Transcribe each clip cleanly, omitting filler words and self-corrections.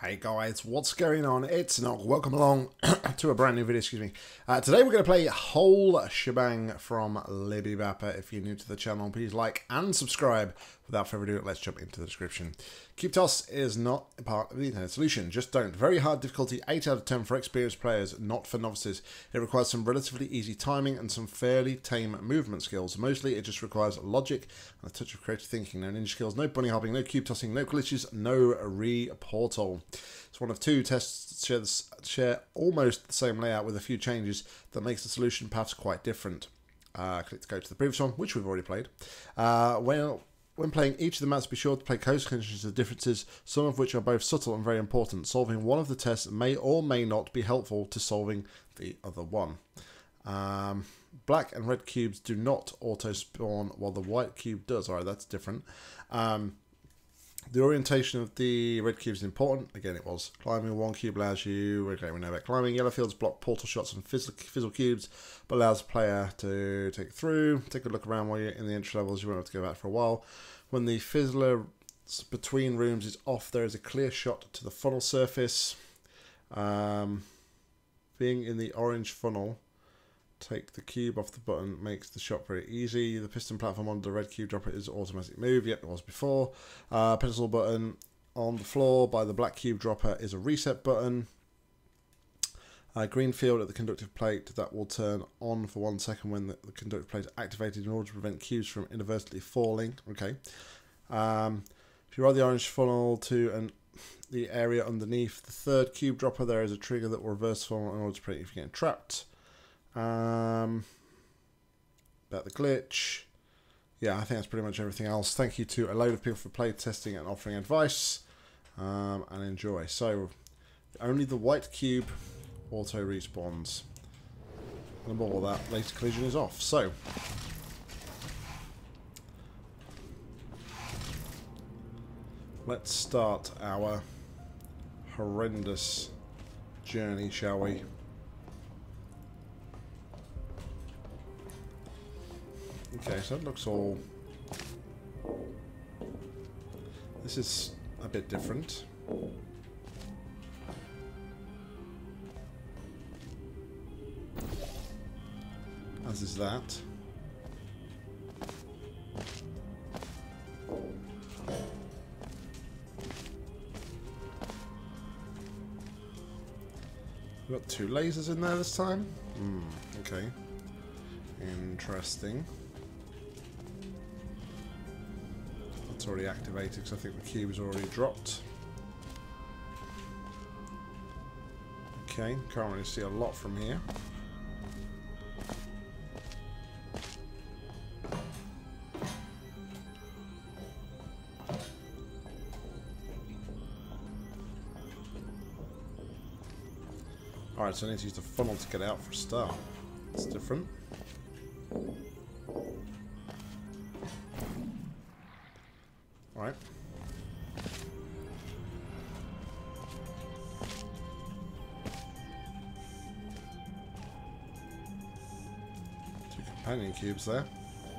Hey guys, what's going on? It's Nock. Welcome along to a brand new video, excuse me. Today we're going to play Whole Shebang from LibbyBapa. If you're new to the channel, please like and subscribe. Without further ado, let's jump into the description. Cube toss is not a part of the internet solution. Just don't. Very hard difficulty, 8 out of 10 for experienced players, not for novices. It requires some relatively easy timing and some fairly tame movement skills. Mostly it just requires logic and a touch of creative thinking. No ninja skills, no bunny hopping, no cube tossing, no glitches, no re-portal. It's one of two tests share almost the same layout with a few changes that makes the solution perhaps quite different. Click to go to the previous one, which we've already played. When playing each of the maps, be sure to pay close attention to the differences, some of which are both subtle and very important. Solving one of the tests may or may not be helpful to solving the other one. Black and red cubes do not auto-spawn, while the white cube does. Alright, that's different. The orientation of the red cube is important. Again, it was. Climbing one cube allows you, okay, we know about climbing. Yellow fields block portal shots and fizzle cubes, but allows the player to take through. Take a look around while you're in the entry levels. You won't have to go back for a while. When the fizzler between rooms is off, there is a clear shot to the funnel surface. Being in the orange funnel, take the cube off the button makes the shot very easy. The piston platform on the red cube dropper is automatic move. Yep, it was before. Pedestal button on the floor by the black cube dropper is a reset button. Green field at the conductive plate, that will turn on for 1 second when the conductive plate is activated in order to prevent cubes from inadvertently falling. Okay. If you ride the orange funnel to the area underneath the third cube dropper, there is a trigger that will reverse funnel in order to prevent you from getting trapped. About the glitch. Yeah, I think that's pretty much everything else. Thank you to a load of people for play testing and offering advice. And enjoy. So, only the white cube auto respawns. And above all that, laser collision is off. So, let's start our horrendous journey, shall we? Okay, so it looks all... This is a bit different. As is that. We've got 2 lasers in there this time? Okay. Interesting. It's already activated because I think the cube is already dropped. Okay, can't really see a lot from here. Alright, so I need to use the funnel to get out for a start. That's different. Alright. 2 companion cubes there.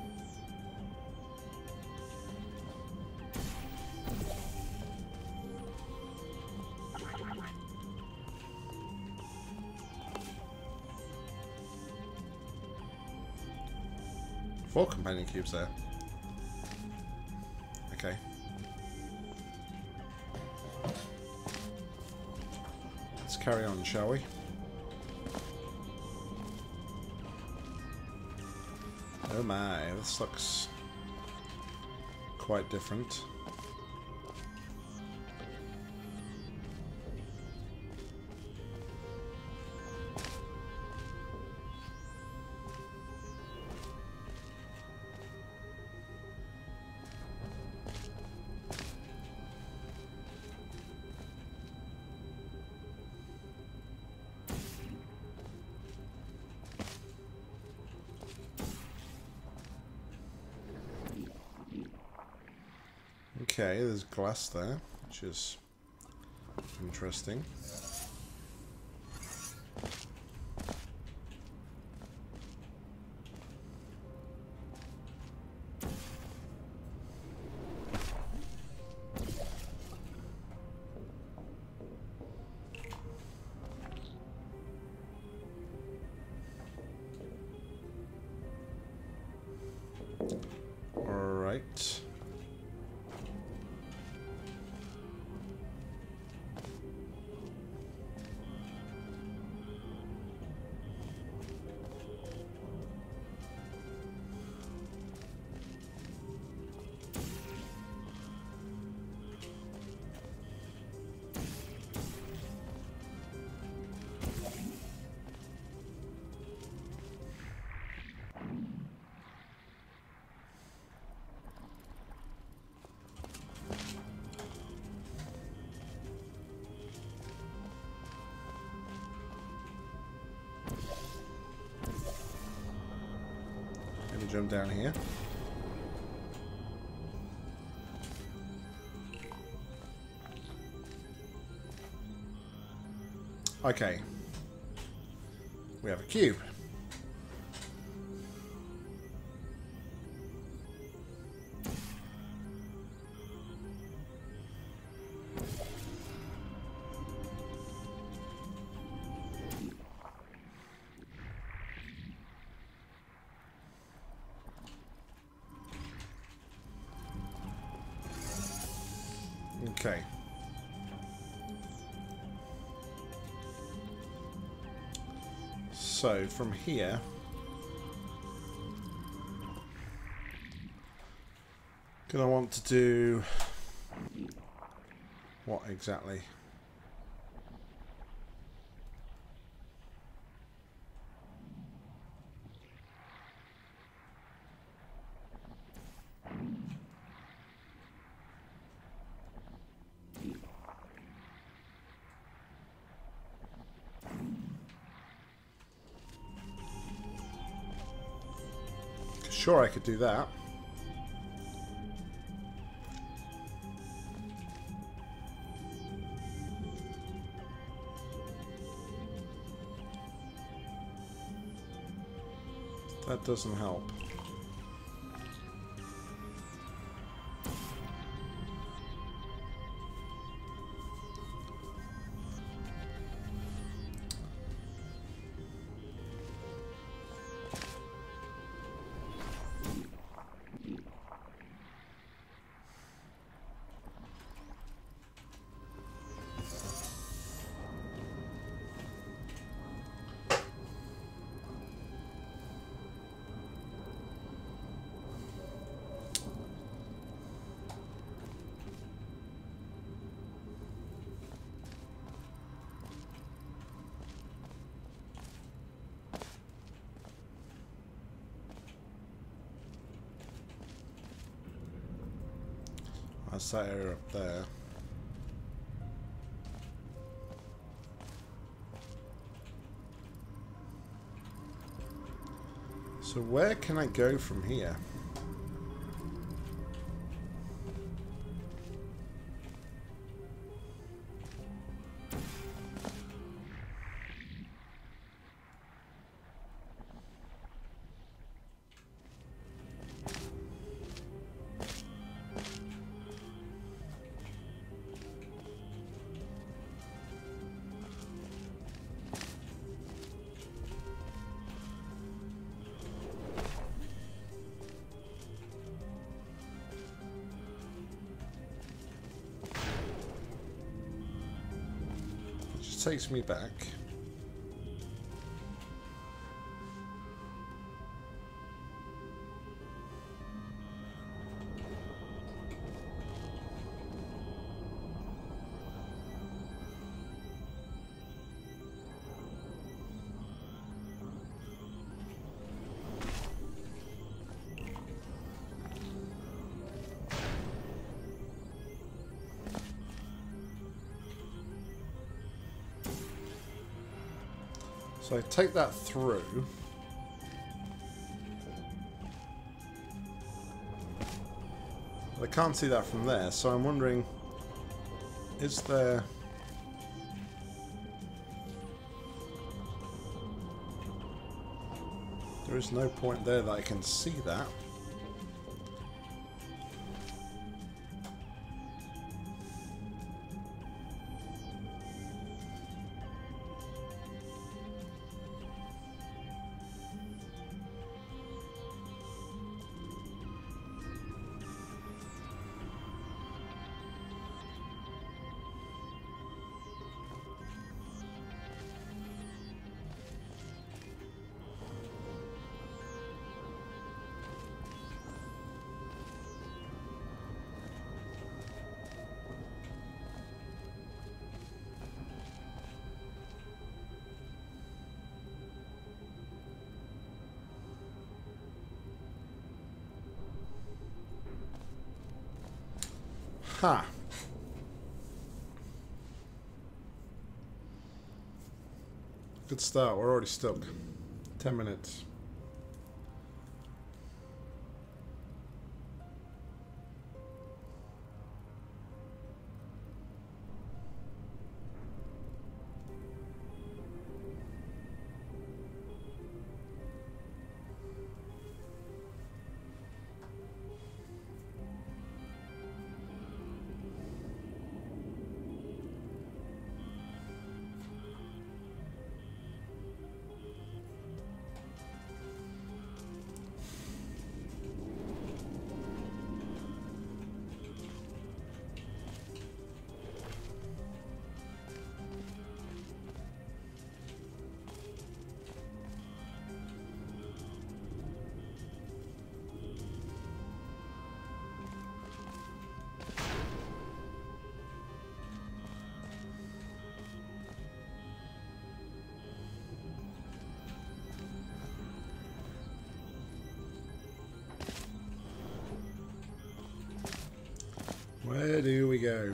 Four companion cubes there. Okay. Let's carry on, shall we? Oh my, this looks quite different. Okay, there's glass there, which is interesting. jump down here. Okay. We have a cube. Okay. So from here, gonna want to do what exactly? Sure, I could do that. That doesn't help. That's that area up there. So where can I go from here? Takes me back. So I take that through. I can't see that from there, so I'm wondering, is there... There is no point there that I can see that. Ha! Good start, we're already stuck. 10 minutes. go.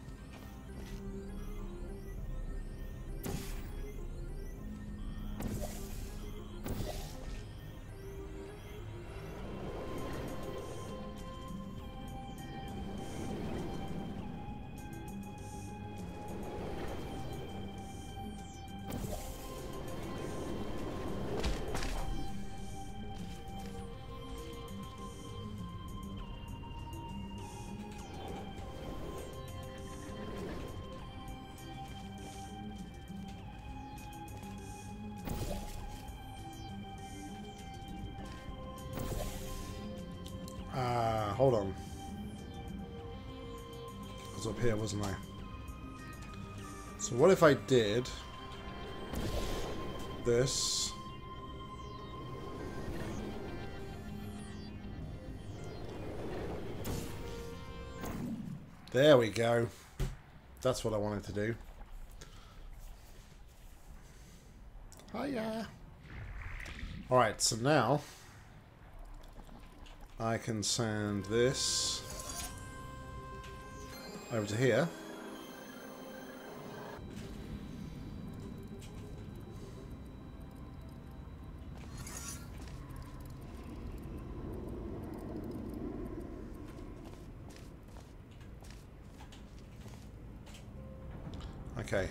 Hold on. I was up here, wasn't I? So what if I did this? There we go. That's what I wanted to do. Hiya. Alright, so now I can send this over to here. Okay.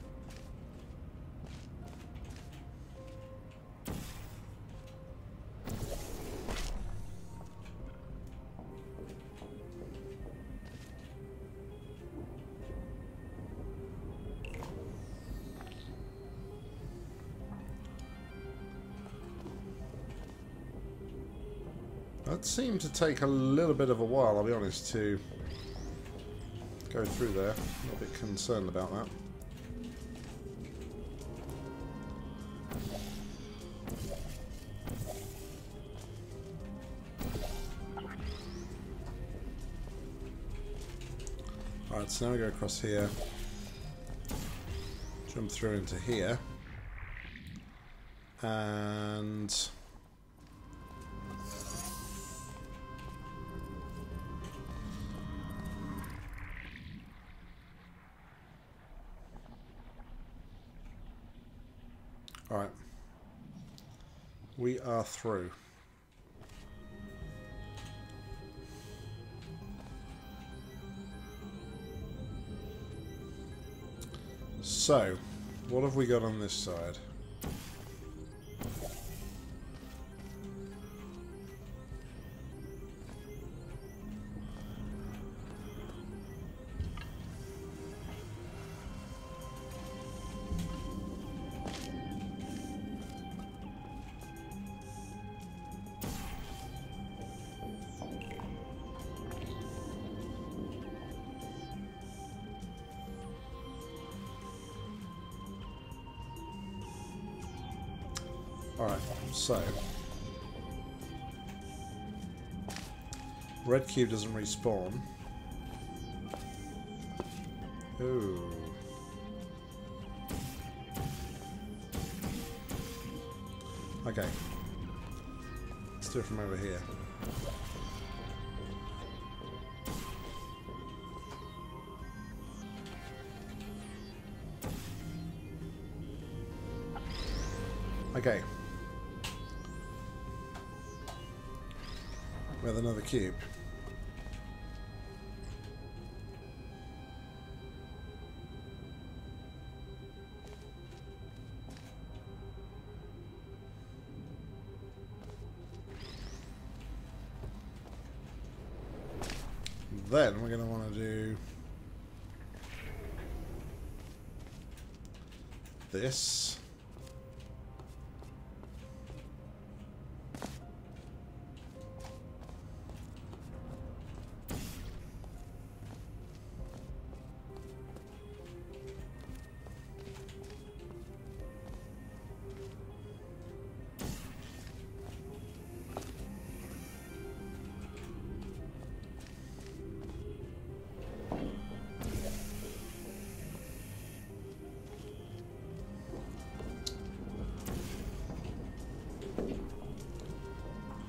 That seemed to take a little bit of a while, I'll be honest, to go through there. I'm a little bit concerned about that. Alright, so now we go across here, jump through into here, and alright, we are through. So, what have we got on this side? Alright, so red cube doesn't respawn. Ooh. Okay. Let's do it from over here. Okay. With another cube. Then we're going to want to do this.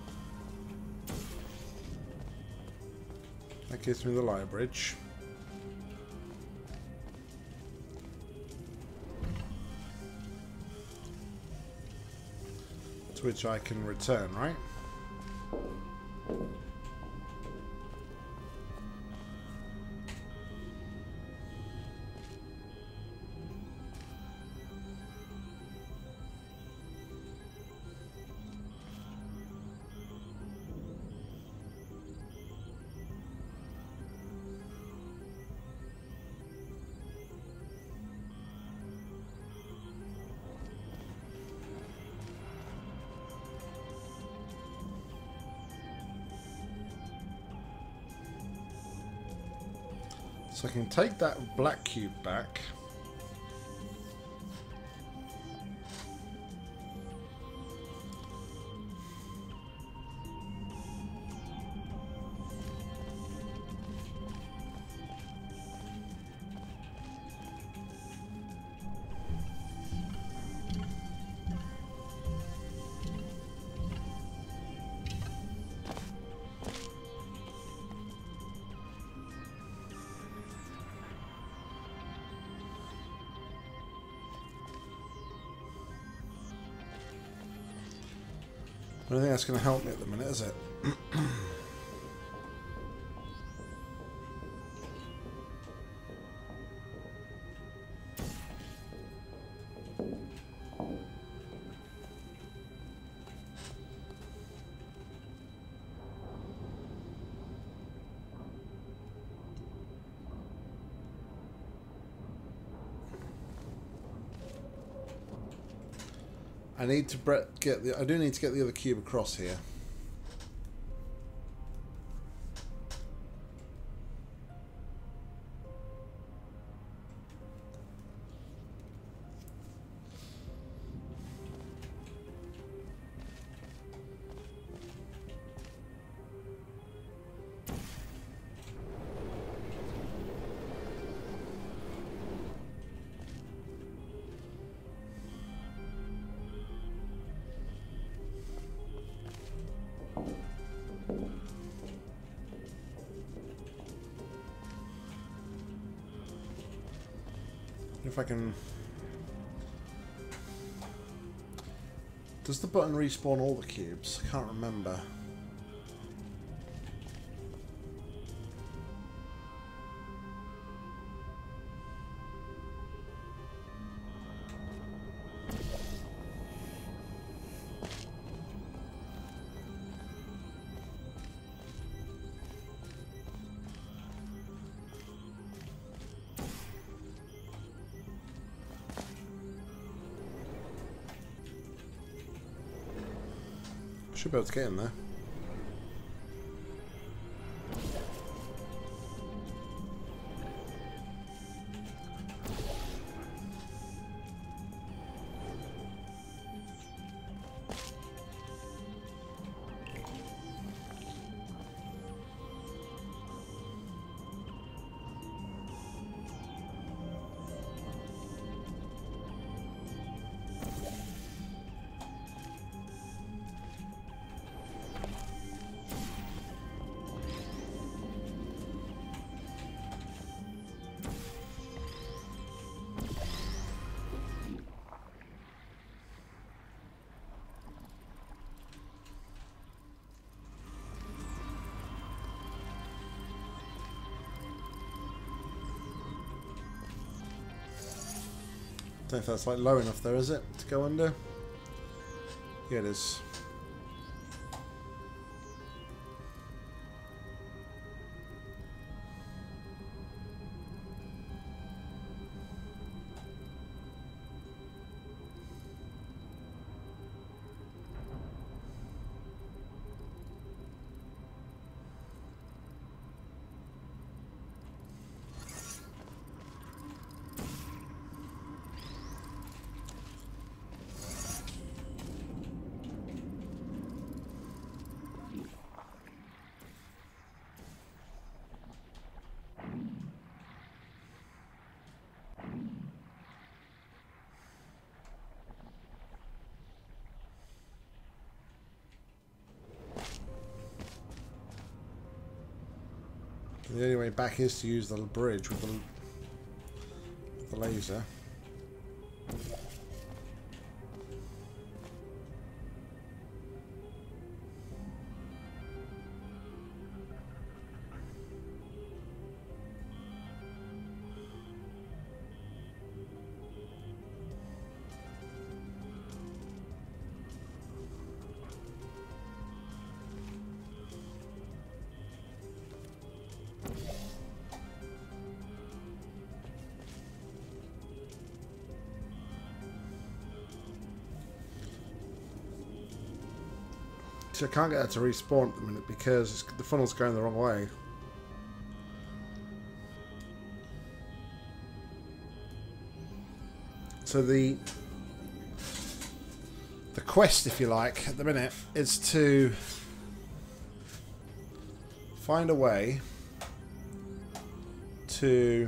That gives me the light bridge. to which I can return, right? So I can take that black cube back. I don't think that's going to help me at the minute, is it? I need to I do need to get the other cube across here. If I can... Does the button respawn all the cubes? I can't remember. Should be able to get in there. Don't know if that's like low enough there, is it, to go under? Yeah, it is. The only way back is to use the bridge with the laser. So I can't get that to respawn at the minute because the funnel's going the wrong way. So the quest, if you like, at the minute is to find a way to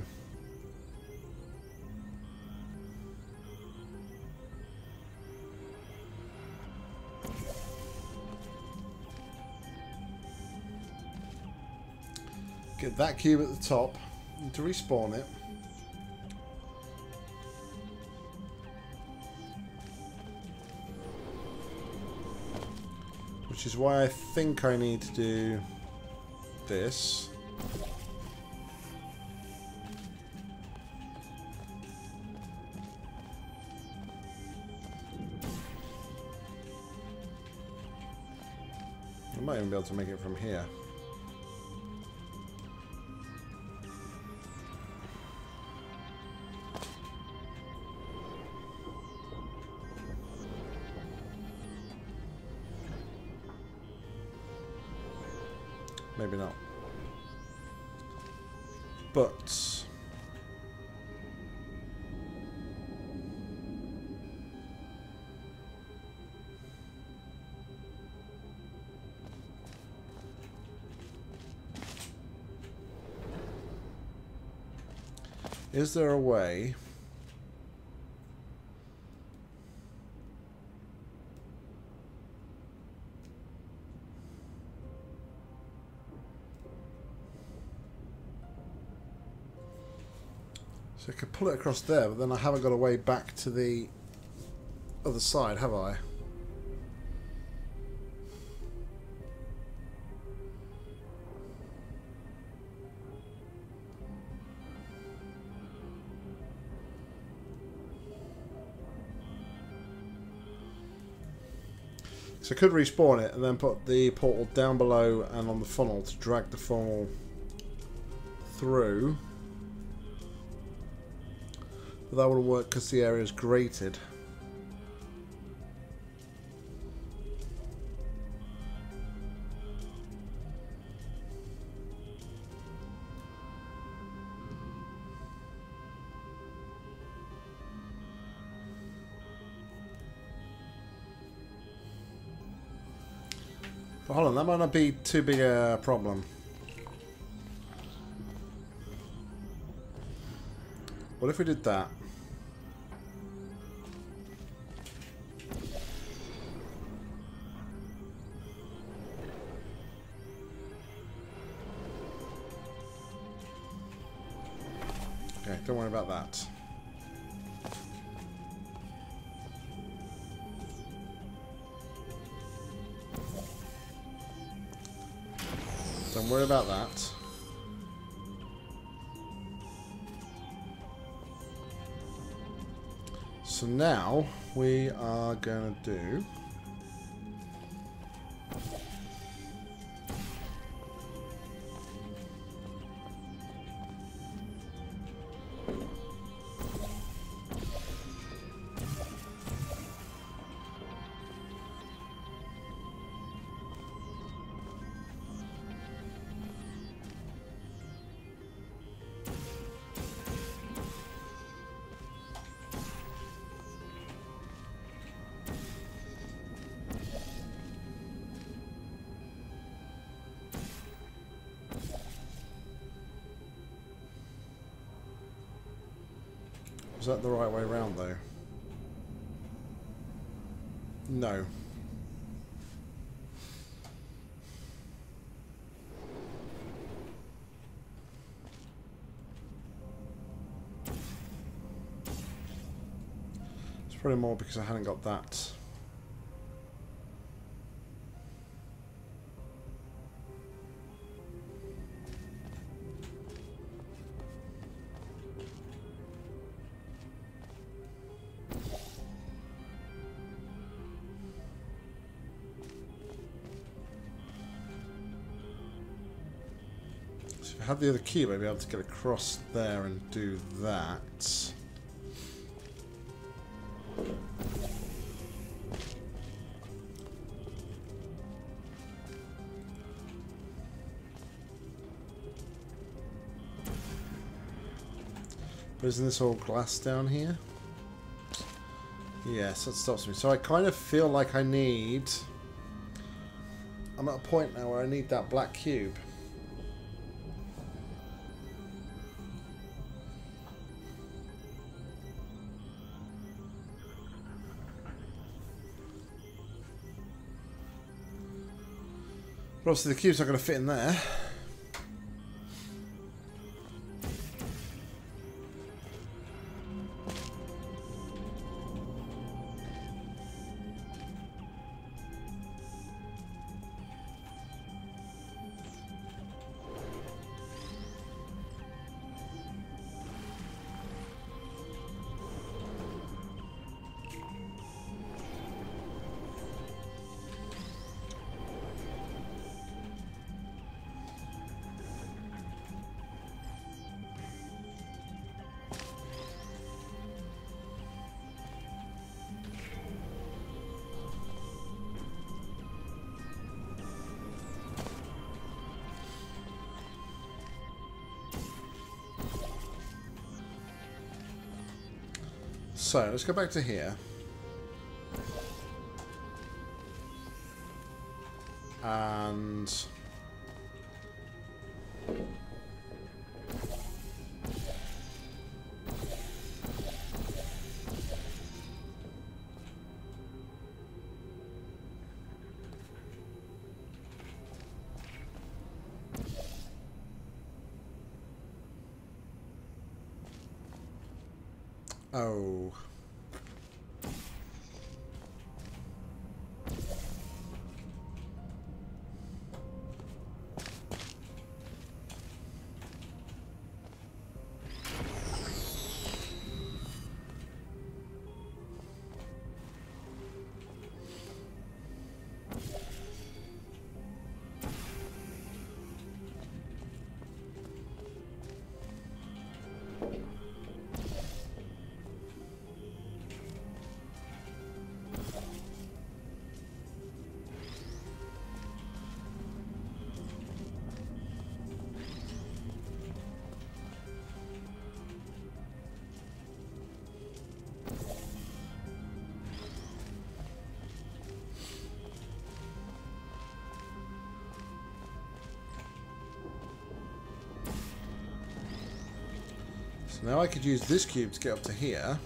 get that cube at the top and to respawn it. Which is why I think I need to do this. I might even be able to make it from here. Maybe not. But is there a way so I could pull it across there, but then I haven't got a way back to the other side, have I? So I could respawn it and then put the portal down below and on the funnel to drag the funnel through. But that wouldn't work because the area is grated. But hold on, that might not be too big a problem. What if we did that? Okay, don't worry about that. Don't worry about that. So now we are going to do is that the right way around though? No. It's probably more because I hadn't got that. If I had the other cube, I'd be able to get across there and do that. But isn't this all glass down here? Yes, that stops me. So I kind of feel like I need... I'm at a point now where I need that black cube. But obviously the cube's not going to fit in there. So, let's go back to here. And... oh... So now I could use this cube to get up to here.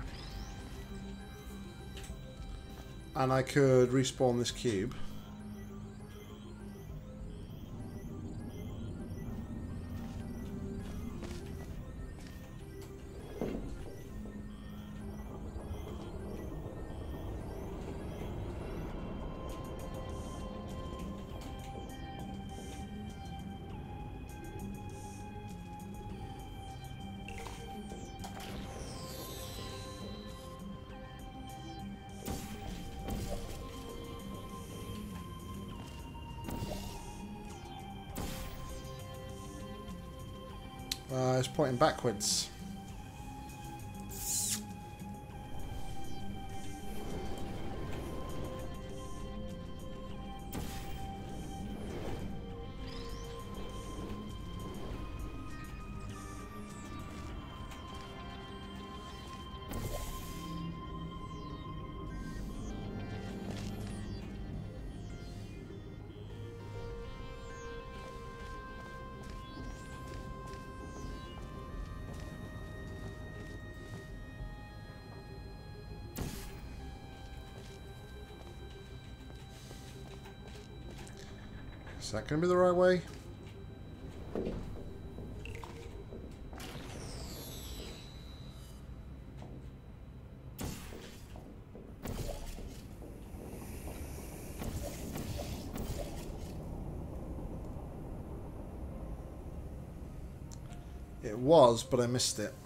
And I could respawn this cube. It's pointing backwards. Is that going to be the right way? It was, but I missed it.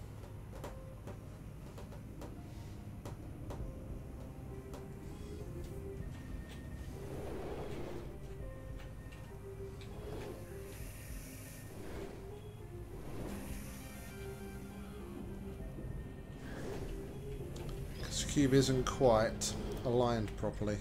This cube isn't quite aligned properly.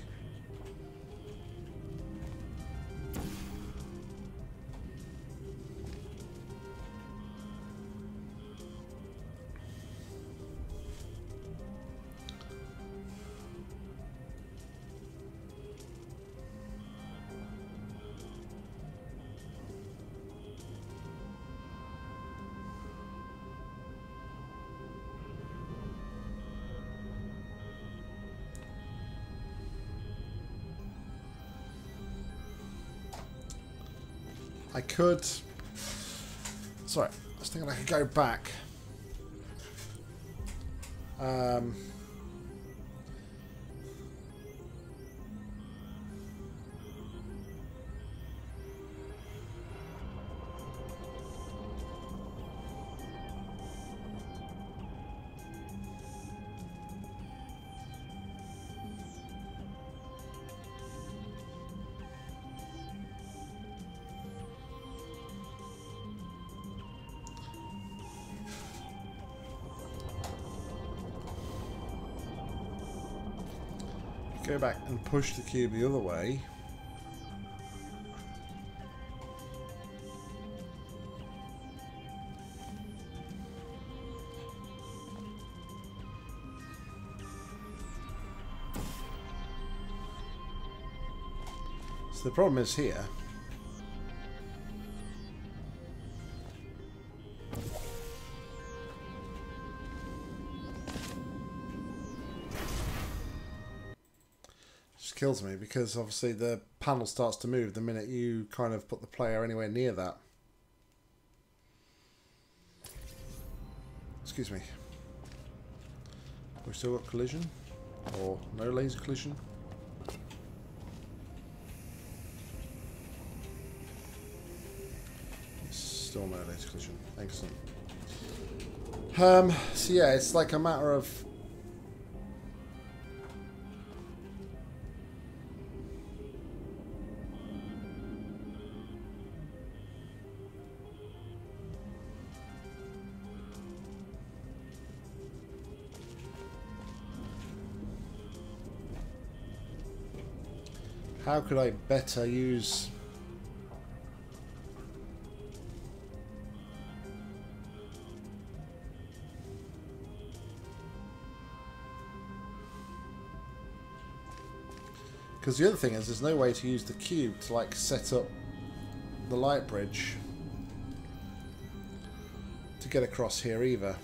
I could... Sorry, I was thinking I could go back. Go back and push the cube the other way. So the problem is here. Kills me because obviously the panel starts to move the minute you kind of put the player anywhere near that. Excuse me. We've still got collision? Or no laser collision? Still no laser collision. Excellent. So yeah, it's like a matter of... How could I better use... Because the other thing is, there's no way to use the cube to like set up the light bridge to get across here either.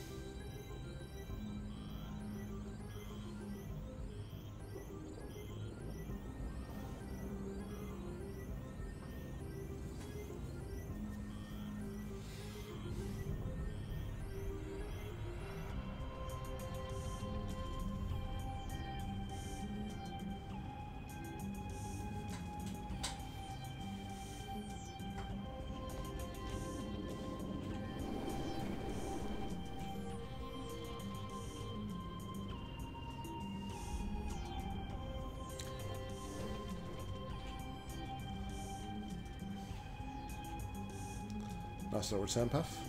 Nice little return path.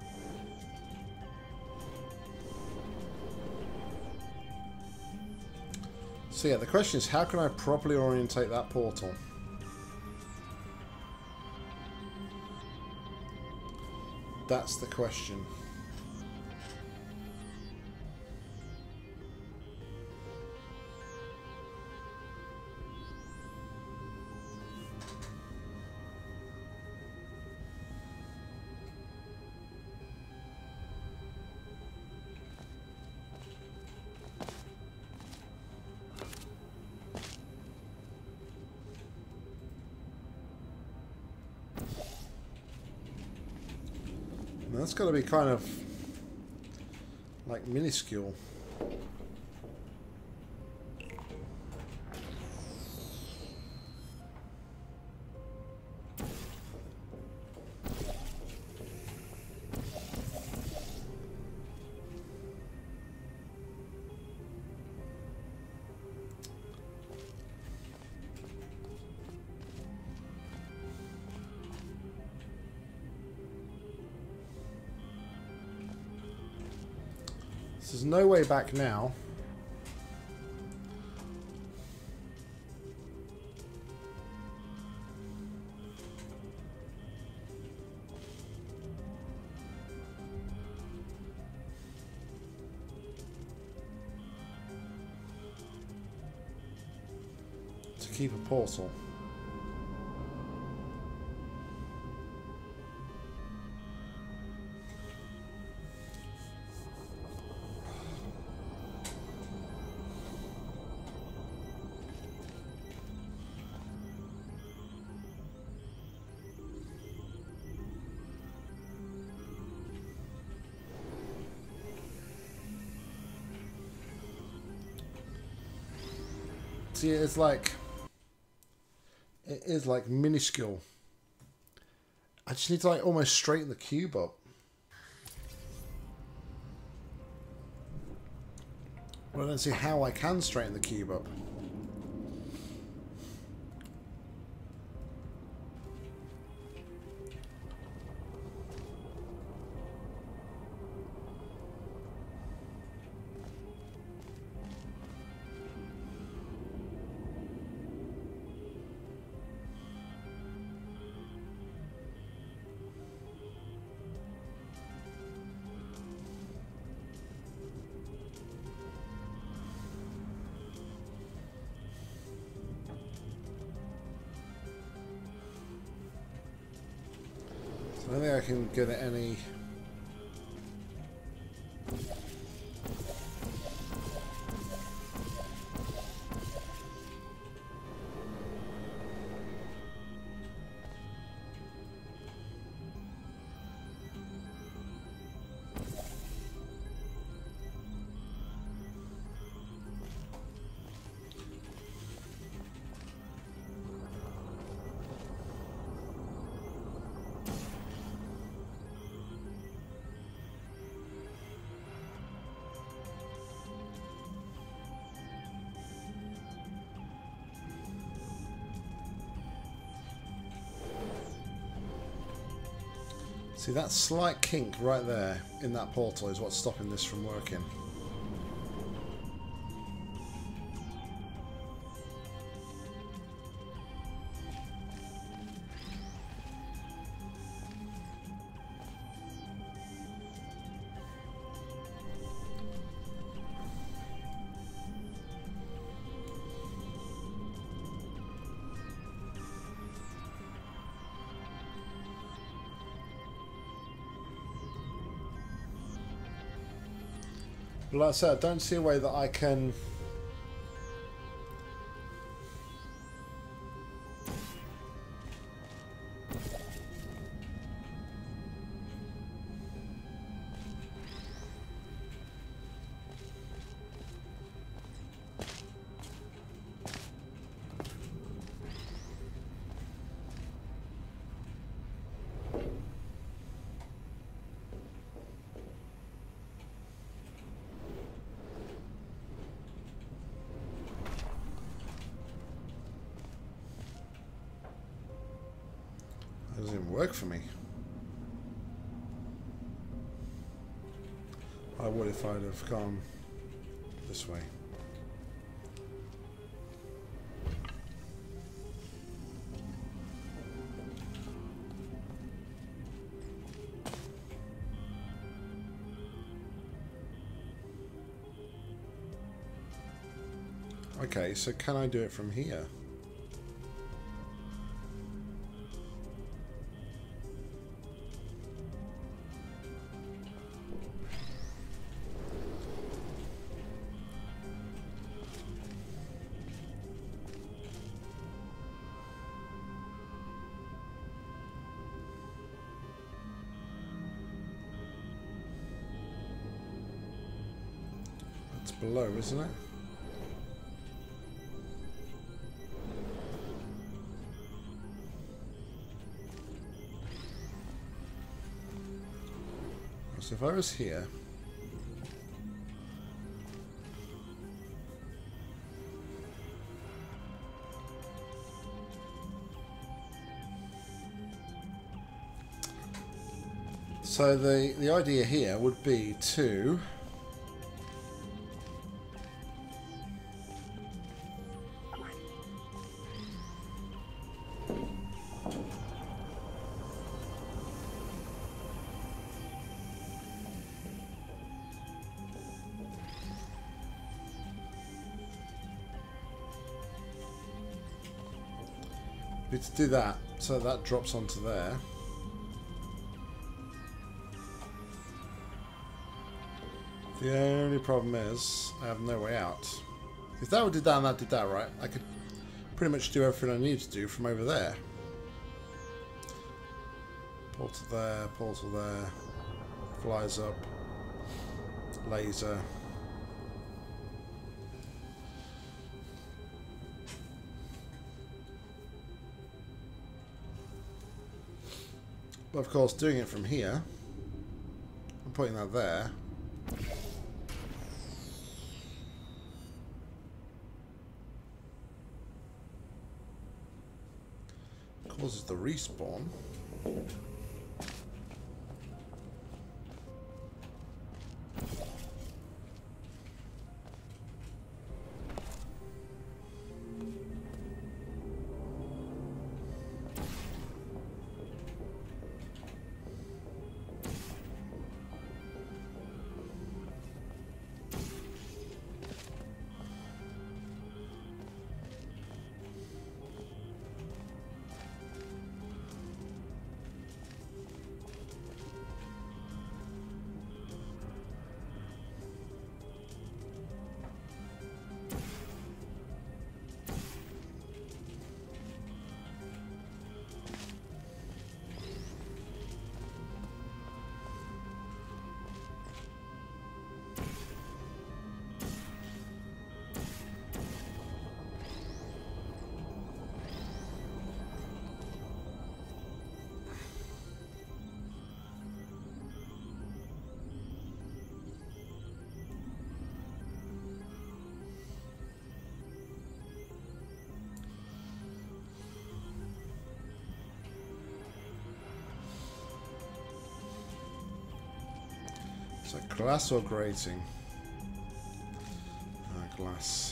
So yeah, the question is, how can I properly orientate that portal? That's the question. That's got to be kind of like minuscule. There's no way back now. To keep a portal. See, it's like... It is like minuscule. I just need to like almost straighten the cube up. But I don't see how I can straighten the cube up. I don't think I can get it any... See, that slight kink right there in that portal is what's stopping this from working. But like I said, I don't see a way that I can... It doesn't even work for me. I would if I'd have gone this way. Okay, so can I do it from here? It's below, isn't it? So if I was here, so the idea here would be to do that, so that drops onto there. The only problem is I have no way out. If that did that and that did that, right, I could pretty much do everything I need to do from over there. Portal there, flies up, laser. But of course, doing it from here, I'm putting that there. Causes the respawn. So glass or grating? Glass.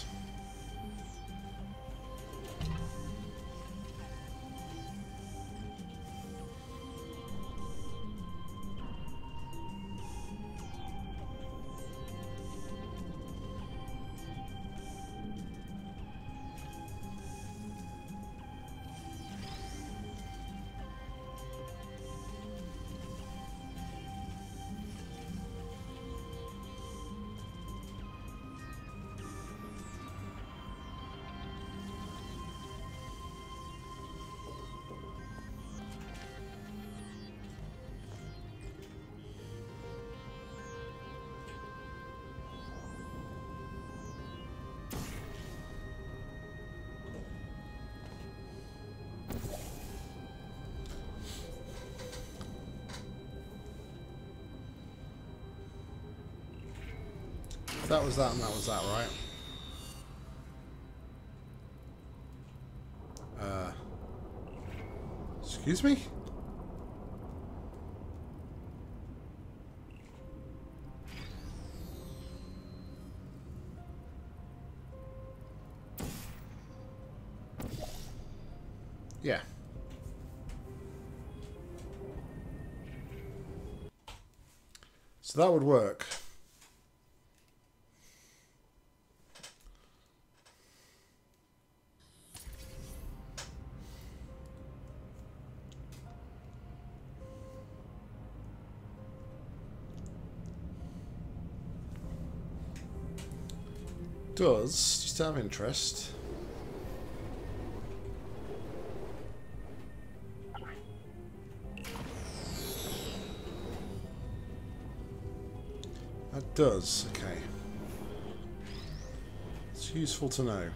That was that and that was that, right? Excuse me? Yeah. So that would work. Does, just out of interest, that does, okay. It's useful to know.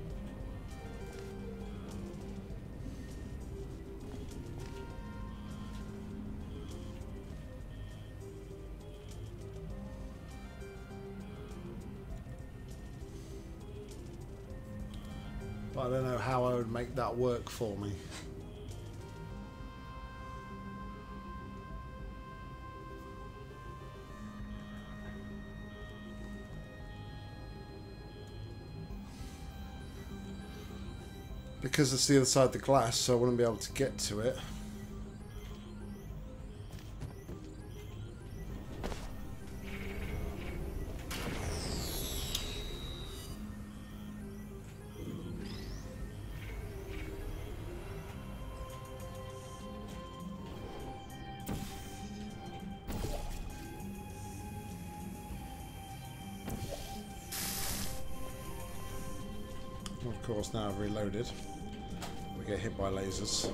But I don't know how I would make that work for me. Because it's the other side of the glass, so I wouldn't be able to get to it. Of course, now I've reloaded, we get hit by lasers.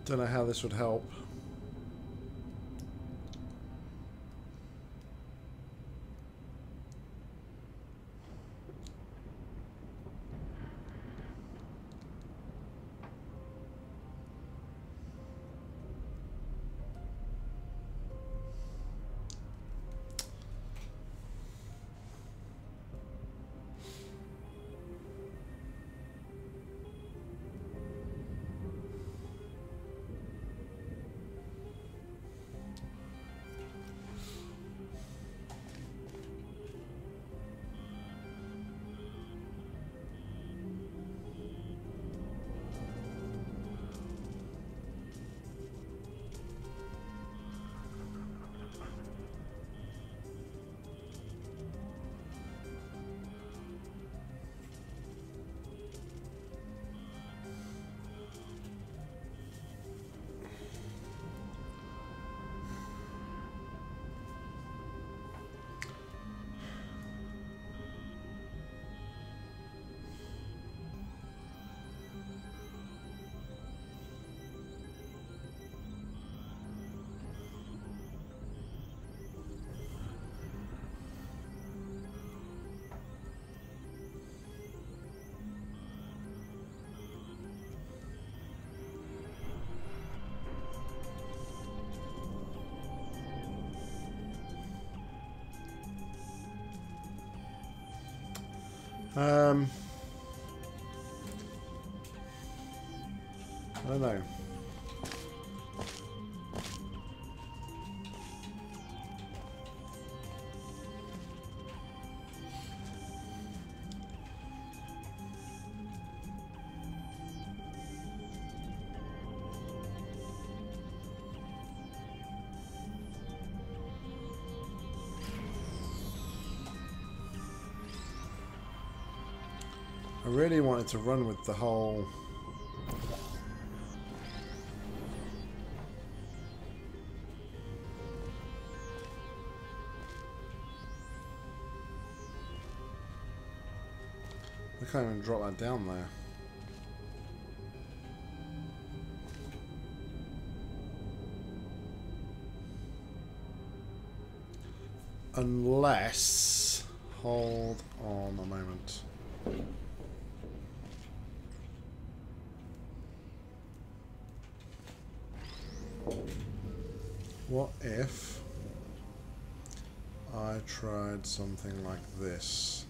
Don't know how this would help. I don't know. I really wanted to run with the whole I can't even drop that down there. Unless, hold on a moment. What if I tried something like this?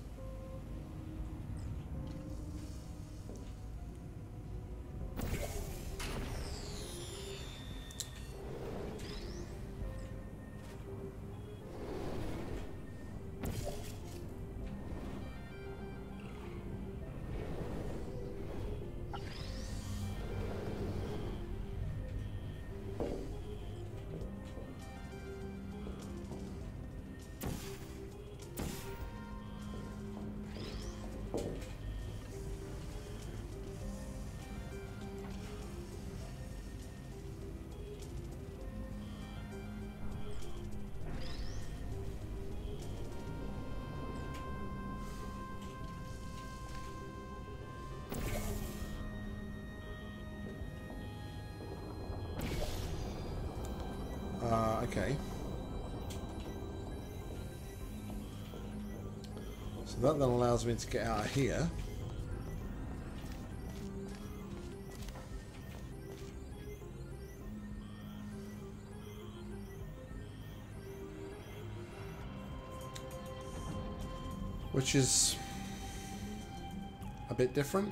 Okay. So that then allows me to get out of here. Which is a bit different.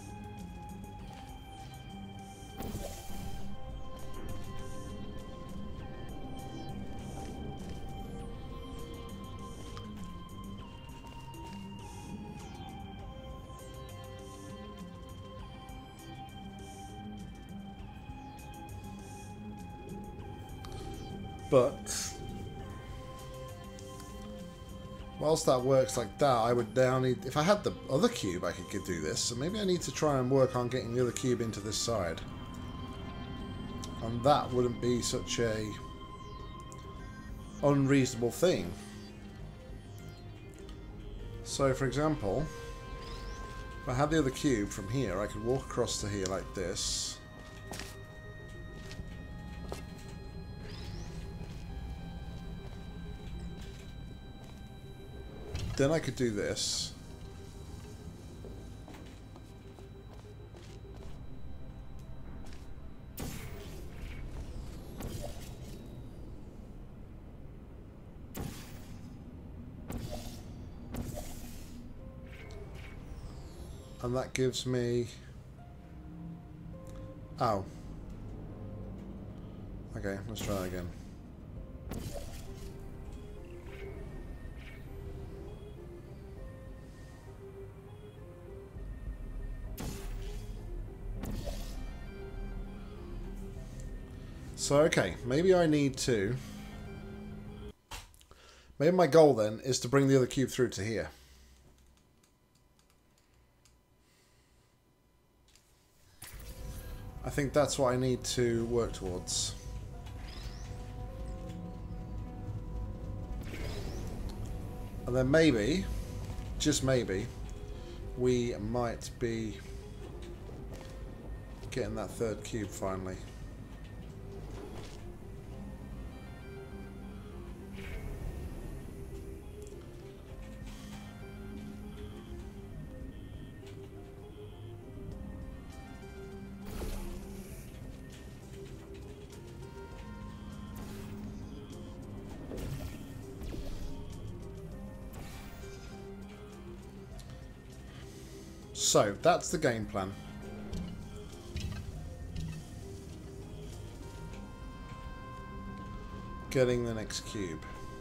But whilst that works like that, I would now need, if I had the other cube, I could do this. So maybe I need to try and work on getting the other cube into this side. And that wouldn't be such a unreasonable thing. So for example, if I had the other cube from here, I could walk across to here like this. Then I could do this. And that gives me... Oh. Okay, let's try that again. So, okay, maybe I need to... Maybe my goal then is to bring the other cube through to here. I think that's what I need to work towards. And then maybe, just maybe, we might be getting that third cube finally. So, that's the game plan. Getting the next cube.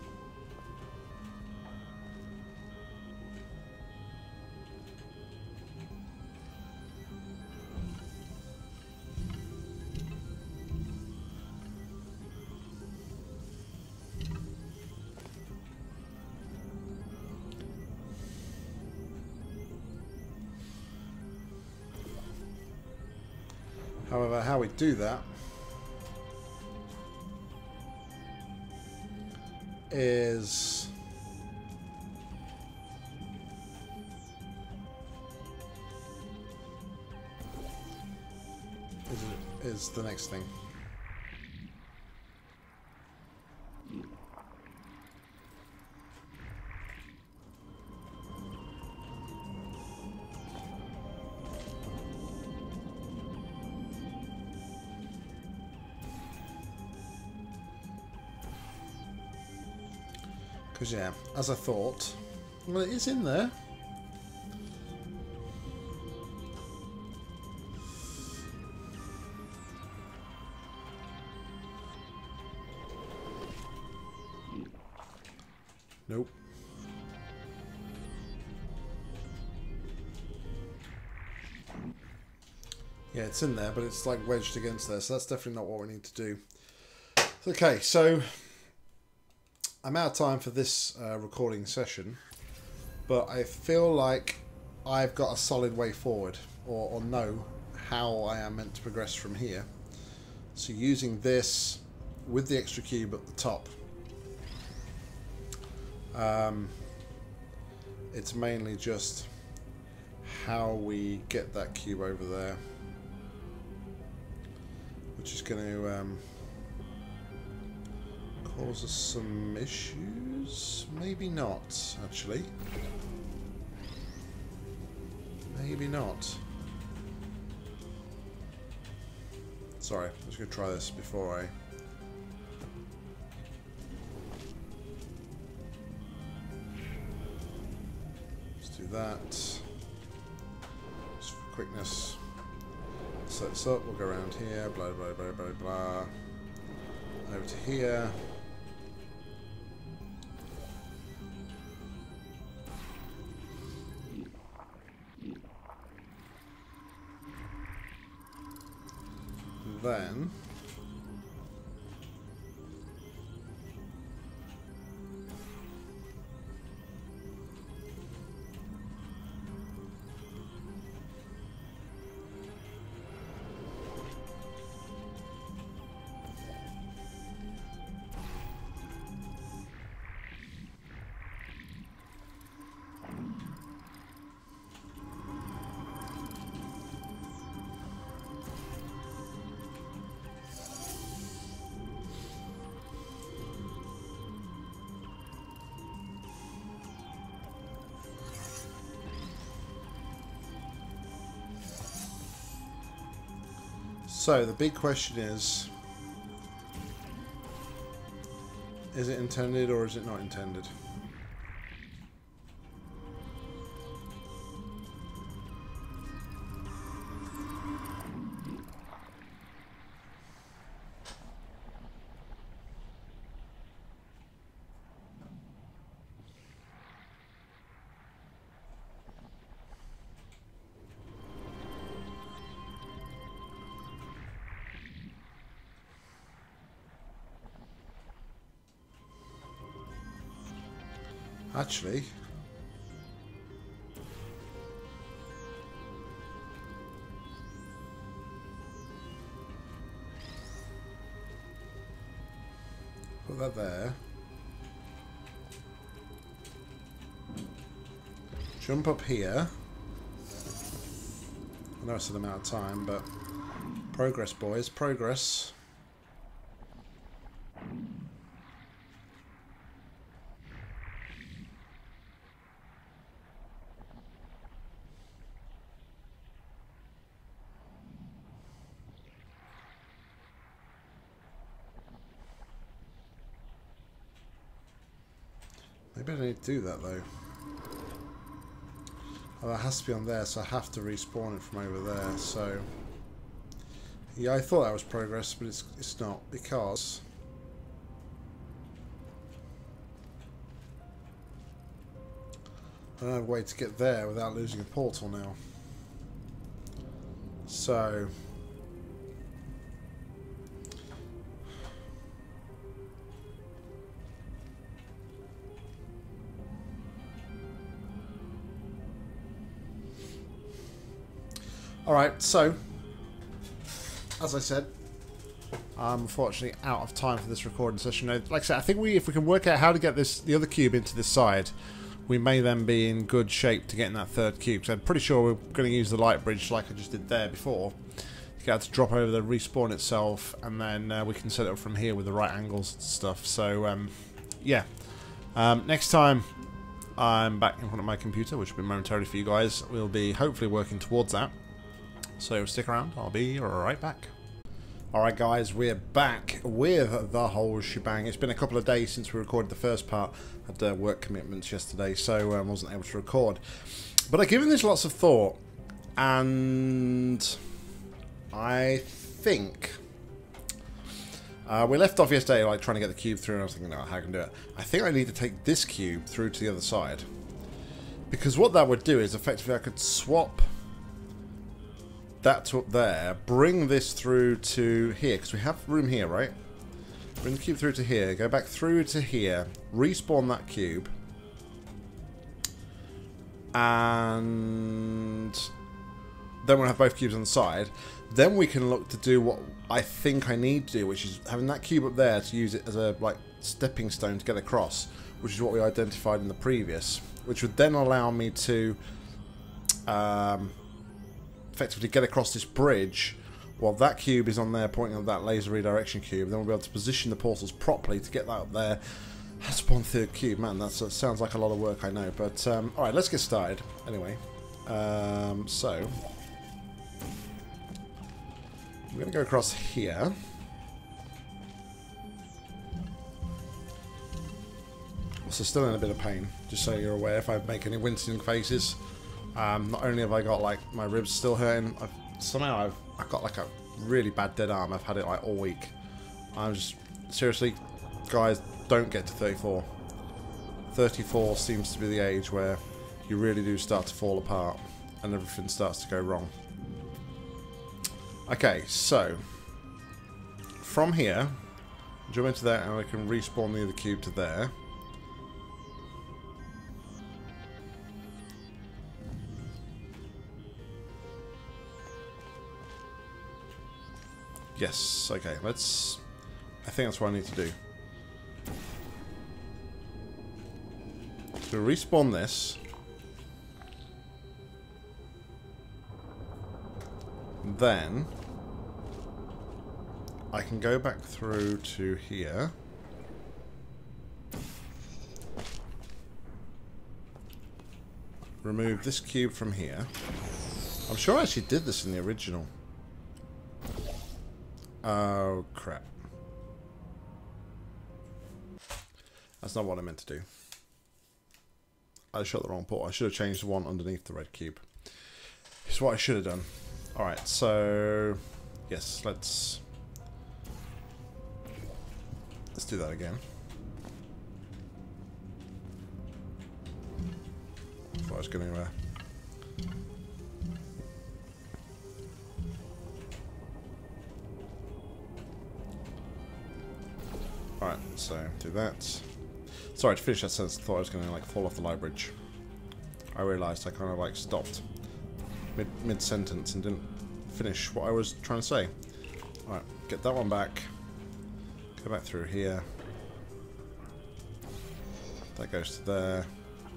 However, how we do that is the next thing. Because, yeah, as I thought... Well, it is in there. Nope. Yeah, it's in there, but it's like wedged against there, so that's definitely not what we need to do. Okay, so... I'm out of time for this recording session, but I feel like I've got a solid way forward, or know how I am meant to progress from here. So using this with the extra cube at the top, it's mainly just how we get that cube over there, which is going to cause us some issues? Maybe not, actually. Maybe not. Sorry, I was going to try this before I... Let's do that. Just for quickness. Set this up, we'll go around here, blah blah blah blah blah. Over to here. Then So the big question is it intended or is it not intended? Actually, put that there. Jump up here. I know it's an amount of time, but progress, boys, progress. Maybe I need to do that though. Oh, that has to be on there, so I have to respawn it from over there. So yeah, I thought that was progress, but it's not, because I don't have a way to get there without losing a portal now. So alright, so as I said, I'm unfortunately out of time for this recording session. Like I said, I think if we can work out how to get the other cube into this side, we may then be in good shape to get in that third cube. So I'm pretty sure we're going to use the light bridge like I just did there before, to get it to drop over the respawn itself, and then we can set it up from here with the right angles and stuff. So yeah, next time I'm back in front of my computer, which will be momentarily for you guys, we'll be hopefully working towards that. So stick around, I'll be right back. Alright guys, we're back with the whole shebang. It's been a couple of days since we recorded the first part. I had work commitments yesterday, so I wasn't able to record. But I've given this lots of thought, and I think we left off yesterday like trying to get the cube through, and I was thinking, no, how can I do it? I think I need to take this cube through to the other side, because what that would do is effectively I could swap that to up there, bring this through to here, because we have room here, right? Bring the cube through to here, go back through to here, respawn that cube, and then we'll have both cubes on the side. Then we can look to do what I think I need to do, which is having that cube up there to use it as a like stepping stone to get across, which is what we identified in the previous, which would then allow me to effectively get across this bridge while that cube is on there pointing at that laser redirection cube. Then we'll be able to position the portals properly to get that up there. Spawn third cube, man, that sounds like a lot of work, I know, but alright, let's get started anyway. So we're going to go across here. Also still in a bit of pain, just so you're aware if I make any wincing faces. Not only have I got like my ribs still hurting, somehow I've got like a really bad dead arm. I've had it like all week. I'm just seriously, guys, don't get to 34. 34 seems to be the age where you really do start to fall apart and everything starts to go wrong. Okay, so from here, jump into there and I can respawn the other cube to there. Yes, okay, I think that's what I need to do. So respawn this. Then I can go back through to here. Remove this cube from here. I'm sure I actually did this in the original. Oh, crap. That's not what I meant to do. I shot the wrong port. I should have changed the one underneath the red cube. It's what I should have done. Alright, so... Yes, let's do that again. Thought I was going to... Alright, so do that. Sorry, to finish that sentence, I thought I was going to like fall off the light bridge. I realised I kind of like stopped mid-sentence and didn't finish what I was trying to say. Alright, get that one back. Go back through here. That goes to there.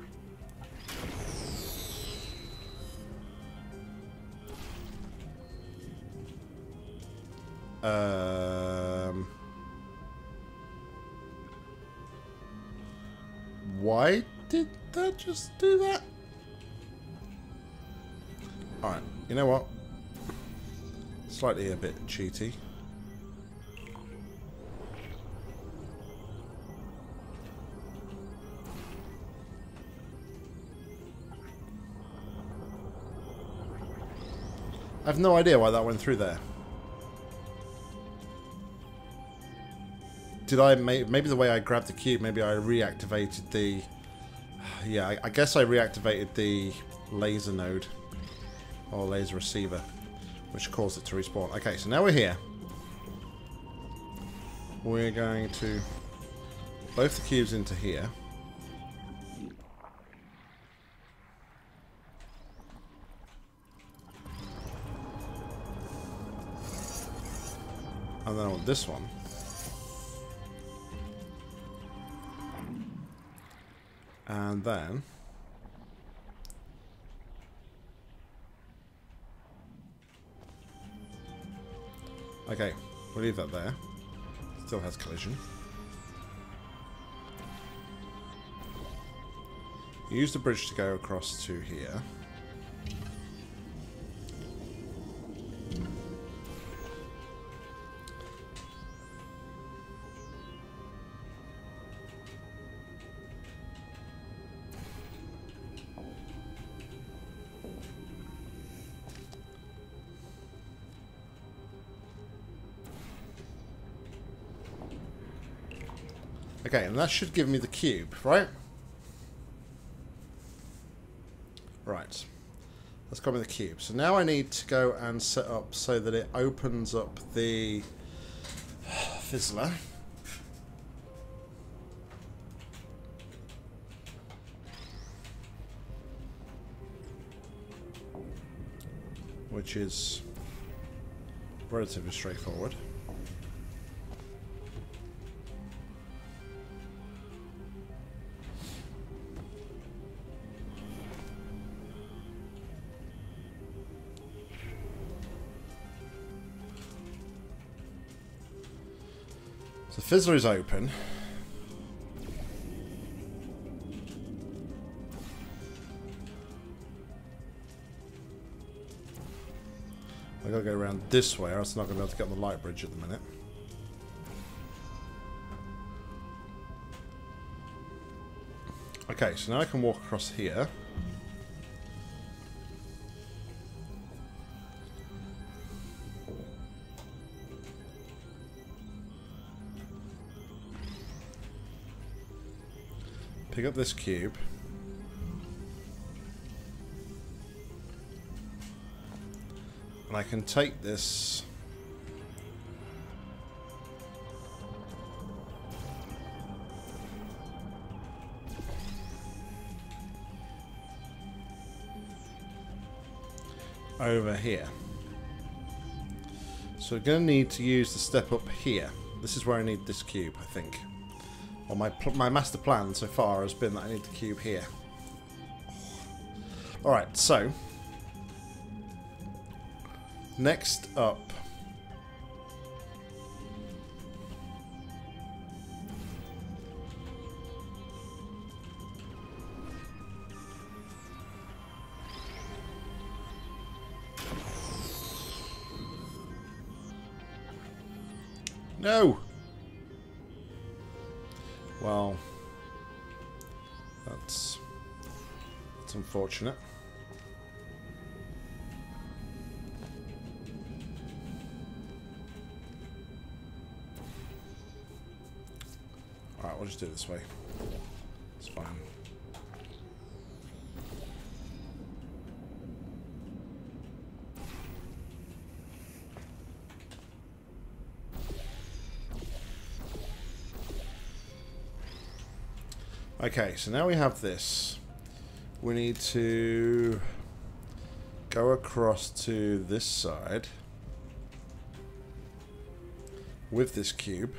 Why did that just do that? Alright, you know what? Slightly a bit cheaty. I have no idea why that went through there. Did I, maybe the way I grabbed the cube, maybe I reactivated the... Yeah, I guess I reactivated the laser node. Or laser receiver. Which caused it to respawn. Okay, so now we're here. We're going to... both the cubes into here. And then I want this one. And then... Okay, we'll leave that there. Still has collision. Use the bridge to go across to here. Okay, and that should give me the cube, right? Right. That's got me the cube. So now I need to go and set up so that it opens up the fizzler. Which is relatively straightforward. The fizzler is open. I gotta go around this way, or else I'm not gonna be able to get on the light bridge at the minute. Okay, so now I can walk across here. Pick up this cube. And I can take this over here. So we're going to need to use the step up here. This is where I need this cube, I think. Well, my master plan so far has been that I need the cube here. Alright, so... next up... No! Well, that's unfortunate. Alright, we'll just do it this way. It's fine. Okay, so now we have this. We need to go across to this side with this cube.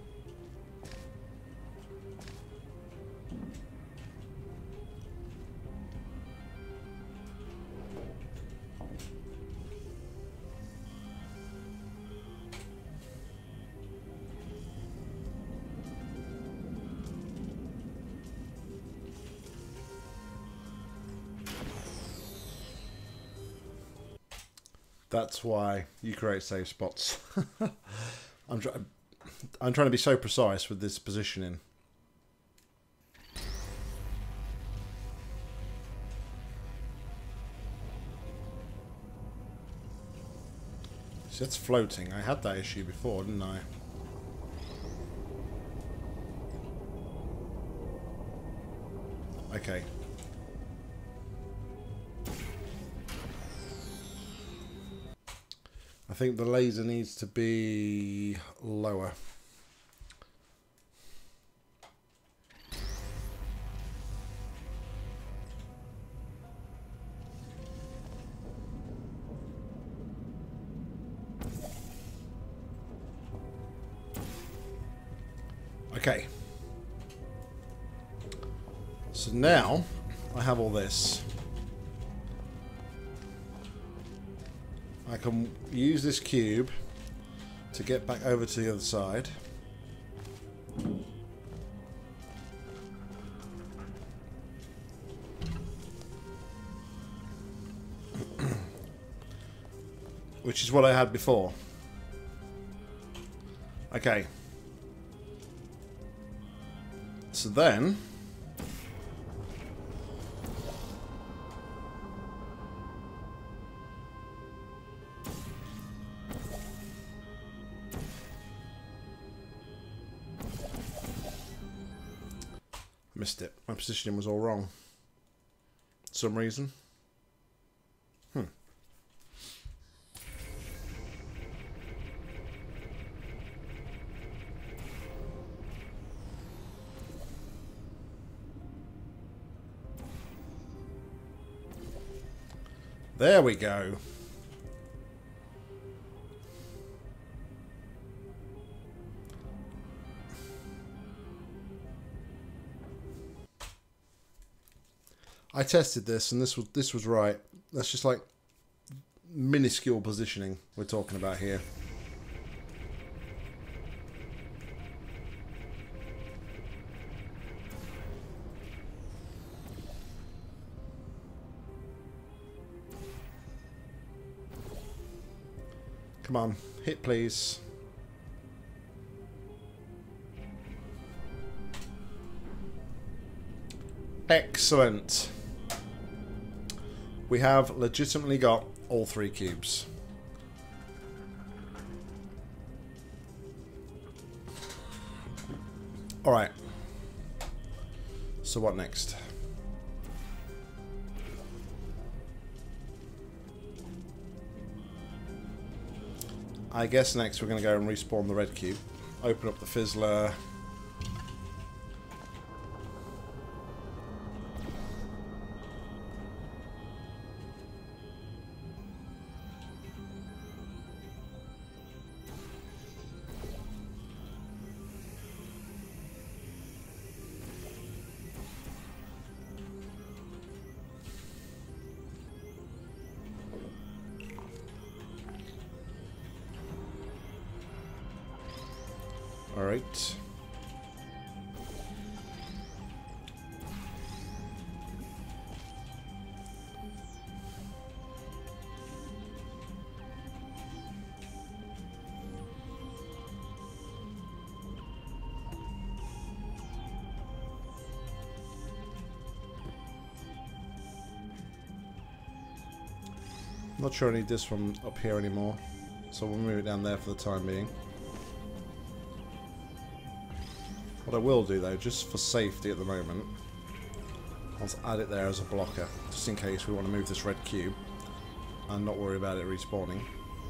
That's why you create safe spots. I'm trying to be so precise with this positioning. So that's floating. I had that issue before, didn't I? Okay. I think the laser needs to be lower. Okay. So now I have all this. I can use this cube to get back over to the other side. Which is what I had before. Okay. So then missed it. My positioning was all wrong. For some reason. There we go. I tested this and this was right. That's just like minuscule positioning we're talking about here. Come on, hit please. Excellent. We have legitimately got all 3 cubes. Alright. So what next? I guess next we're going to go and respawn the red cube. Open up the fizzler. All right. Not sure I need this one up here anymore, so we'll move it down there for the time being. What I will do though, just for safety at the moment, I'll add it there as a blocker, just in case we want to move this red cube and not worry about it respawning.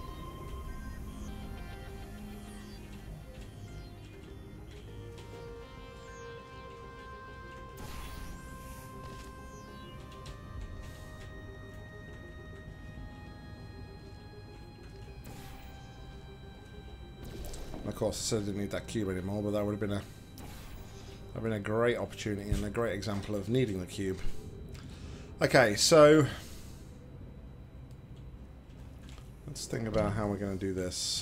And of course I said I didn't need that cube anymore, but that would have been a great opportunity and a great example of needing the cube. Okay, so let's think about how we're going to do this.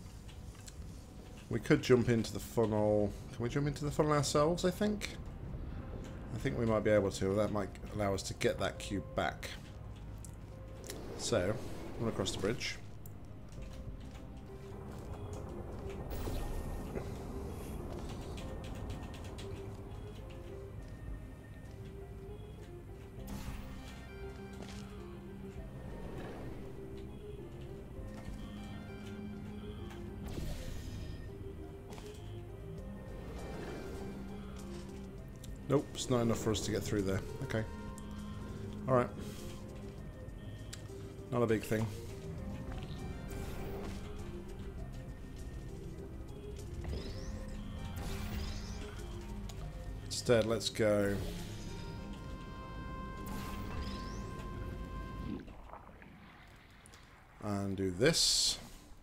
We could jump into the funnel. Can we jump into the funnel ourselves, I think? I think we might be able to. That might allow us to get that cube back. So, run across the bridge. Nope, it's not enough for us to get through there. Okay. Alright. Not a big thing. Instead, let's go and do this.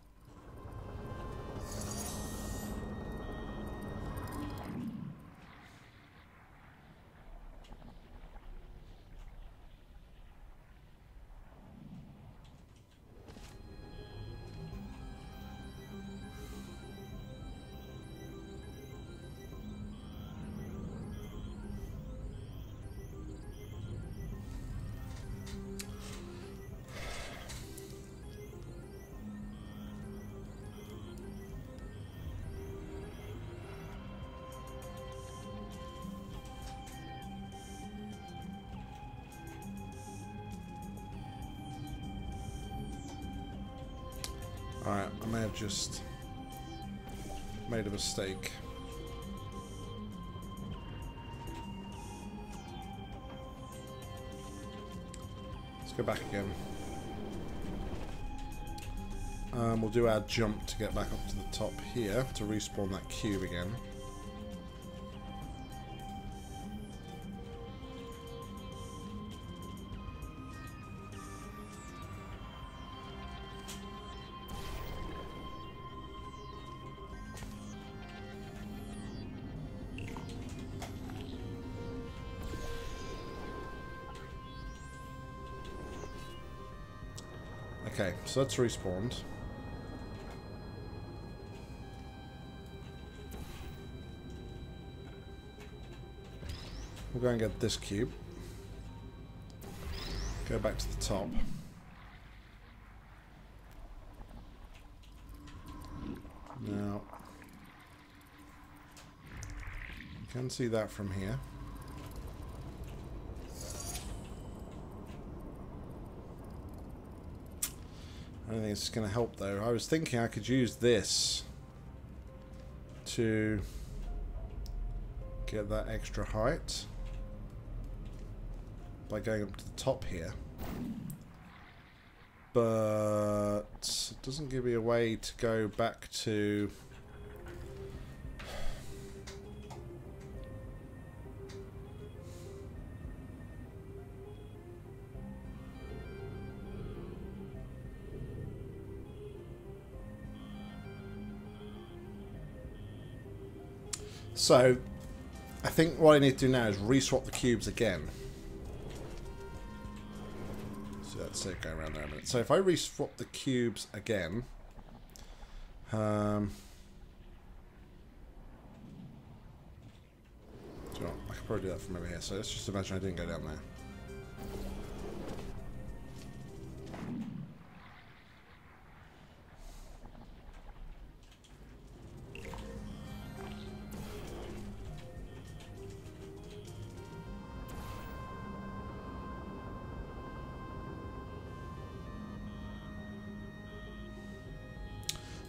Alright, I may have just made a mistake. Let's go back again. We'll do our jump to get back up to the top here to respawn that cube again. Okay, so that's respawned. We'll go and get this cube. Go back to the top. Now, you can see that from here. I don't think it's going to help though. I was thinking I could use this to get that extra height by going up to the top here. But it doesn't give me a way to go back to... So, I think what I need to do now is re-swap the cubes again. So let's say go around there a minute. So if I re-swap the cubes again, so I could probably do that from over here. So let's just imagine I didn't go down there.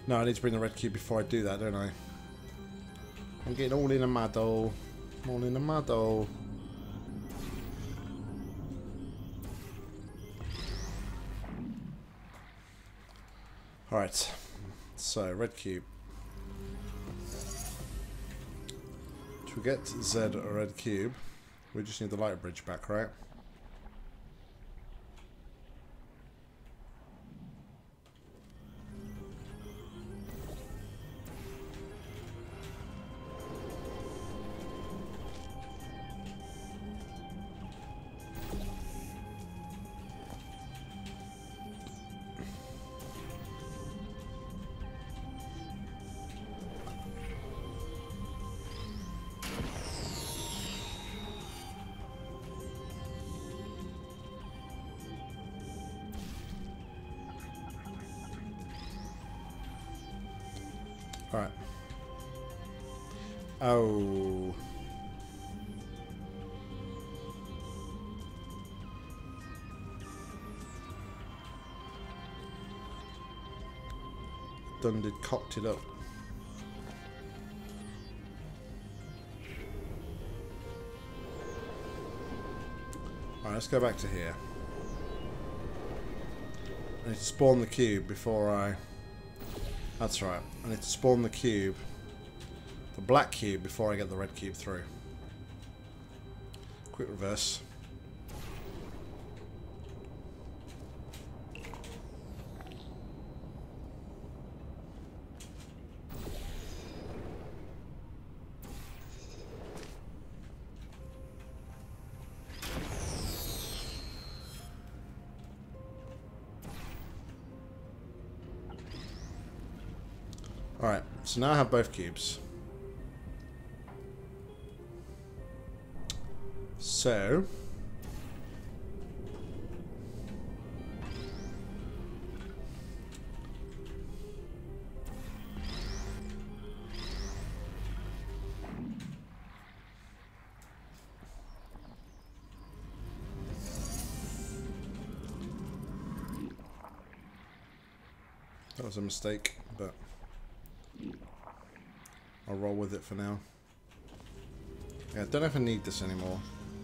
No, I need to bring the red cube before I do that, don't I? I'm getting all in a muddle. All in a muddle. Alright. So, red cube. To get Z a red cube, we just need the light bridge back, right? Alright. Oh. Dunded cocked it up. Alright, let's go back to here. I need to spawn the cube before I... That's right. I need to spawn the cube, the black cube, before I get the red cube through. Quick reverse. Alright, so now I have both cubes. So... that was a mistake, but... I'll roll with it for now. Yeah, I don't know if I need this anymore.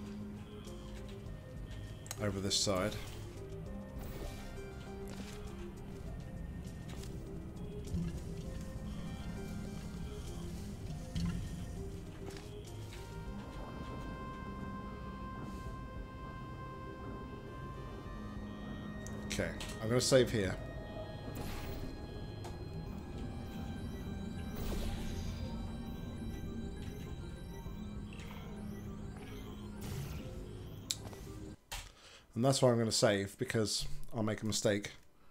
Over this side. Okay, I'm going to save here. And that's why I'm going to save, because I'll make a mistake.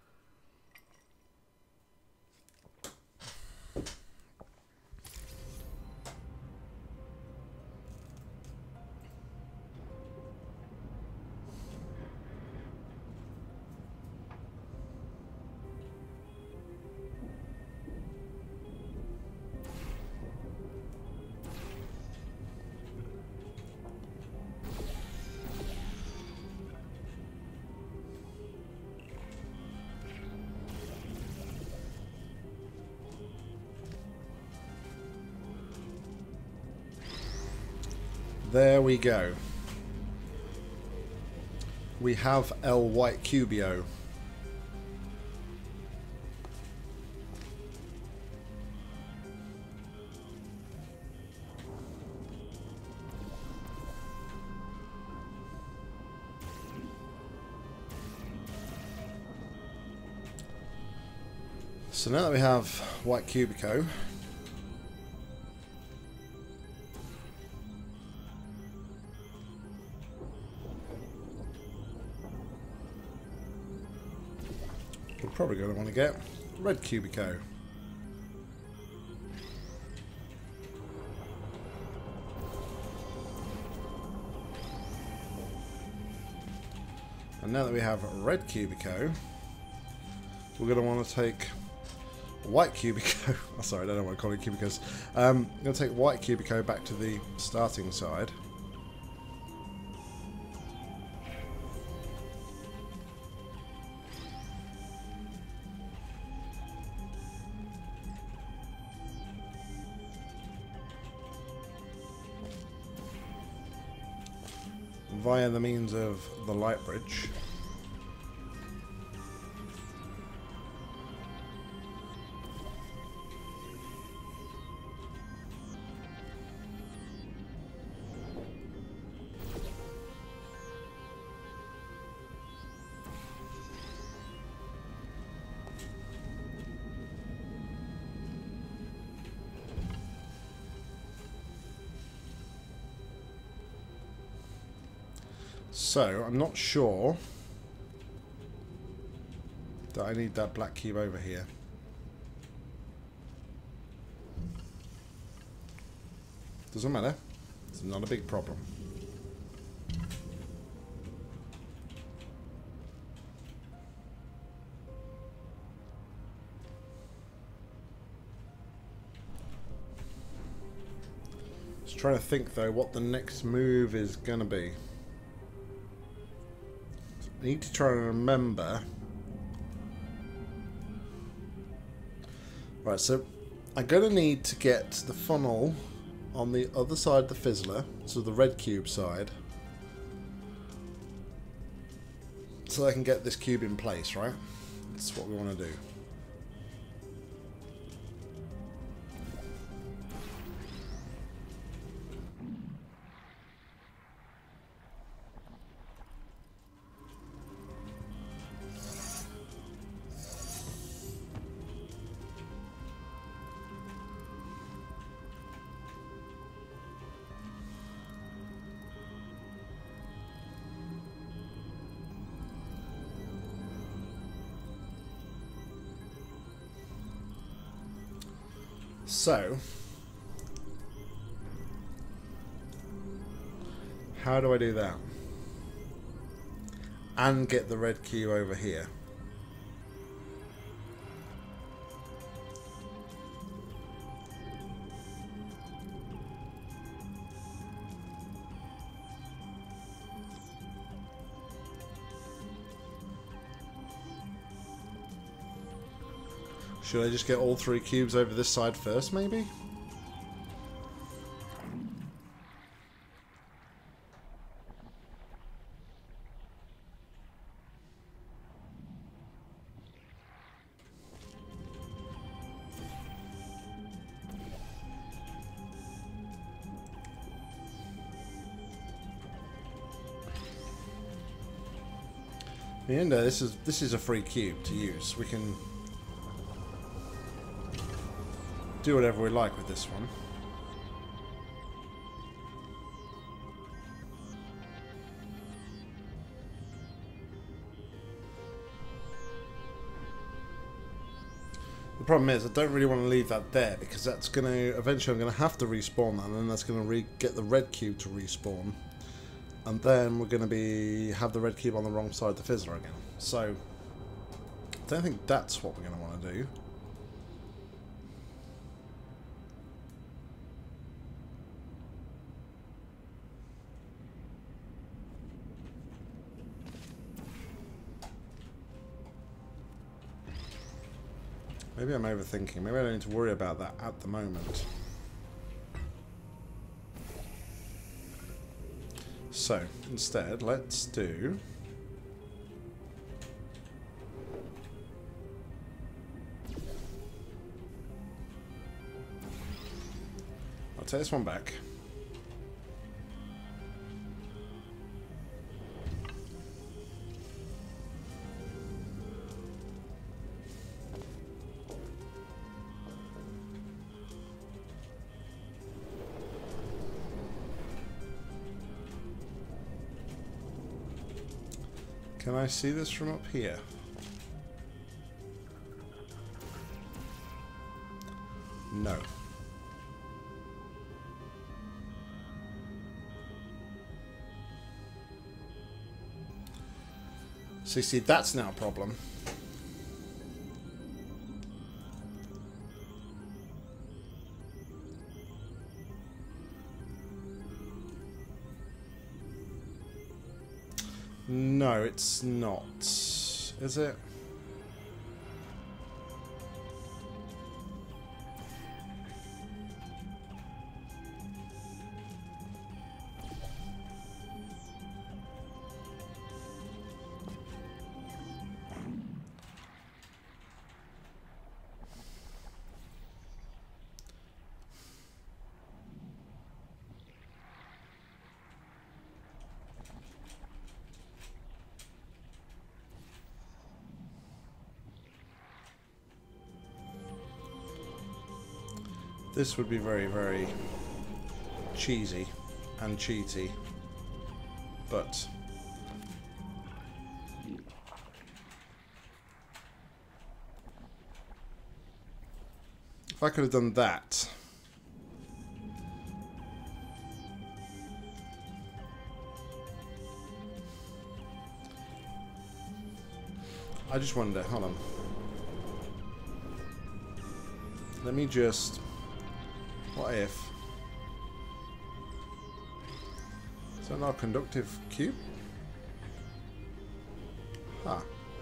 There we go. We have L White Cubio. So now that we have White Cubico, we're probably going to want to get Red Cubico. And now that we have Red Cubico, we're going to want to take White Cubico. Oh, sorry, I don't know what I call it Cubicos. I'm going to take White Cubico back to the starting side. via the means of the light bridge. So, I'm not sure that I need that black cube over here. Doesn't matter. It's not a big problem. Just trying to think though what the next move is going to be. I need to try and remember. Right, so I'm going to need to get the funnel on the other side of the fizzler, so the red cube side, so I can get this cube in place, right? That's what we want to do. So, how do I do that? And get the red cube over here. Should I just get all 3 cubes over this side first, maybe? In the end, this is a free cube to use. We can do whatever we like with this one. The problem is I don't really want to leave that there because that's going to eventually I'm going to have to respawn that, and then that's going to get the red cube to respawn, and then we're going to have the red cube on the wrong side of the fizzler again. So I don't think that's what we're going to want to do. Maybe I'm overthinking. Maybe I don't need to worry about that at the moment. So, instead, let's do... I'll take this one back. Can I see this from up here? No. So you see, that's now a problem. No, it's not. Is it? This would be very, very cheesy and cheaty, but if I could have done that, I just wonder, hold on. Let me just, what if, is that not a conductive cube? Huh.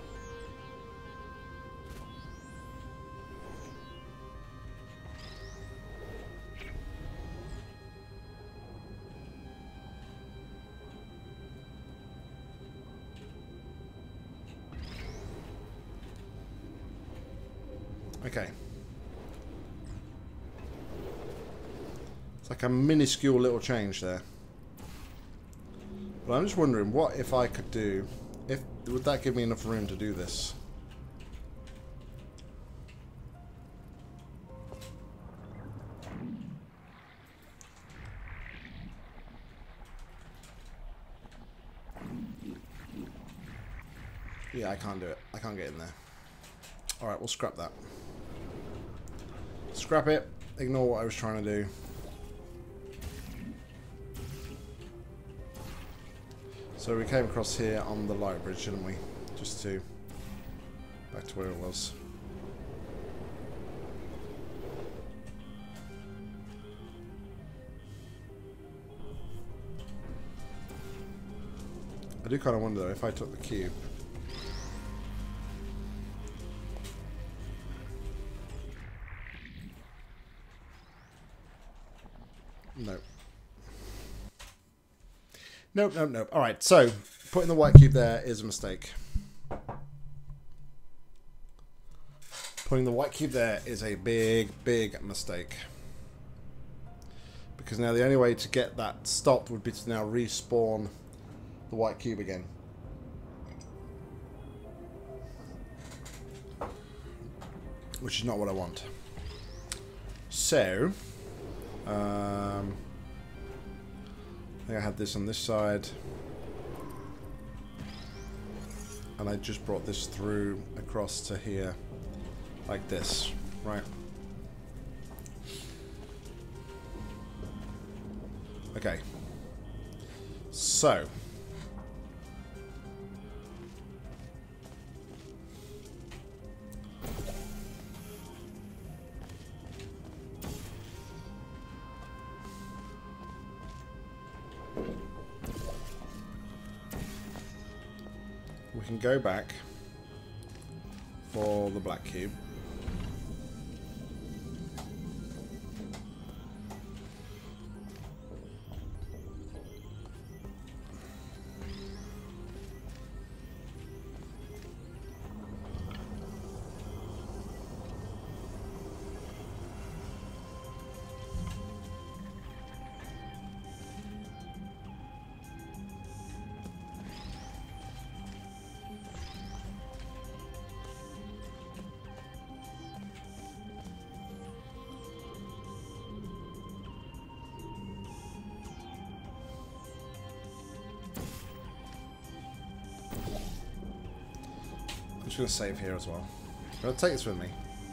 Okay. It's like a minuscule little change there. But I'm just wondering, what if I could do... would that give me enough room to do this? Yeah, I can't do it. I can't get in there. Alright, we'll scrap that. Scrap it. Ignore what I was trying to do. So we came across here on the light bridge, didn't we? Just to... back to where it was. I do kind of wonder though, if I took the cube... Nope. Nope, nope, nope. Alright, so putting the white cube there is a mistake. Putting the white cube there is a big, big mistake. Because now the only way to get that stopped would be to now respawn the white cube again. Which is not what I want. So... I think I had this on this side, and I just brought this through across to here like this, right? Okay, so we can go back for the black cube. I'm just going to save here as well. I'm going to take this with me.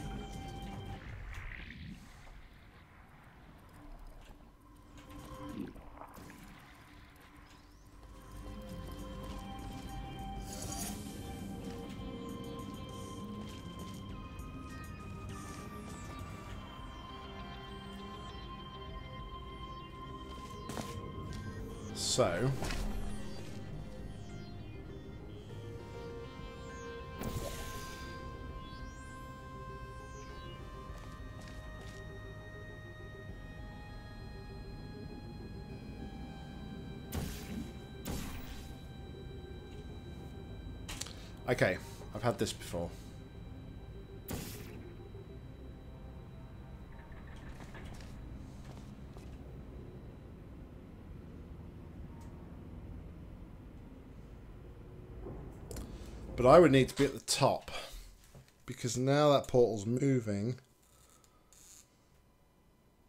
So... okay, I've had this before. But I would need to be at the top, because now that portal's moving.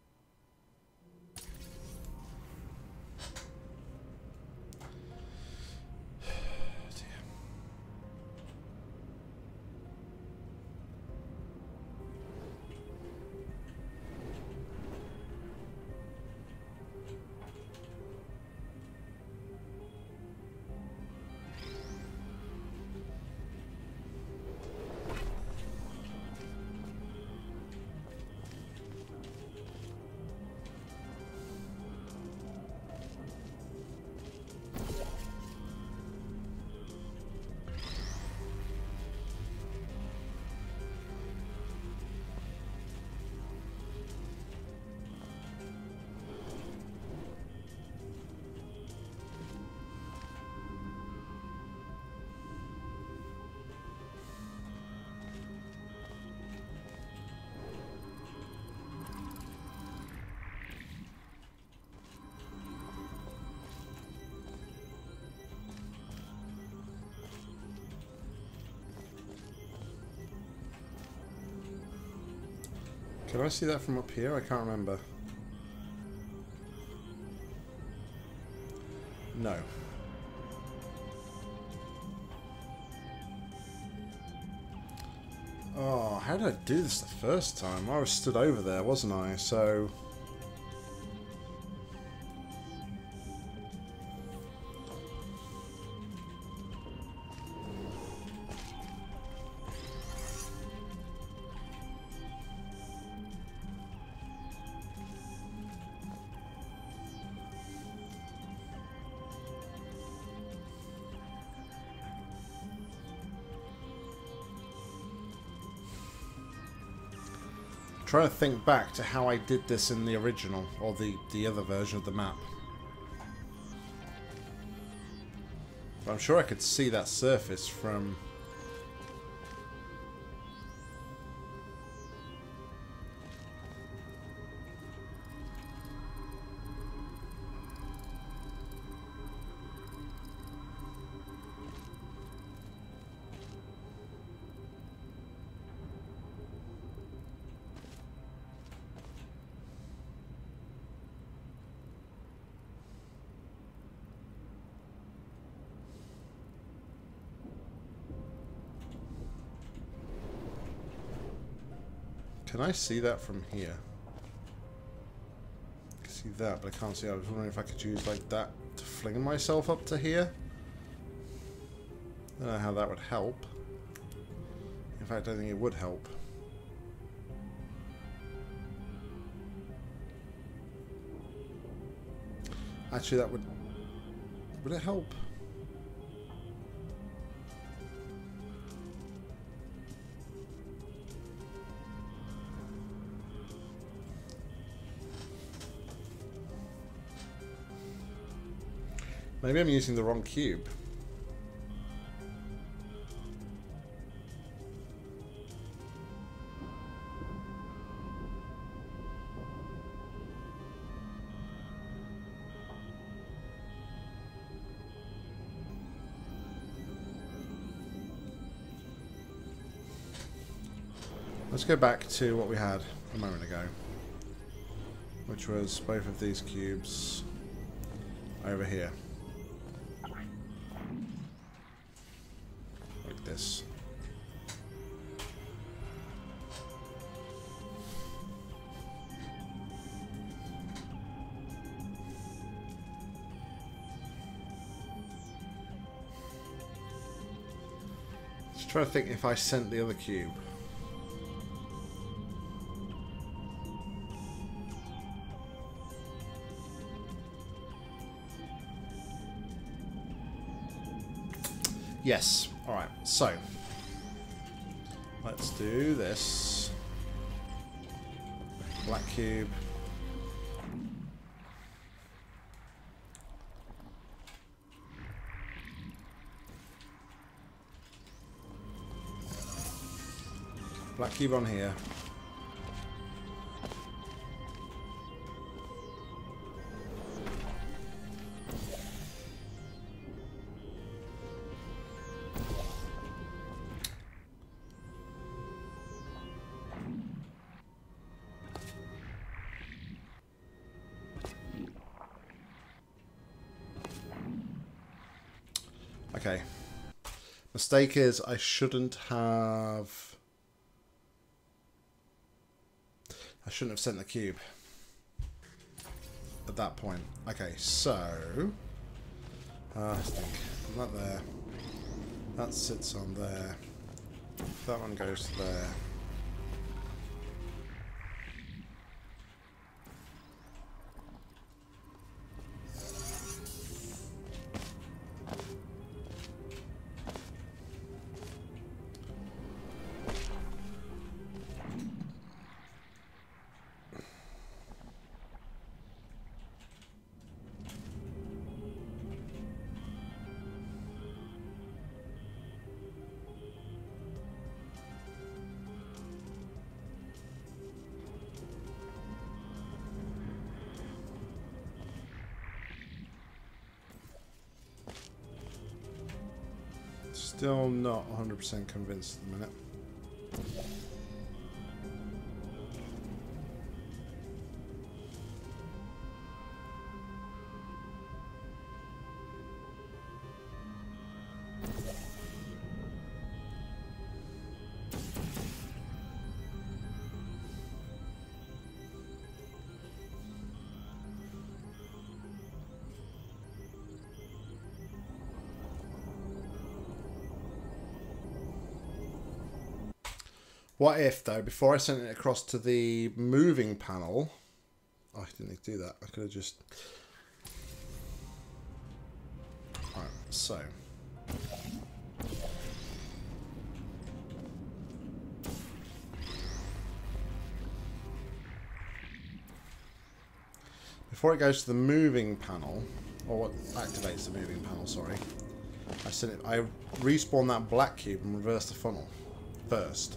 Can I see that from up here? I can't remember. No. Oh, how did I do this the first time? I was stood over there, wasn't I? So... trying to think back to how I did this in the original, or the other version of the map. But I'm sure I could see that surface from... Can I see that from here? I can see that, but I can't see. I was wondering if I could use like that to fling myself up to here. I don't know how that would help. In fact, I don't think it would help. Actually, that would... Would it help? Maybe I'm using the wrong cube. Let's go back to what we had a moment ago, which was both of these cubes over here. Like this. Just trying to think if I sent the other cube. Yes. Alright, so let's do this. Black cube. Black cube on here. Okay. Mistake is I shouldn't have sent the cube at that point. Okay, so I think that there. That sits on there. That one goes to there. Still not 100% convinced at the minute. What if, though, before I sent it across to the moving panel... Oh, I didn't need to do that. I could have just... Alright, so... Before it goes to the moving panel, or what activates the moving panel, sorry, I respawn that black cube and reverse the funnel first.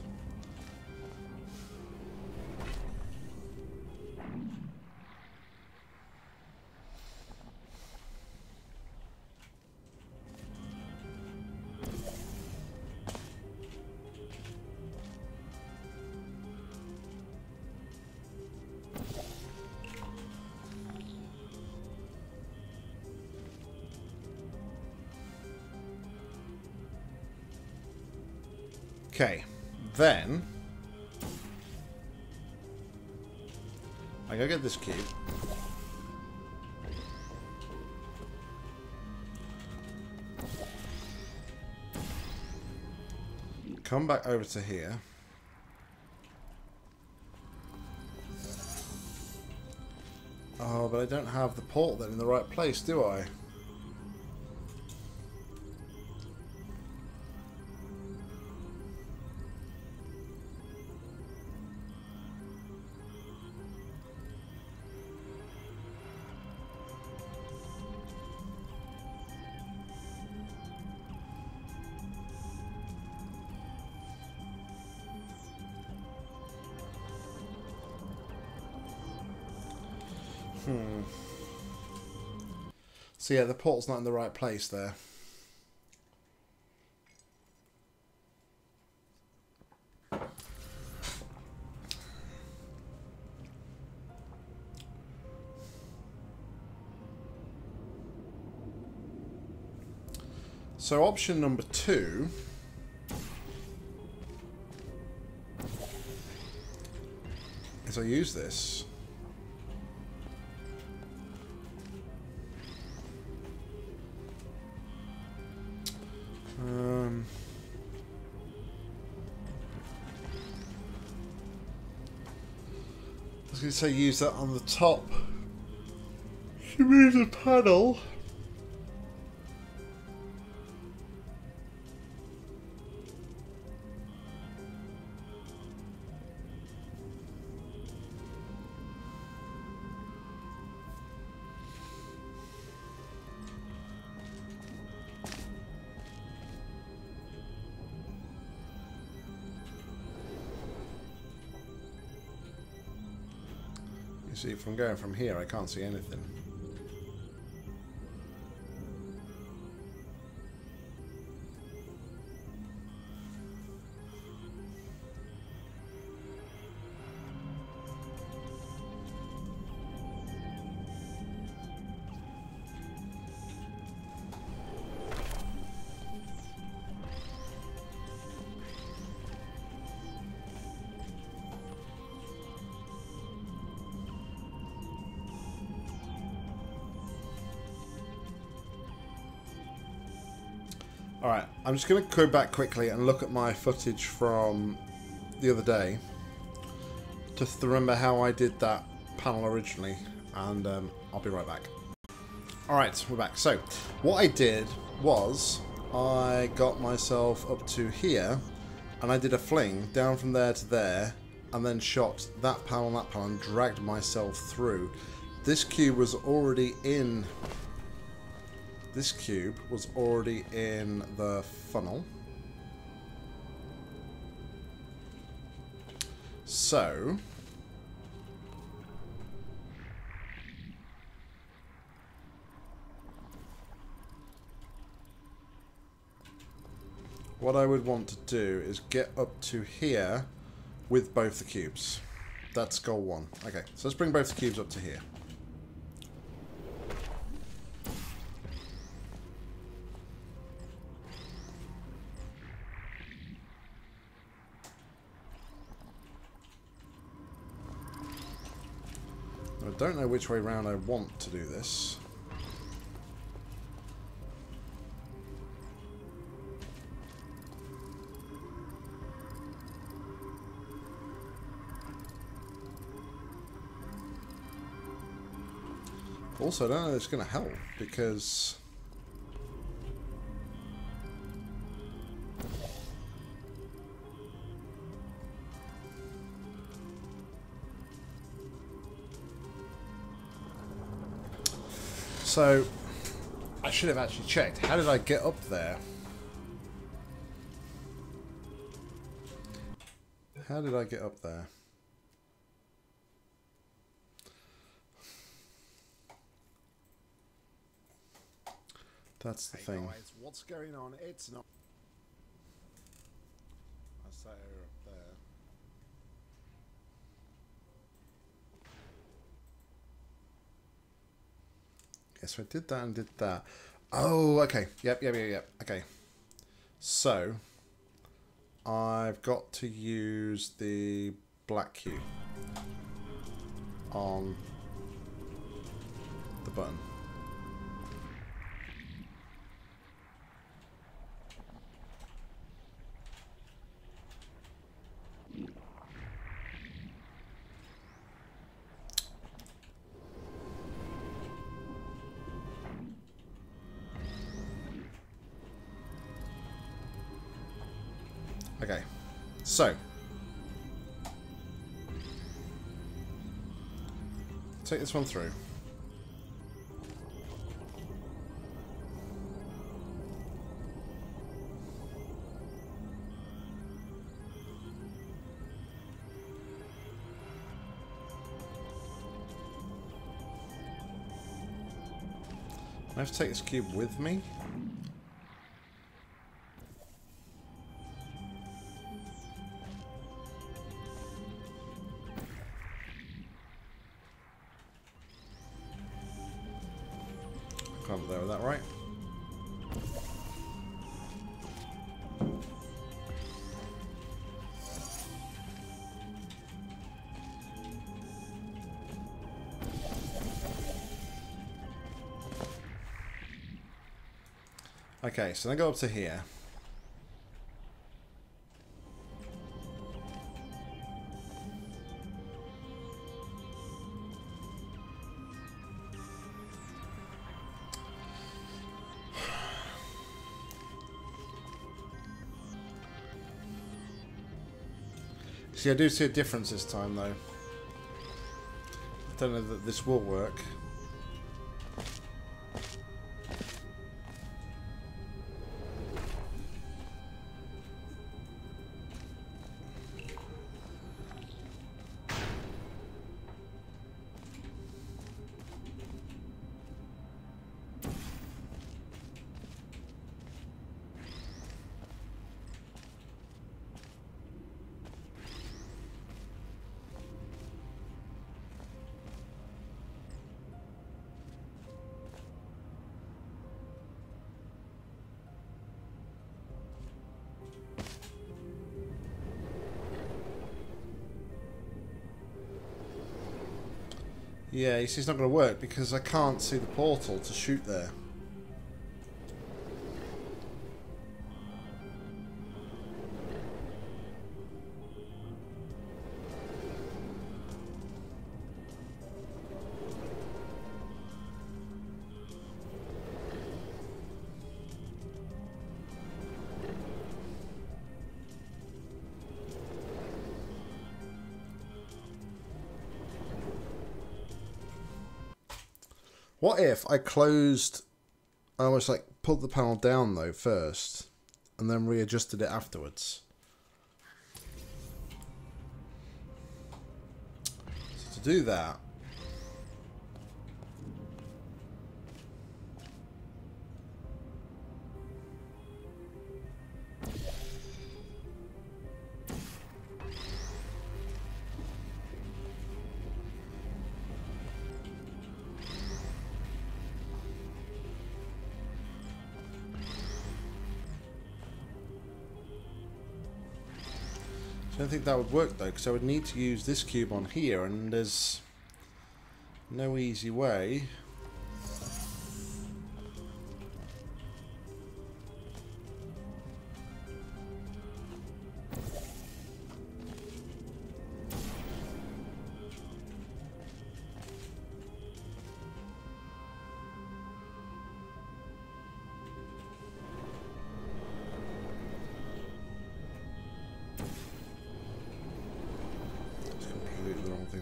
Okay, then I go get this cube. Come back over to here. Oh, but I don't have the portal then in the right place, do I? So yeah, the portal's not in the right place there. So option number 2 is I use this. I was going to say use that on the top. You move the panel. See, if I'm going from here, I can't see anything. Alright, I'm just going to go back quickly and look at my footage from the other day. Just to remember how I did that panel originally. And I'll be right back. Alright, we're back. So, what I did was I got myself up to here. And I did a fling down from there to there. And then shot that panel and that panel and dragged myself through. This cube was already in... This cube was already in the funnel. So... what I would want to do is get up to here with both the cubes. That's goal 1. Okay, so let's bring both the cubes up to here. I don't know which way round I want to do this. Also, I don't know if it's going to help, because... So, I should have actually checked. How did I get up there? How did I get up there? That's the thing. Guys, what's going on? It's not. That's that area up there. Yes, so I did that and did that. Oh, okay. Yep. Okay. So, I've got to use the black cube on the button. Okay, so take this one through. I have to take this cube with me. Can't there with that, right? Okay, so then go up to here. See, I do see a difference this time, though. I don't know that this will work. Yeah, you see it's not going to work because I can't see the portal to shoot there. What if I closed, I almost like pulled the panel down though first and then readjusted it afterwards? So to do that, I don't think that would work though, because I would need to use this cube on here, and there's no easy way.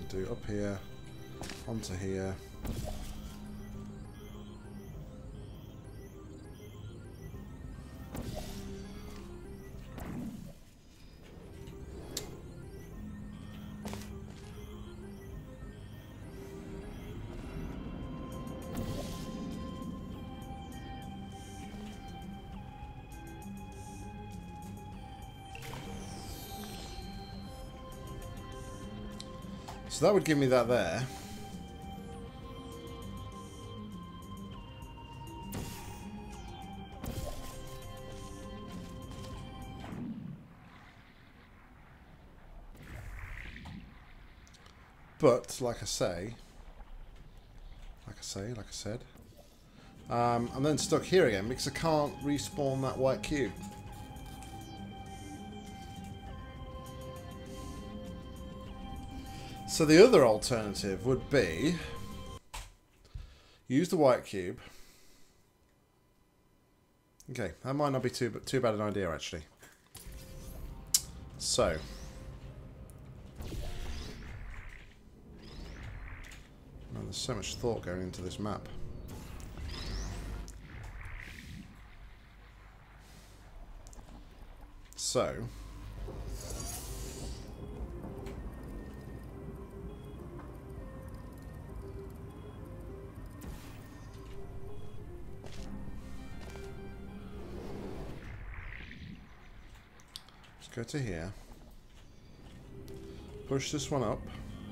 going to do up here, onto here. So that would give me that there. But, like I said, I'm then stuck here again because I can't respawn that white cube. So the other alternative would be use the white cube. Okay, that might not be too bad an idea actually. So man, there's so much thought going into this map. So go to here, push this one up,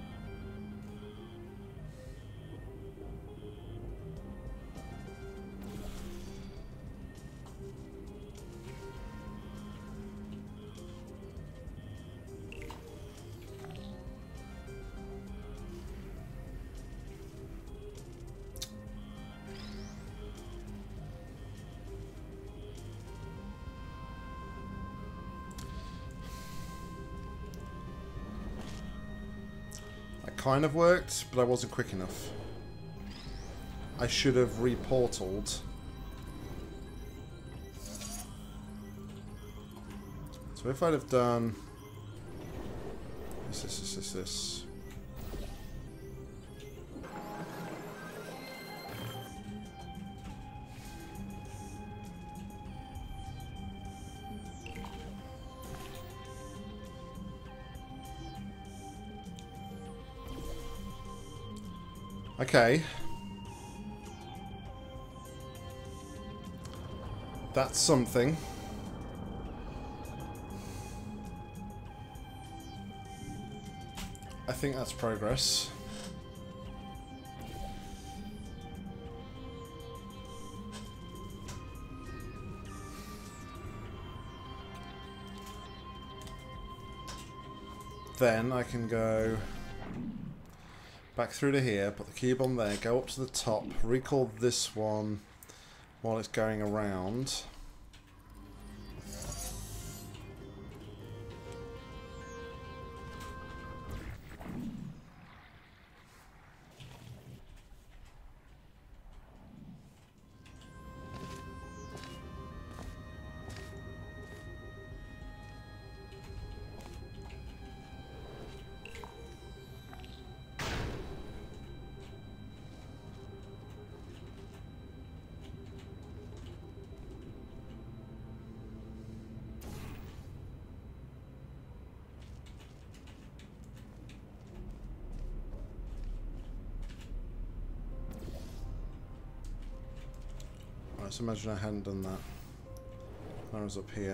kind of worked, but I wasn't quick enough. I should have reportaled. So if I'd have done this. Okay. That's something. I think that's progress. Then I can go back through to here, put the cube on there, go up to the top, recall this one while it's going around. Let's imagine I hadn't done that. I was up here.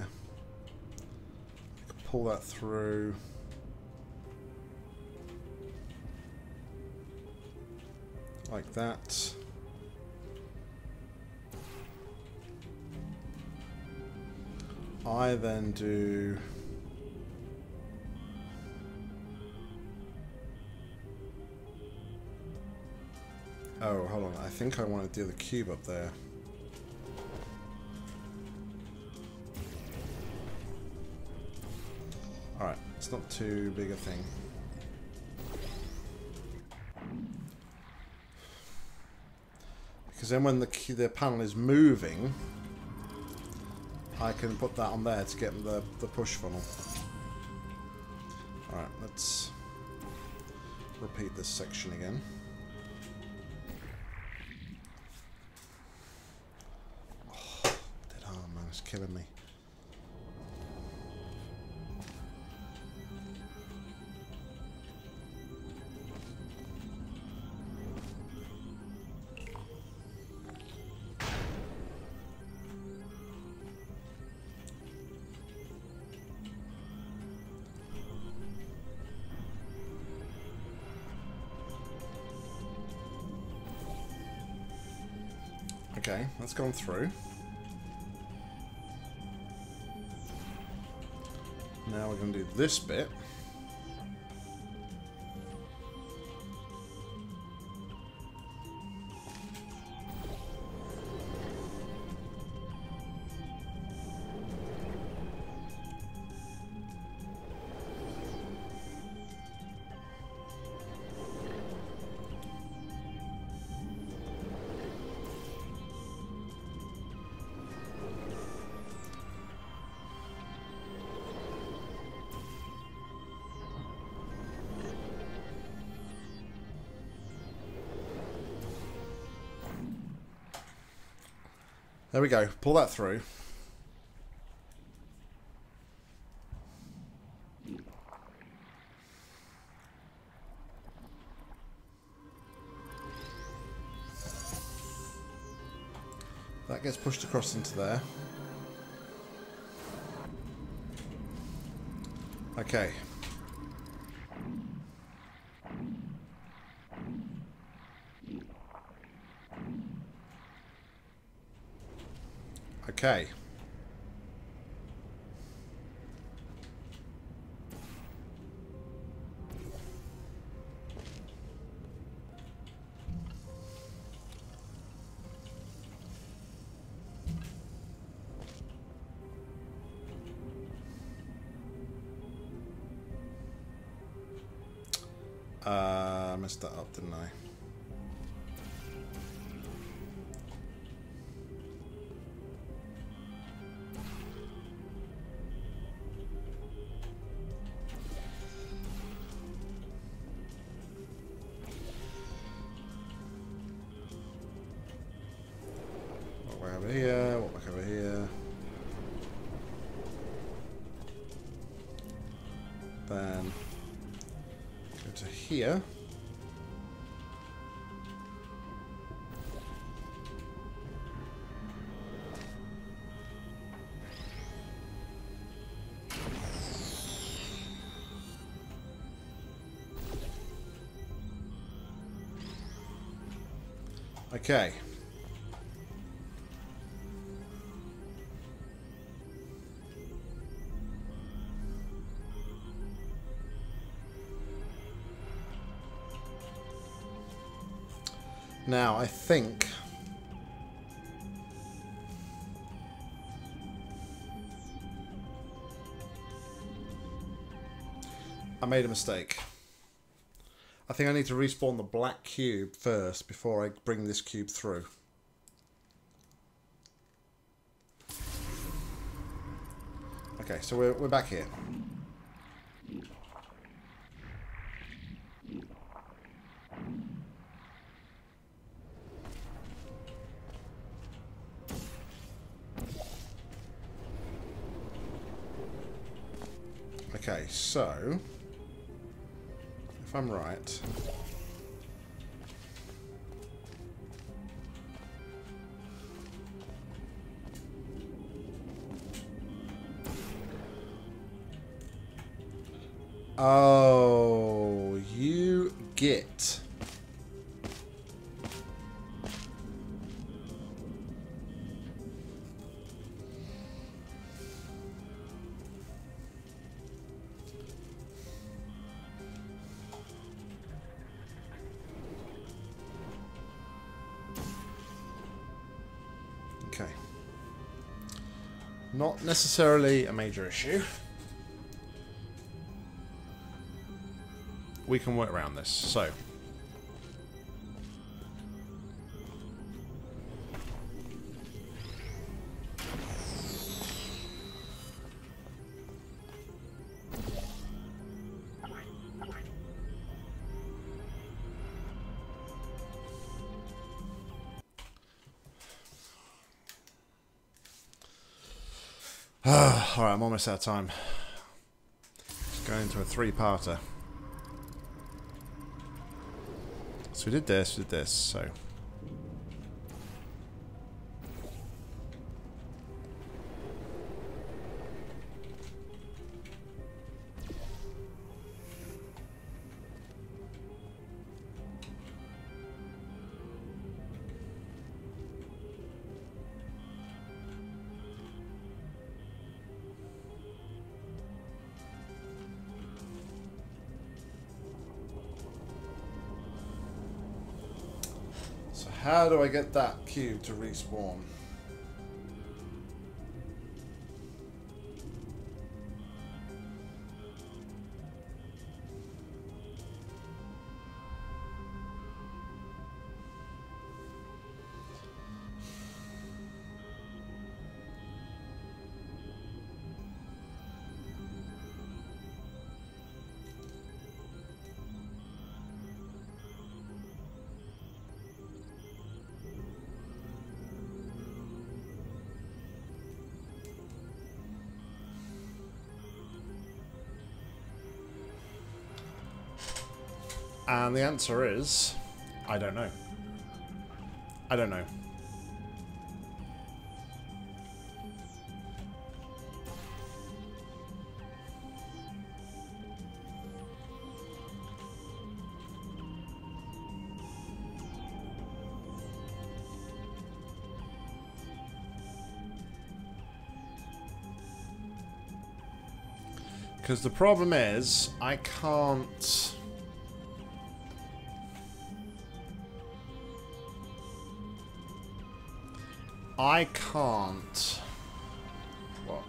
I could pull that through. Like that. I then do... Oh, hold on. I think I want to do the cube up there. Alright, it's not too big a thing. Because then when the panel is moving, I can put that on there to get the push funnel. Alright, let's repeat this section again. Oh, dead arm, man, it's killing me. Okay, that's gone through. Now we're going to do this bit. There we go. Pull that through. That gets pushed across into there. Okay. Okay. Messed that up, didn't I? Walk back over here, walk back over here. Then go to here. Okay. Now, I think I made a mistake. I think I need to respawn the black cube first before I bring this cube through. Okay, so we're back here. Okay, so if I'm right, oh, you get. Okay. Not necessarily a major issue. We can work around this. So. Alright, I'm almost out of time. Just going into a three-parter. So we did this, so... How do I get that cube to respawn? And the answer is, I don't know. I don't know. Because the problem is, I can't... I can't... What?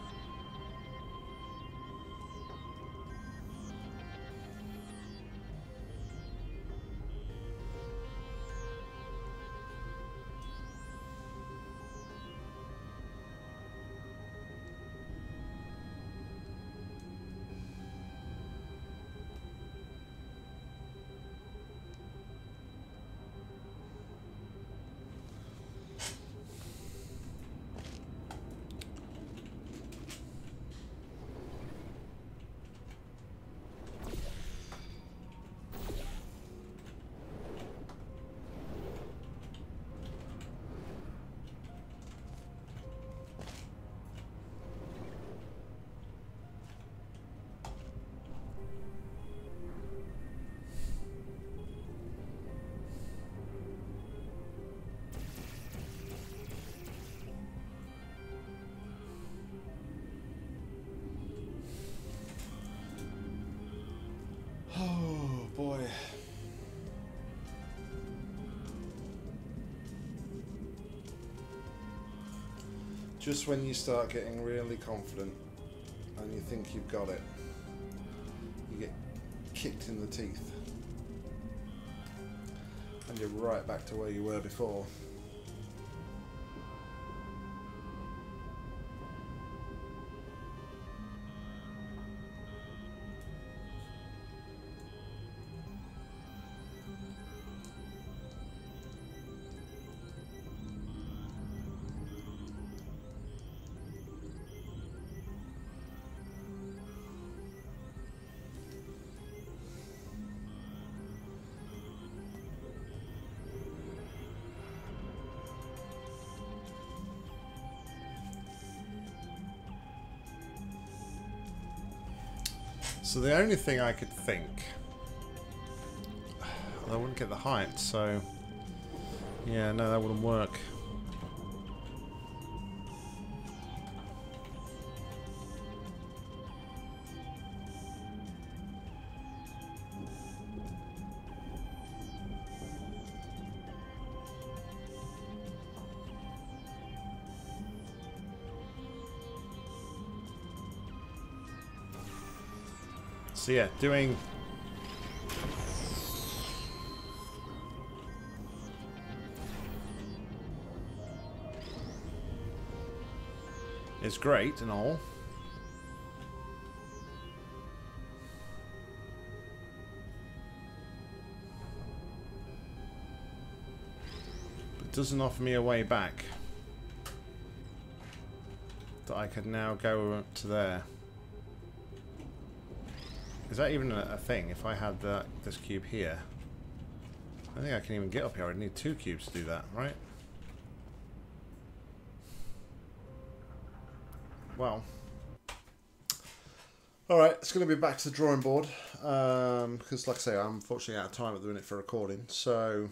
Oh, boy. Just when you start getting really confident and you think you've got it, you get kicked in the teeth. And you're right back to where you were before. So the only thing I could think, I wouldn't get the height, so yeah, no, that wouldn't work. So yeah, doing is great and all. But it doesn't offer me a way back. that I could now go to there. Is that even a thing? If I had this cube here, I don't think I can even get up here. I'd need 2 cubes to do that, right? Well, alright, it's going to be back to the drawing board, because like I say, I'm unfortunately out of time at the minute for recording, so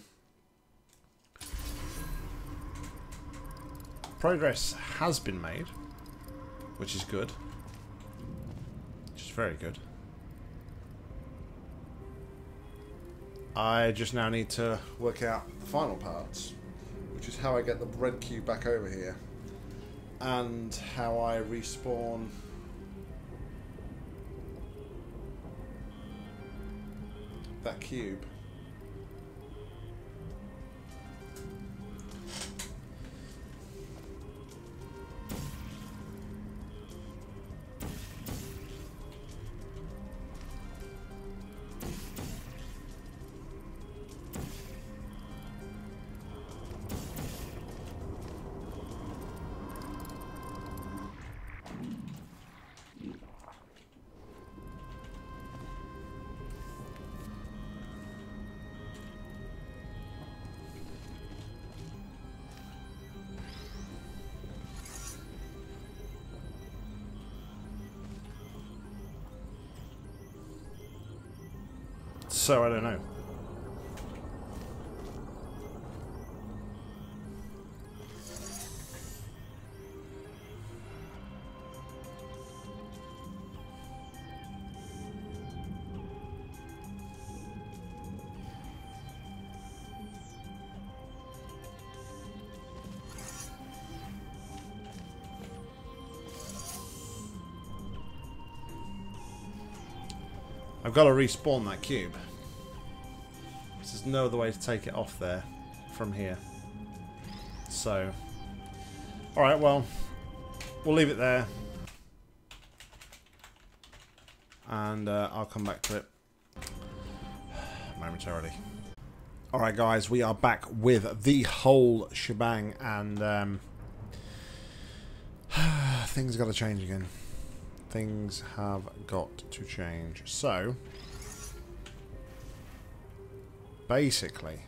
progress has been made, which is good, which is very good. I just now need to work out the final parts, which is how I get the red cube back over here, and how I respawn that cube. So I don't know. I've got to respawn that cube. There's no other way to take it off there from here. So, alright, well, we'll leave it there. And I'll come back to it momentarily. Alright guys, we are back with the whole shebang, and things have got to change again. Things have got to change. So, basically,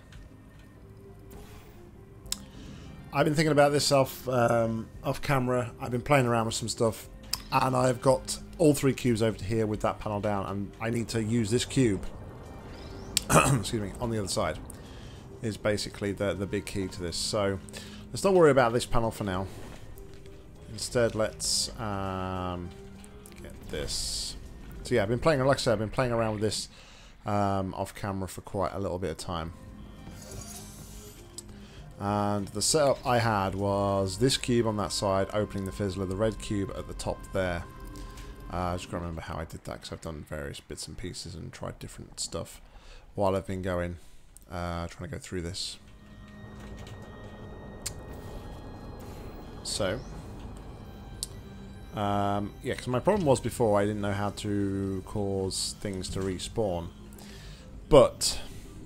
I've been thinking about this off camera. I've been playing around with some stuff, and I've got all 3 cubes over here with that panel down, and I need to use this cube excuse me, on the other side is basically the big key to this. So let's not worry about this panel for now. Instead, let's get this. So yeah, I've been playing, like I said, I've been playing around with this off camera for quite a little bit of time. And the setup I had was this cube on that side opening the fizzler, the red cube at the top there. I just can't remember how I did that because I've done various bits and pieces and tried different stuff while I've been going, trying to go through this. So, yeah, because my problem was before I didn't know how to cause things to respawn. But,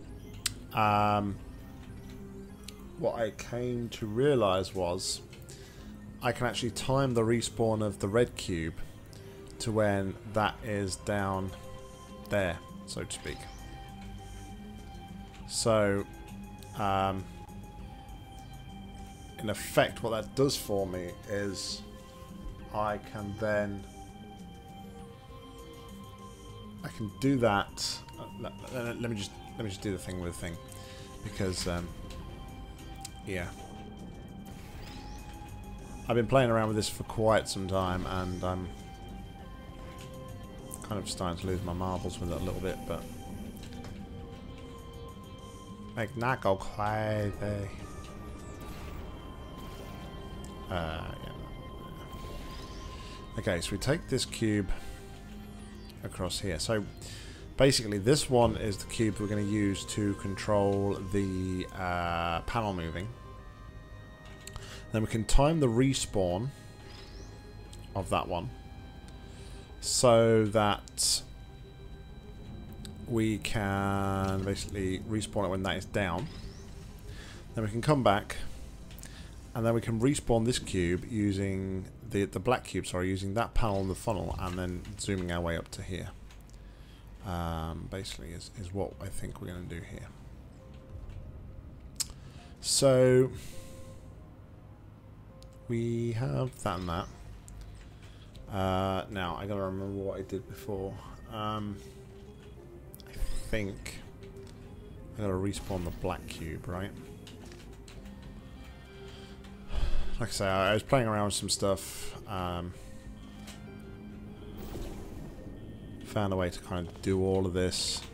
what I came to realise was I can actually time the respawn of the red cube to when that is down there, so to speak. So, in effect, what that does for me is I can then do that. Let me just do the thing with the thing, because yeah, I've been playing around with this for quite some time, and I'm kind of starting to lose my marbles with it a little bit, but make Nock go crazy. Yeah. Okay, so we take this cube across here. So basically, this one is the cube we're going to use to control the panel moving. Then we can time the respawn of that one so that we can basically respawn it when that is down. Then we can come back, and then we can respawn this cube using the black cube, sorry, using that panel on the funnel and then zooming our way up to here. Basically is what I think we're going to do here. So we have that and that. Now I gotta remember what I did before. I think I gotta respawn the black cube, right? Like I say, I was playing around with some stuff. Found a way to kind of do all of this.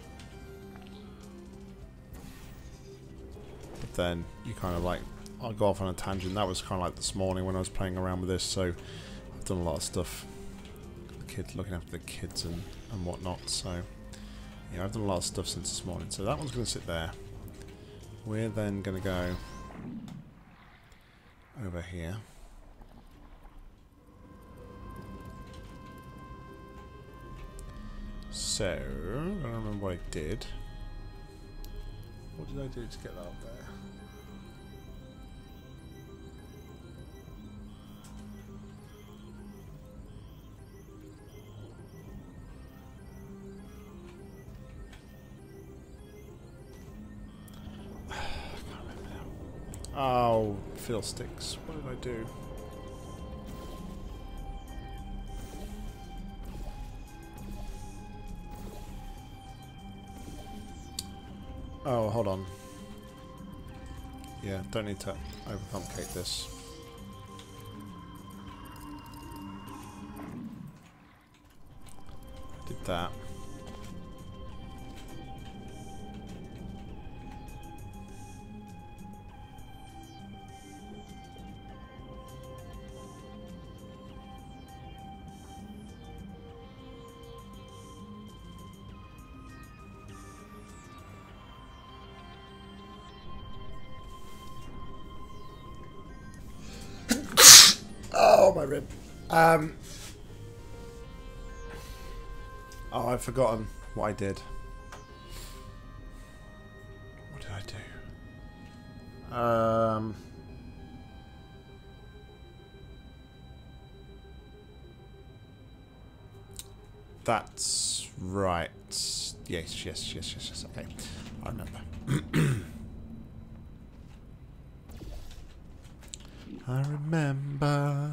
But then you kind of like, I'll go off on a tangent. That was kind of like this morning when I was playing around with this, so I've done a lot of stuff. The kids, looking after the kids and whatnot, so yeah, I've done a lot of stuff since this morning. So that one's going to sit there. We're then going to go over here. So, I don't remember what I did. What did I do to get that up there? I can't remember now. Oh, fiddlesticks. What did I do? Oh, hold on. Yeah, don't need to overcomplicate this. Did that. Oh, my rib. Oh, I've forgotten what I did. What did I do? That's right. Yes. Okay, I remember. I remember.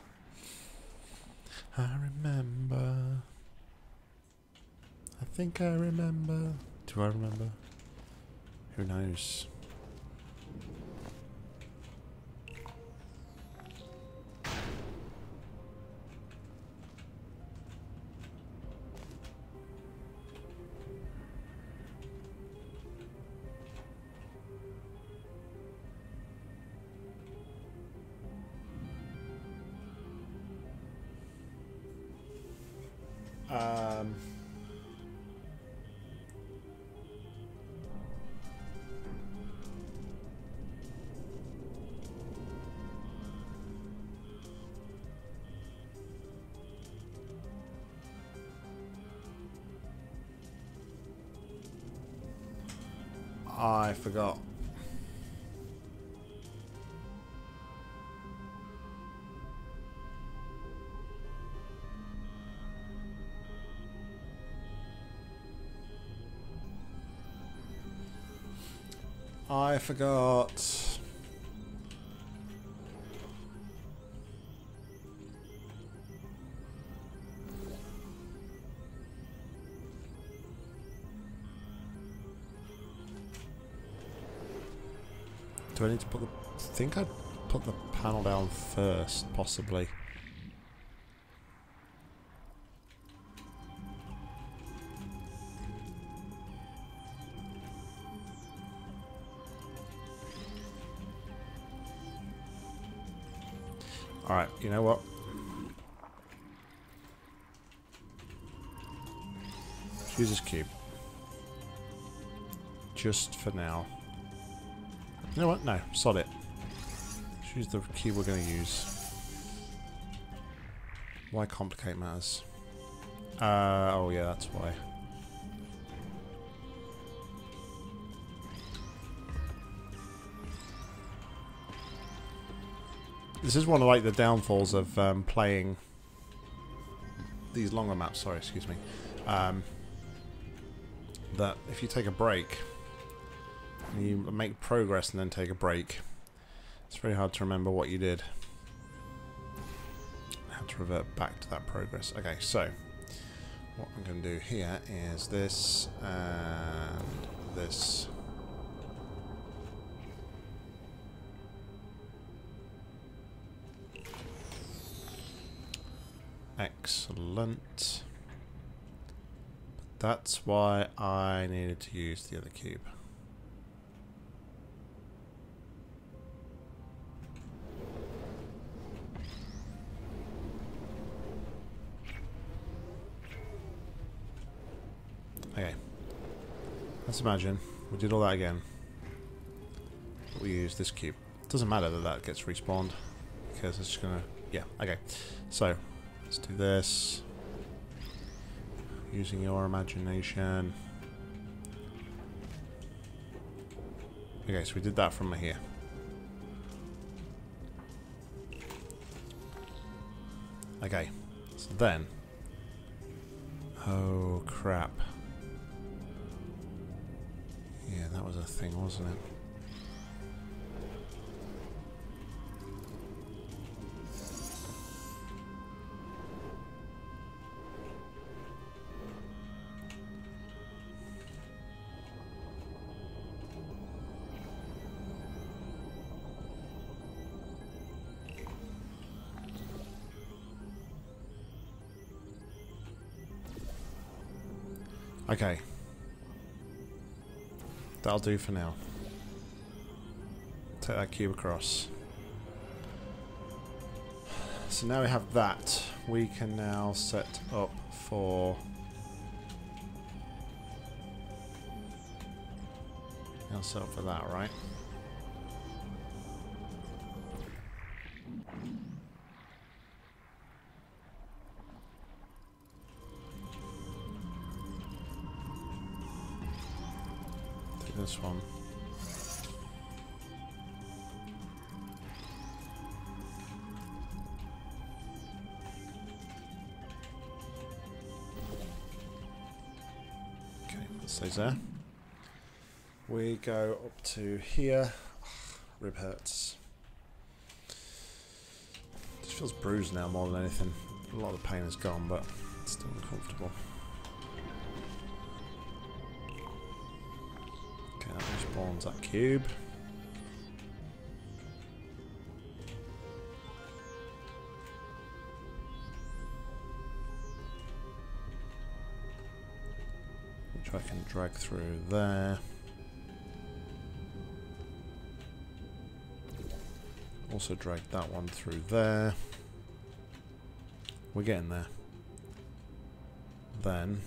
I think I remember. Do I remember? Who knows? I forgot. I forgot. Do I need to put the... I think I'd put the panel down first, possibly. Alright, you know what? Use this cube. Just for now. You know what? No, sod it. Choose the cube we're going to use. Why complicate matters? Oh yeah, that's why. This is one of like the downfalls of playing these longer maps. Sorry, excuse me. That if you take a break, you make progress and then take a break, it's very hard to remember what you did. I have to revert back to that progress. Okay, so what I'm going to do here is this and this. Excellent. That's why I needed to use the other cube. Okay. Let's imagine we did all that again. We use this cube. Doesn't matter that that gets respawned because it's just gonna. Yeah. Okay. So let's do this. Using your imagination. Okay, so we did that from here. Okay, so then. Oh crap. Yeah, that was a thing, wasn't it? Okay. That'll do for now. Take that cube across. So now we have that. We can now set up for... I'll set up for that, right? This one. Okay, that stays there. We go up to here. Rib hurts. Just feels bruised now more than anything. A lot of the pain is gone, but it's still uncomfortable. That respawns that cube. Which I can drag through there. Also drag that one through there. We're getting there. Then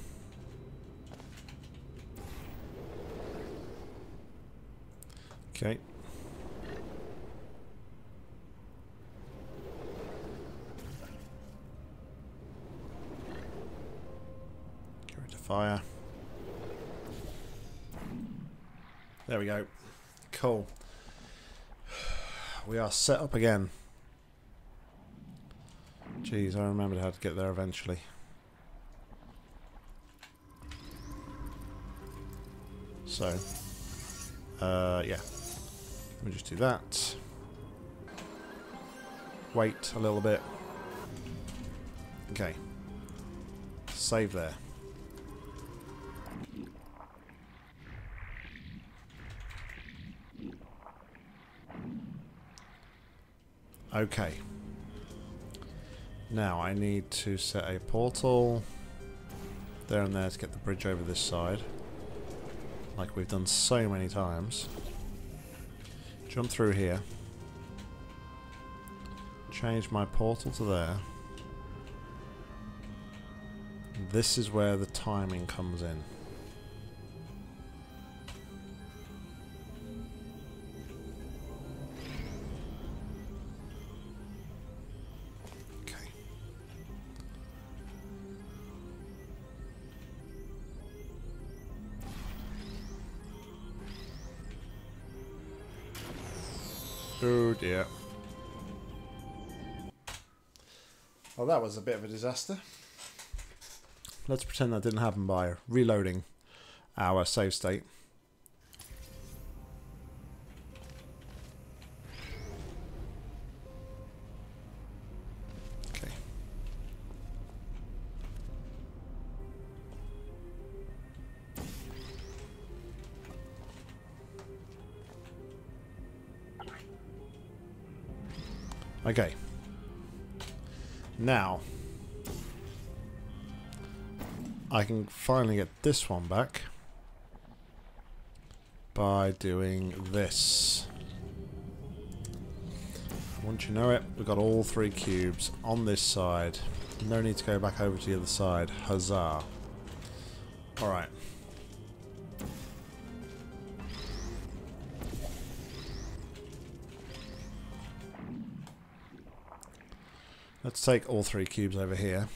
okay. Get rid of fire. There we go. Cool. We are set up again. Jeez, I remembered how to get there eventually. So, yeah. Let me just do that. Wait a little bit. Okay. Save there. Okay. Now I need to set a portal there and there to get the bridge over this side. Like we've done so many times. Jump through here. Change my portal to there. This is where the timing comes in. Okay. Oh dear. Well, that was a bit of a disaster. Let's pretend that didn't happen by reloading our save state. Okay. Okay. Now, I can finally get this one back by doing this. Once you know it, we've got all 3 cubes on this side. No need to go back over to the other side. Huzzah. Alright. Let's take all 3 cubes over here.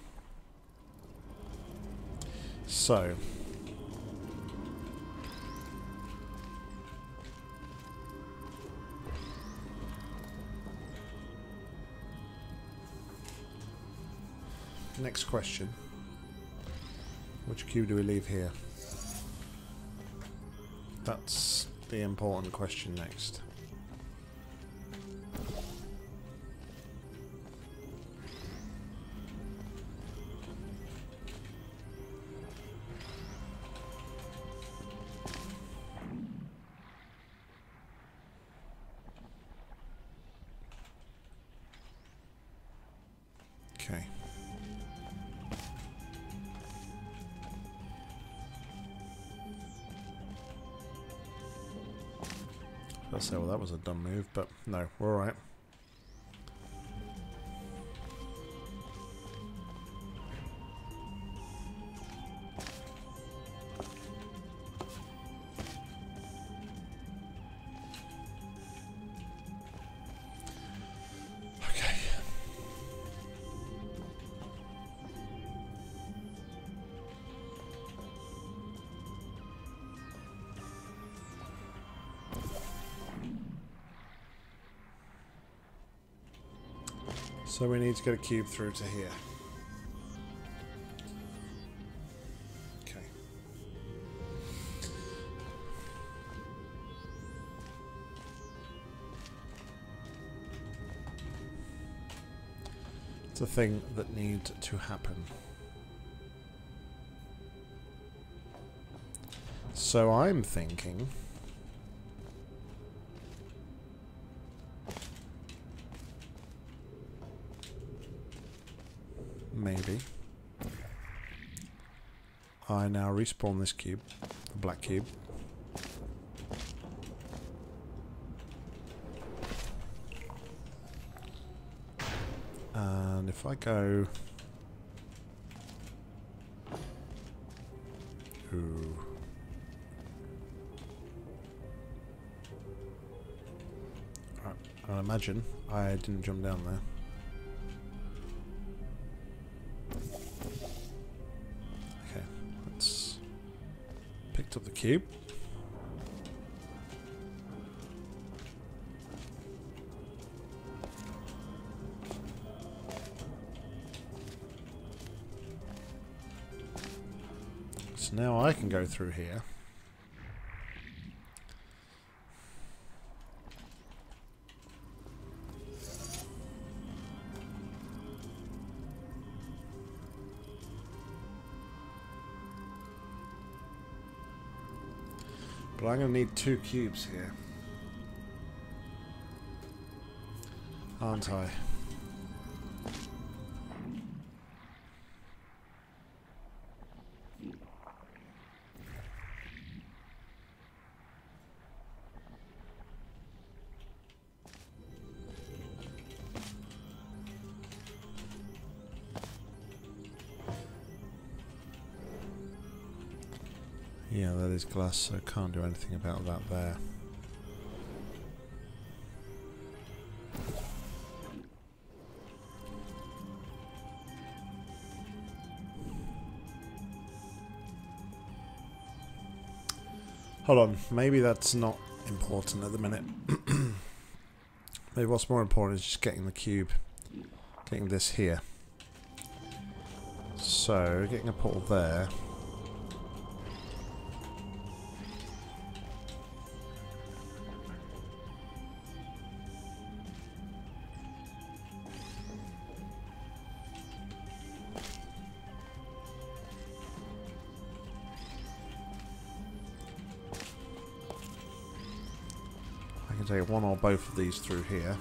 So, next question. Which cube do we leave here? That's the important question next. Okay. I'll say, well, that was a dumb move, but no, we're alright. So we need to get a cube through to here. Okay. It's a thing that needs to happen. So I'm thinking... maybe I now respawn this cube, the black cube. And if I go... Ooh. I imagine I didn't jump down there. Picked up the cube. So now I can go through here. But I'm going to need 2 cubes here. Aren't I? Yeah, that is glass, so I can't do anything about that there. Hold on, maybe that's not important at the minute. Maybe what's more important is just getting the cube, getting this here. So, getting a portal there. I can take one or both of these through here.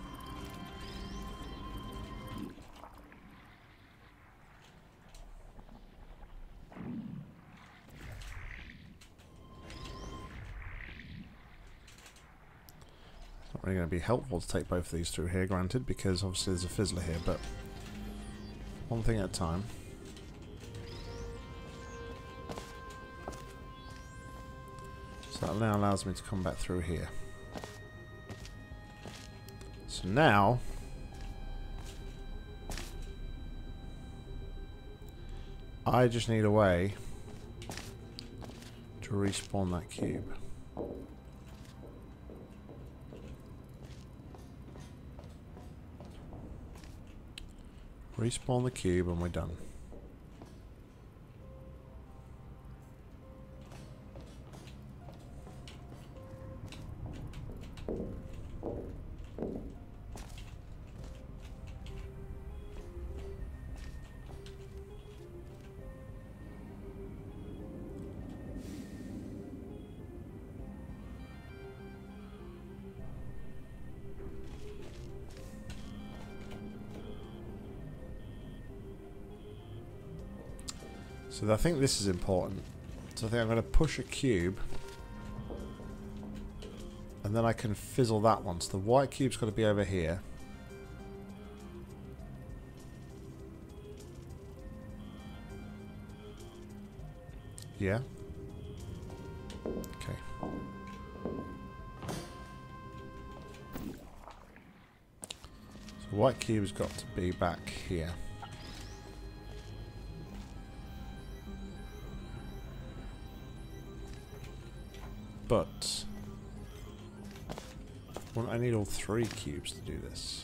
Not really going to be helpful to take both of these through here, granted, because obviously there's a fizzler here, but one thing at a time. So that now allows me to come back through here. So now I just need a way to respawn that cube. Respawn the cube and we're done. So I think this is important. So I think I'm going to push a cube. And then I can fizzle that one. So the white cube's got to be over here. Yeah. Okay. So the white cube's got to be back here. But I need all 3 cubes to do this.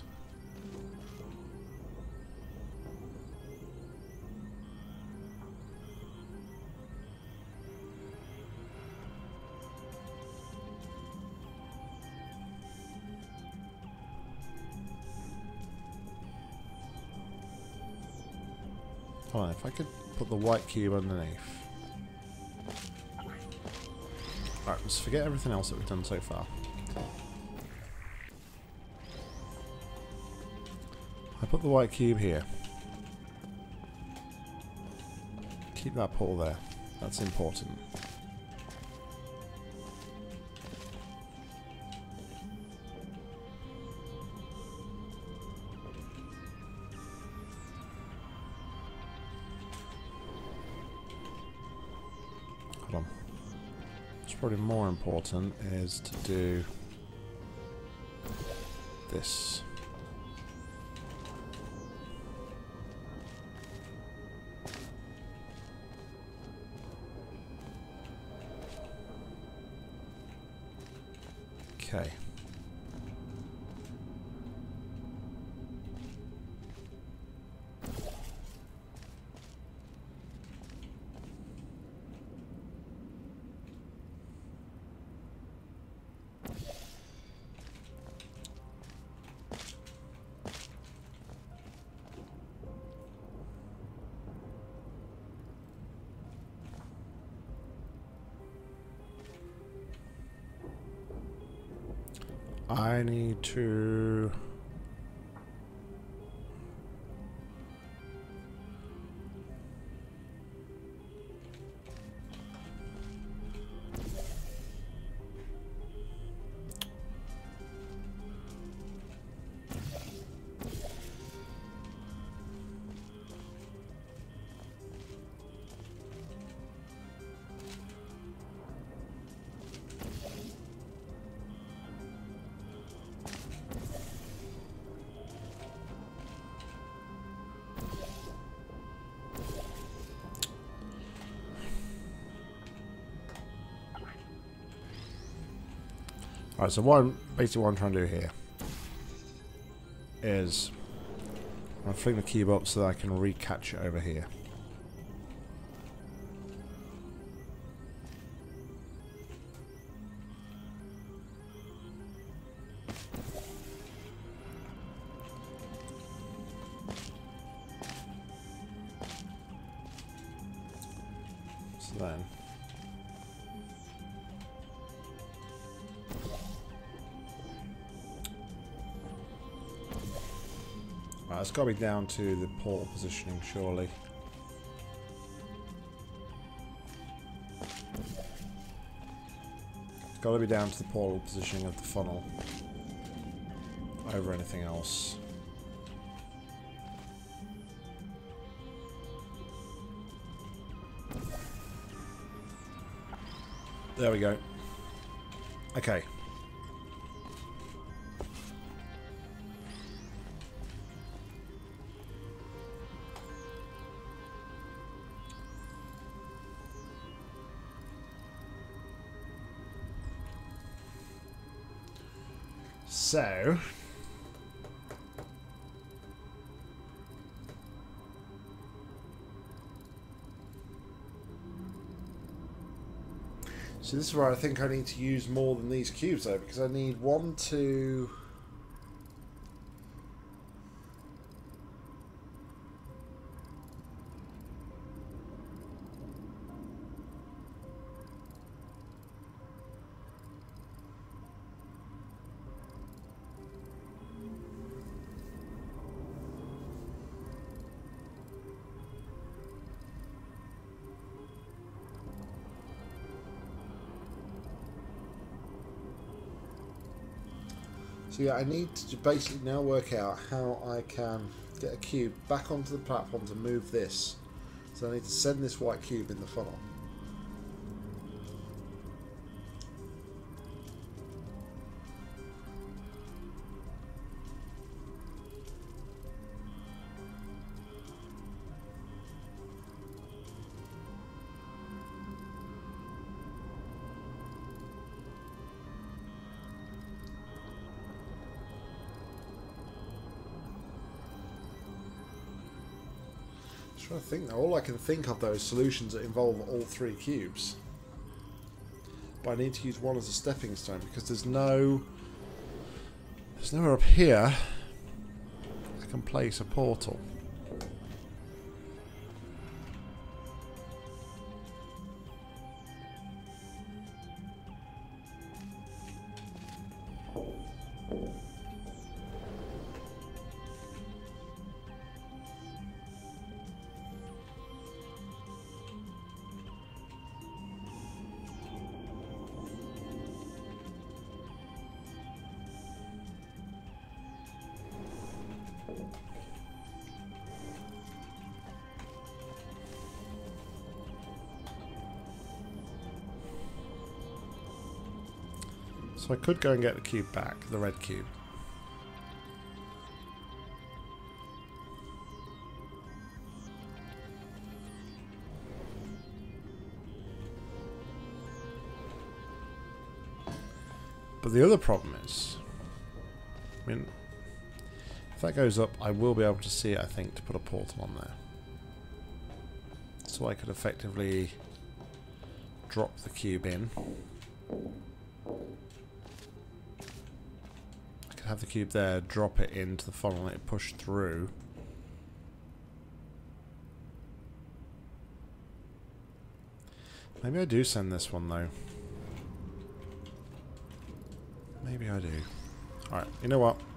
Hold on, if I could put the white cube underneath. Alright, let's forget everything else that we've done so far. I put the white cube here. Keep that portal there. That's important. Hold on. What's probably more important is to do this. Okay. I need to... Alright, so basically what I'm trying to do here is I'm going to fling the cube up so that I can recatch it over here. then right, it's got to be down to the portal positioning, surely. It's got to be down to the portal positioning of the funnel over anything else. There we go. Okay. So this is where I think I need to use more than these cubes though, because I need 1, 2... So yeah, I need to basically now work out how I can get a cube back onto the platform to move this. So I need to send this white cube in the funnel. Trying to think now. All I can think of though is solutions that involve all 3 cubes. But I need to use one as a stepping stone because there's nowhere up here I can place a portal. So I could go and get the cube back, the red cube. But the other problem is, I mean, if that goes up, I will be able to see it, I think, to put a portal on there. So I could effectively drop the cube in. Have the cube there, drop it into the funnel, let it push through. Maybe I do send this one though. Maybe I do. Alright, you know what?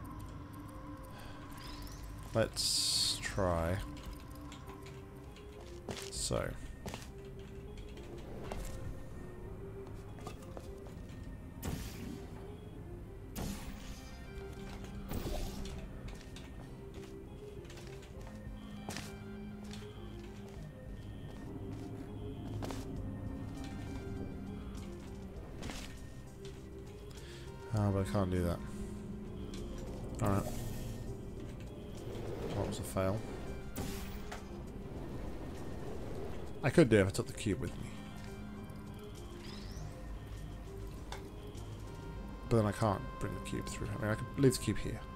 Let's try. So. Oh, but I can't do that. Alright. That was a fail. I could do it if I took the cube with me. But then I can't bring the cube through. I mean, I could leave the cube here.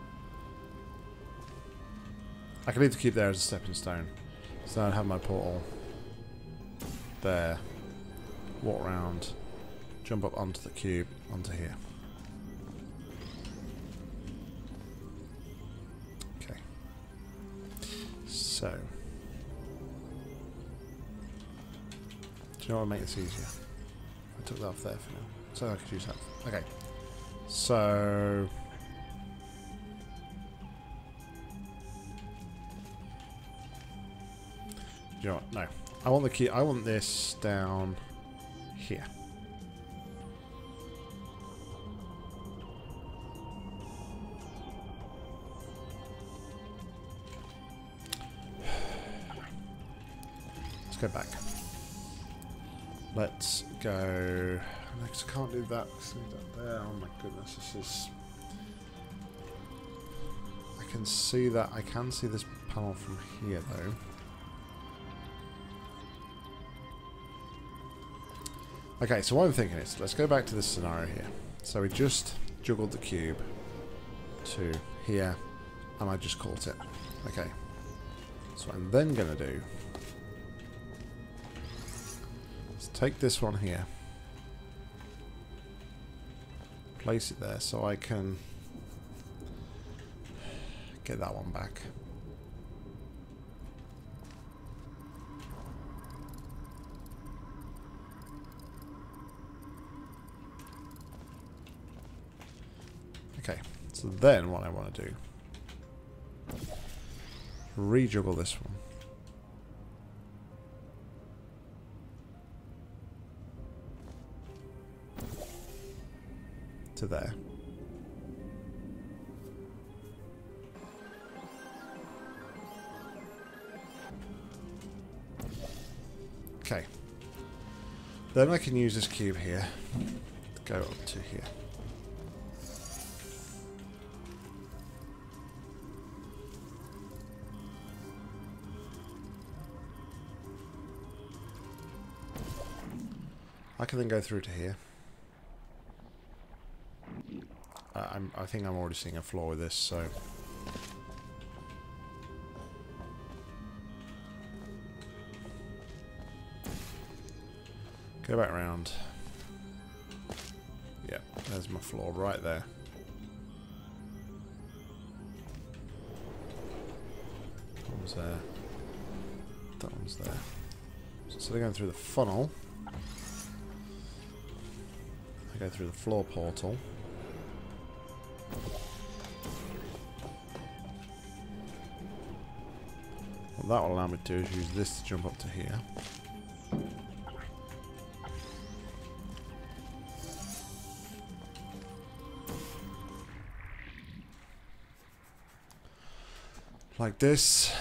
I could leave the cube there as a stepping stone. So I'd have my portal there. Walk around. Jump up onto the cube, onto here. So Do you know what would make this easier? I took that off there for now. So I could use that. Okay. So... Do you know what? No. I want the key. I want this down here. Let's go back. Let's go. Next, I can't do that. There. Oh my goodness, this is. I can see that. I can see this panel from here, though. Okay, so what I'm thinking is, let's go back to this scenario here. So we just juggled the cube to here, and I just caught it. Okay. So what I'm then going to do is take this one here, place it there so I can get that one back. Okay, so then what I want to do, rejuggle this one. To there. Okay. Then I can use this cube here to go up to here. I can then go through to here. I think I'm already seeing a flaw with this, so... Go back around. Yeah, there's my flaw right there. That one's there. That one's there. So instead of going through the funnel, I go through the floor portal. What that will allow me to do is use this to jump up to here. Like this.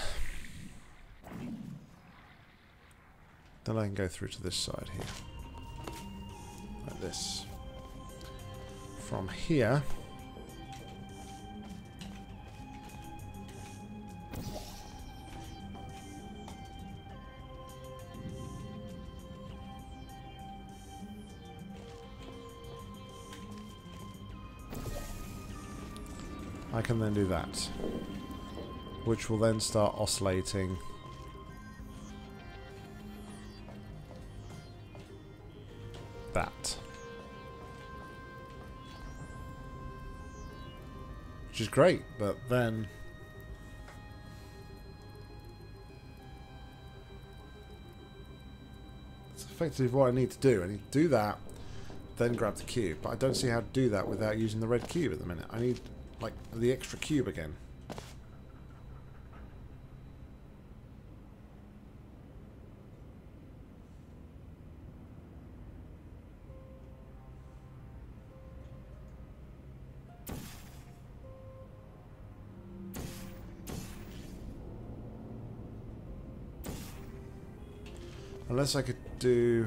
Then I can go through to this side here. Like this. From here, I can then do that, which will then start oscillating that. Which is great, but then it's effectively what I need to do. I need to do that, then grab the cube. But I don't see how to do that without using the red cube at the minute. I need, like, the extra cube again. Unless I could do...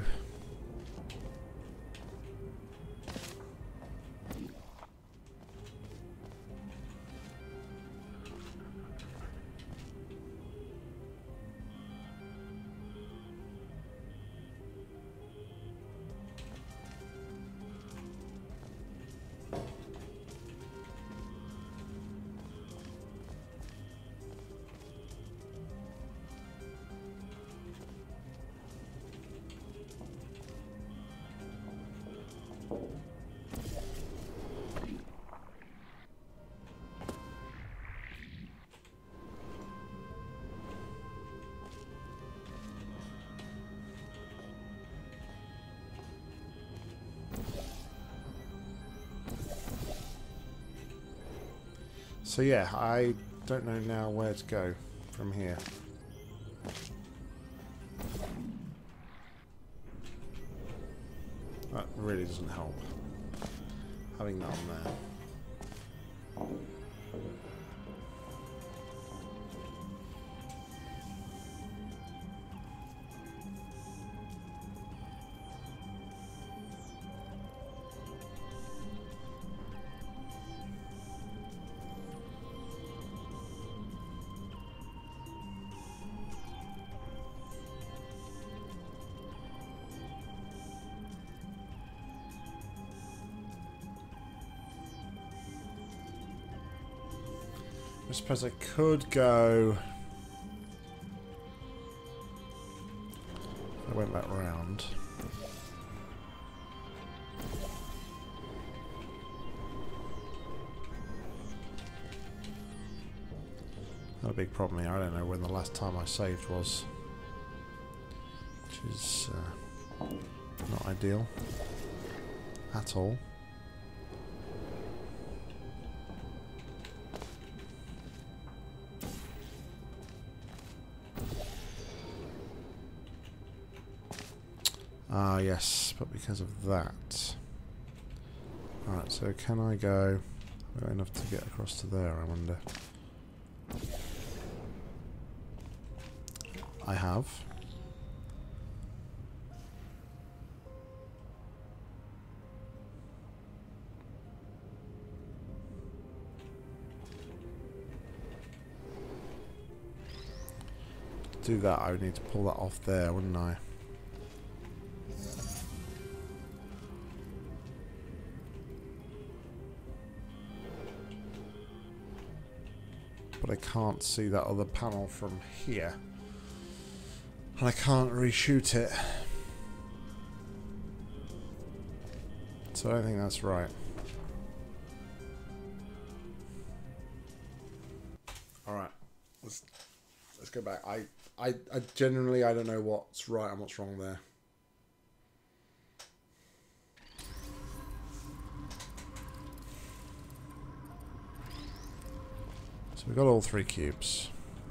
So yeah, I don't know now where to go from here. That really doesn't help, having that on there. I suppose I could go... I went that round. Not a big problem here. I don't know when the last time I saved was. Which is not ideal at all. Ah, yes, but because of that. Alright, so can I go enough to get across to there, I wonder? I have. To do that, I would need to pull that off there, wouldn't I? But I can't see that other panel from here. And I can't reshoot it. So I don't think that's right. Alright. Let's go back. I genuinely I don't know what's right and what's wrong there. So we've got all 3 cubes.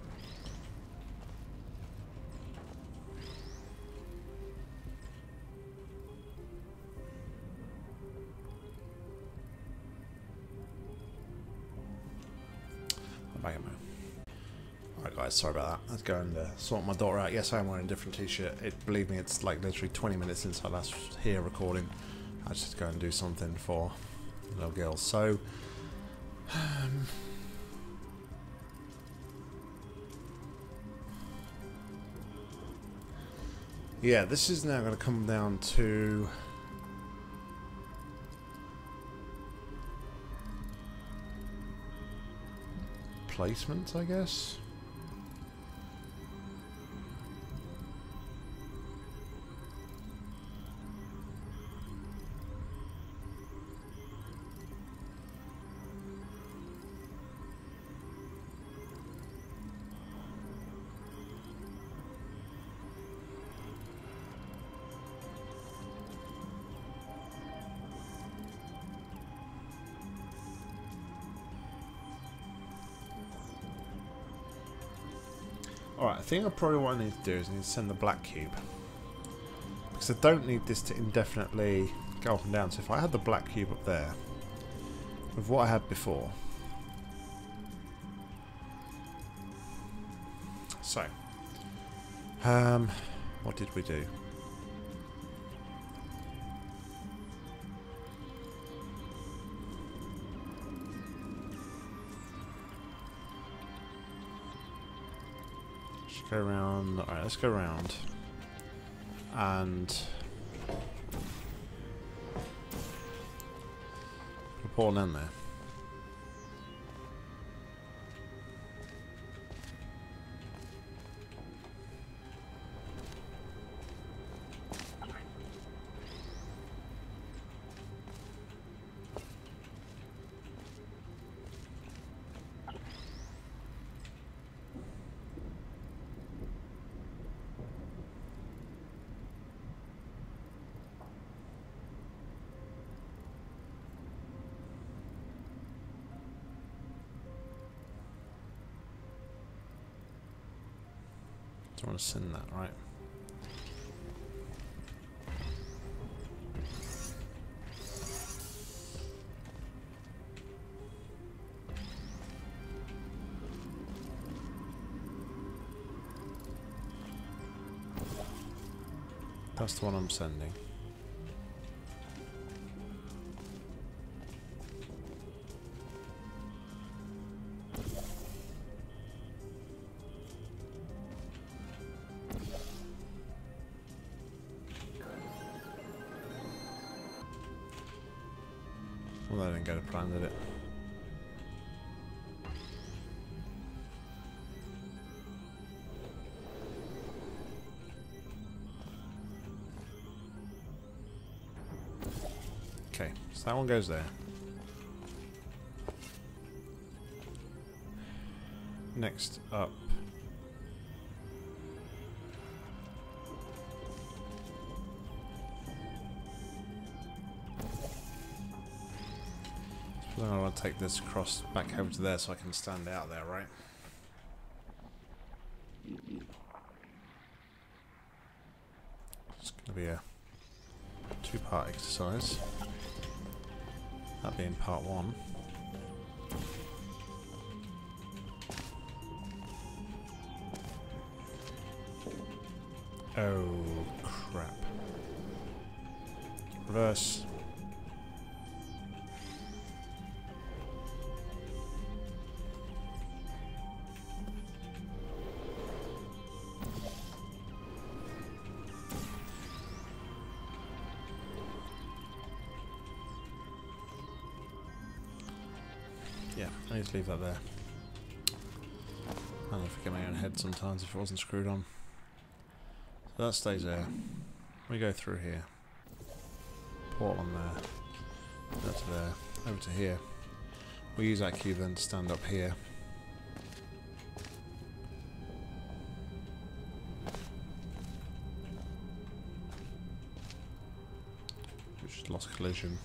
I'm back in there. Alright guys, sorry about that. Let's go and sort my daughter out. Yes, I am wearing a different t-shirt. Believe me, it's like literally 20 minutes since I last here recording. I just had to go and do something for the little girl. So... yeah, this is now going to come down to placement, I guess. Alright, I think probably what I need to do is I need to send the black cube. Because I don't need this to indefinitely go up and down. So if I had the black cube up there, with what I had before. So, what did we do? Go around. Alright, let's go around. And put a pawn in there. Don't want to send that, right? That's the one I'm sending. Well, that didn't go to plan, did it? Okay, so that one goes there. Next up. Then I want to take this across back over to there so I can stand out there, right? It's going to be a two-part exercise. That being part one. Oh, crap. Reverse. Yeah, I need to leave that there. I don't forget my own head sometimes if it wasn't screwed on. So that stays there. We go through here. Port on there. Go to there. Over to here. We use that cube then to stand up here. Which lost collision.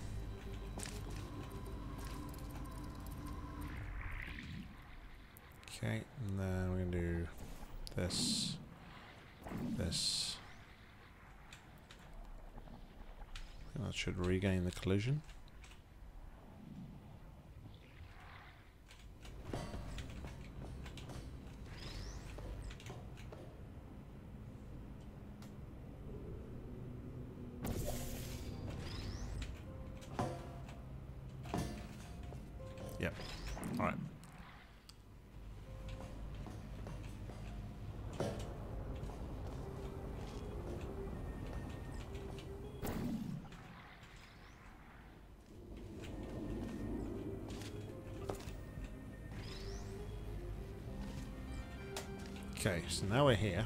Okay, and then we're going to do this, this. I think that should regain the collision. Yep, alright. Okay, so now we're here.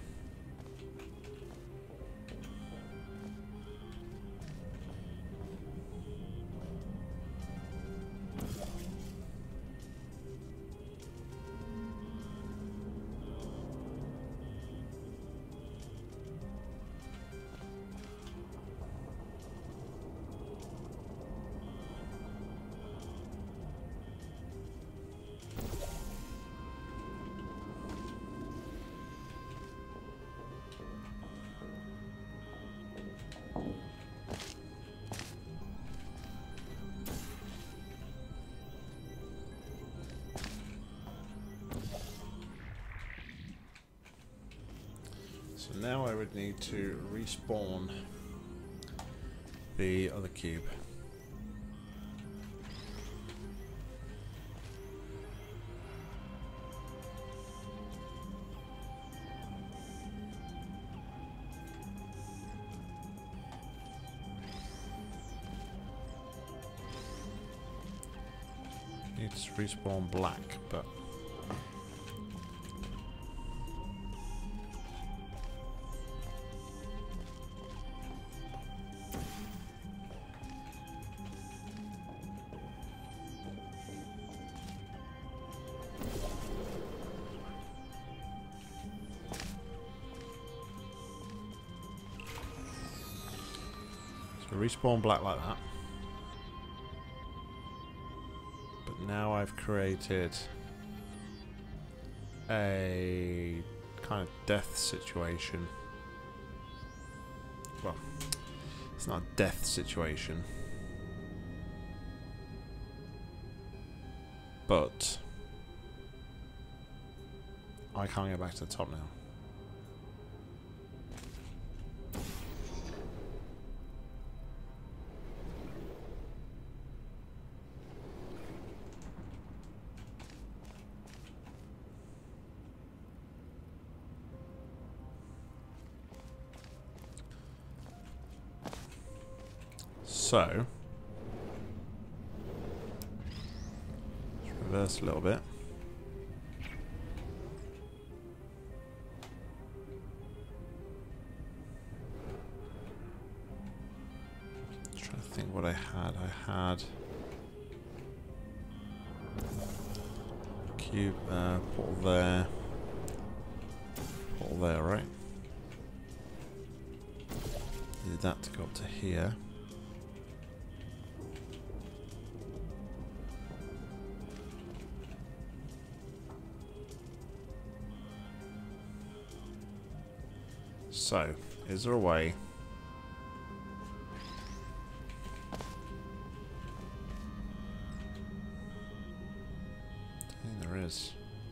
So now I would need to respawn the other cube. Needs to respawn black, but so respawn black like that. But now I've created a kind of death situation. Well, it's not a death situation. But I can't get back to the top now. So, let's reverse a little bit. Trying to think what I had. I had cube, portal there, portal there, right? Needed that to go up to here. So, is there a way? I think there is.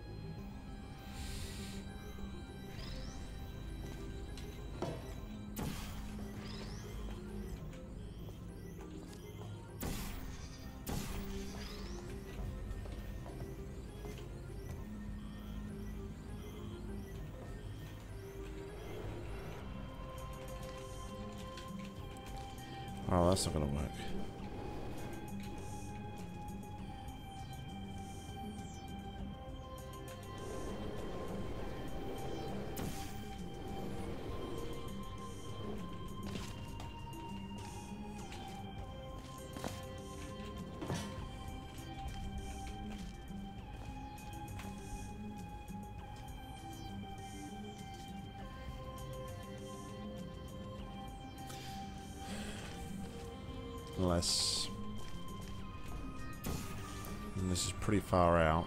Oh, that's not going to work. Unless... and this is pretty far out.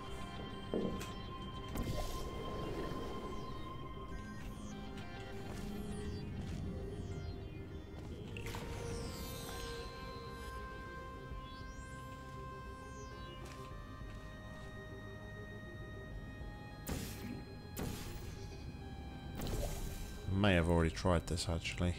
May have already tried this actually.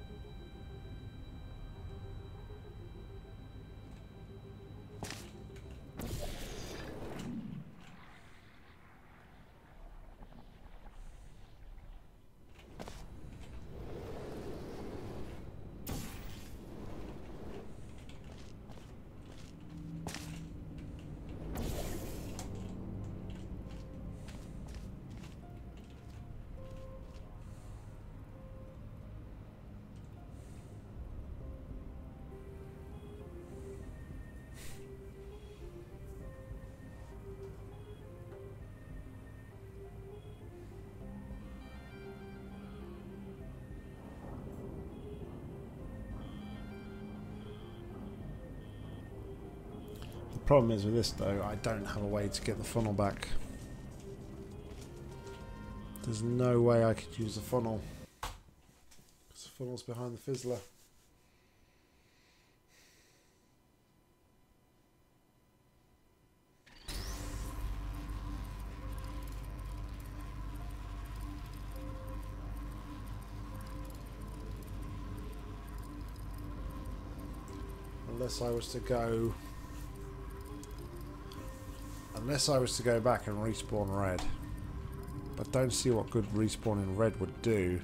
The problem is with this though, I don't have a way to get the funnel back. There's no way I could use the funnel, because the funnel's behind the fizzler. Unless I was to go back and respawn red. But don't see what good respawning red would do.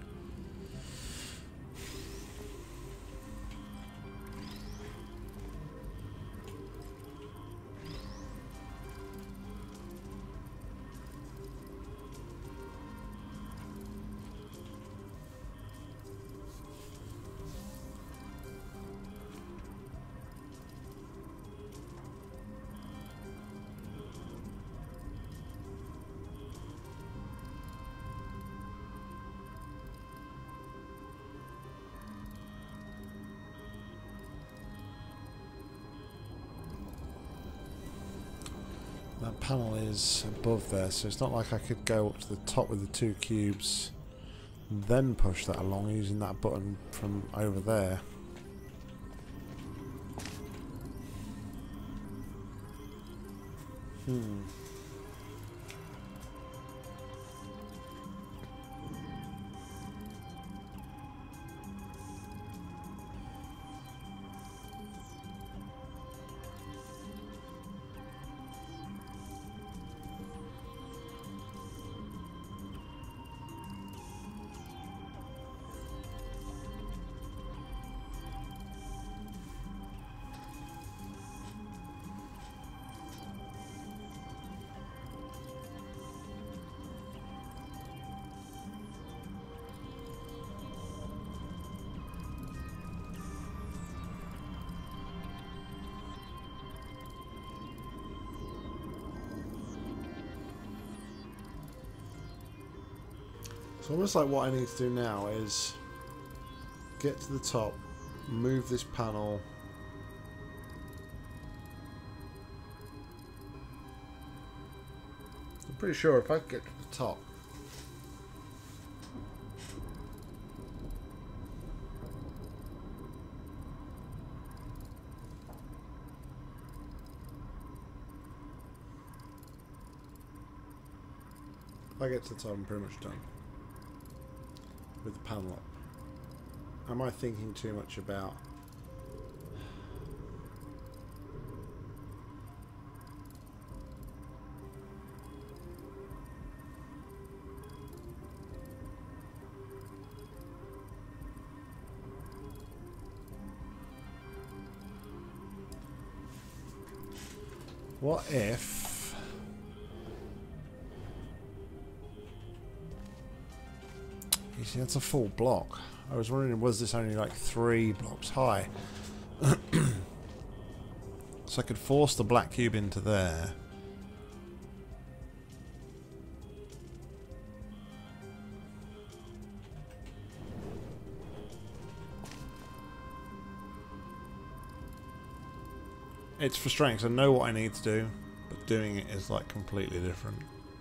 that panel is above there, so it's not like I could go up to the top with the 2 cubes, then push that along using that button from over there. So almost like what I need to do now is get to the top, move this panel. I'm pretty sure if I get to the top, I'm pretty much done with the panel up. Am I thinking too much about what if you see that's a full block. I was wondering, was this only like 3 blocks high? So I could force the black cube into there. It's frustrating because I know what I need to do, but doing it is like completely different.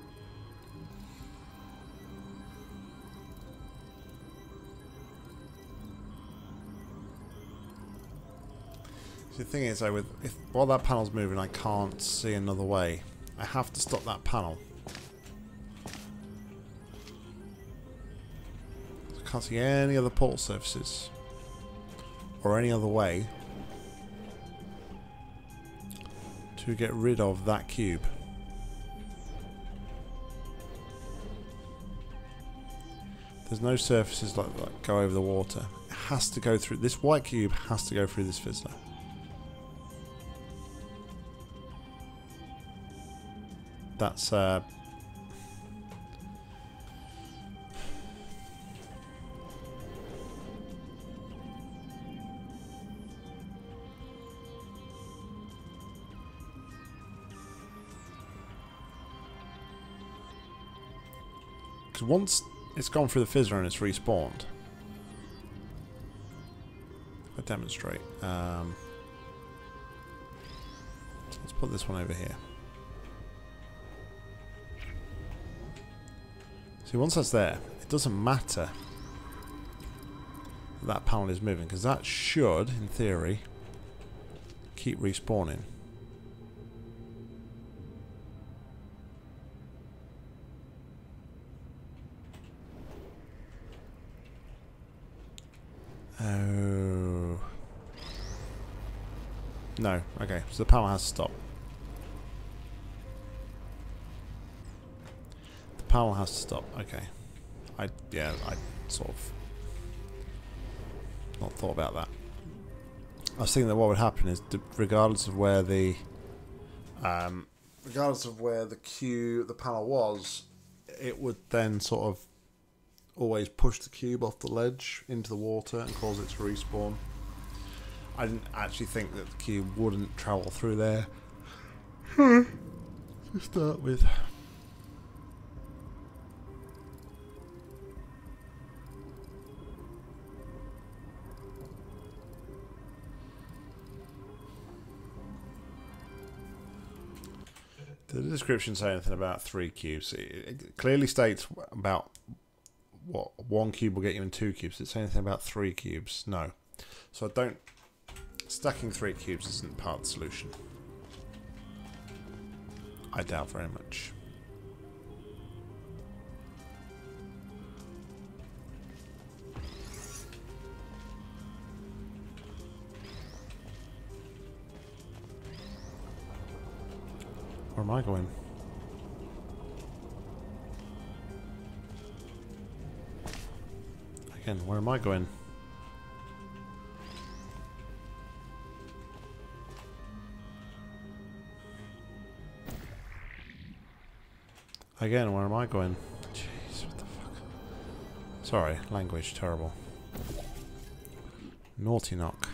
So the thing is, though, while that panel's moving, I can't see another way. I have to stop that panel. I can't see any other portal surfaces or any other way to get rid of that cube. There's no surfaces like go over the water. It has to go through. This white cube has to go through this fizzler. That's because once it's gone through the fizzler and it's respawned, if I demonstrate, let's put this one over here. See, once that's there, it doesn't matter that panel is moving, because that should, in theory, keep respawning. Oh. No, okay, so the panel has to stop. Panel has to stop. Okay, I sort of not thought about that. I was thinking that what would happen is, regardless of where the panel was, it would then sort of always push the cube off the ledge into the water and cause it to respawn. I didn't actually think that the cube wouldn't travel through there to start with. description say anything about 3 cubes? It clearly states about what 1 cube will get you in 2 cubes. Did it say anything about 3 cubes? No. So I don't. Stacking 3 cubes isn't part of the solution. I doubt very much. Where am I going? Again, where am I going? Again, where am I going? Jeez, what the fuck? Sorry, language, terrible. Naughty Nock.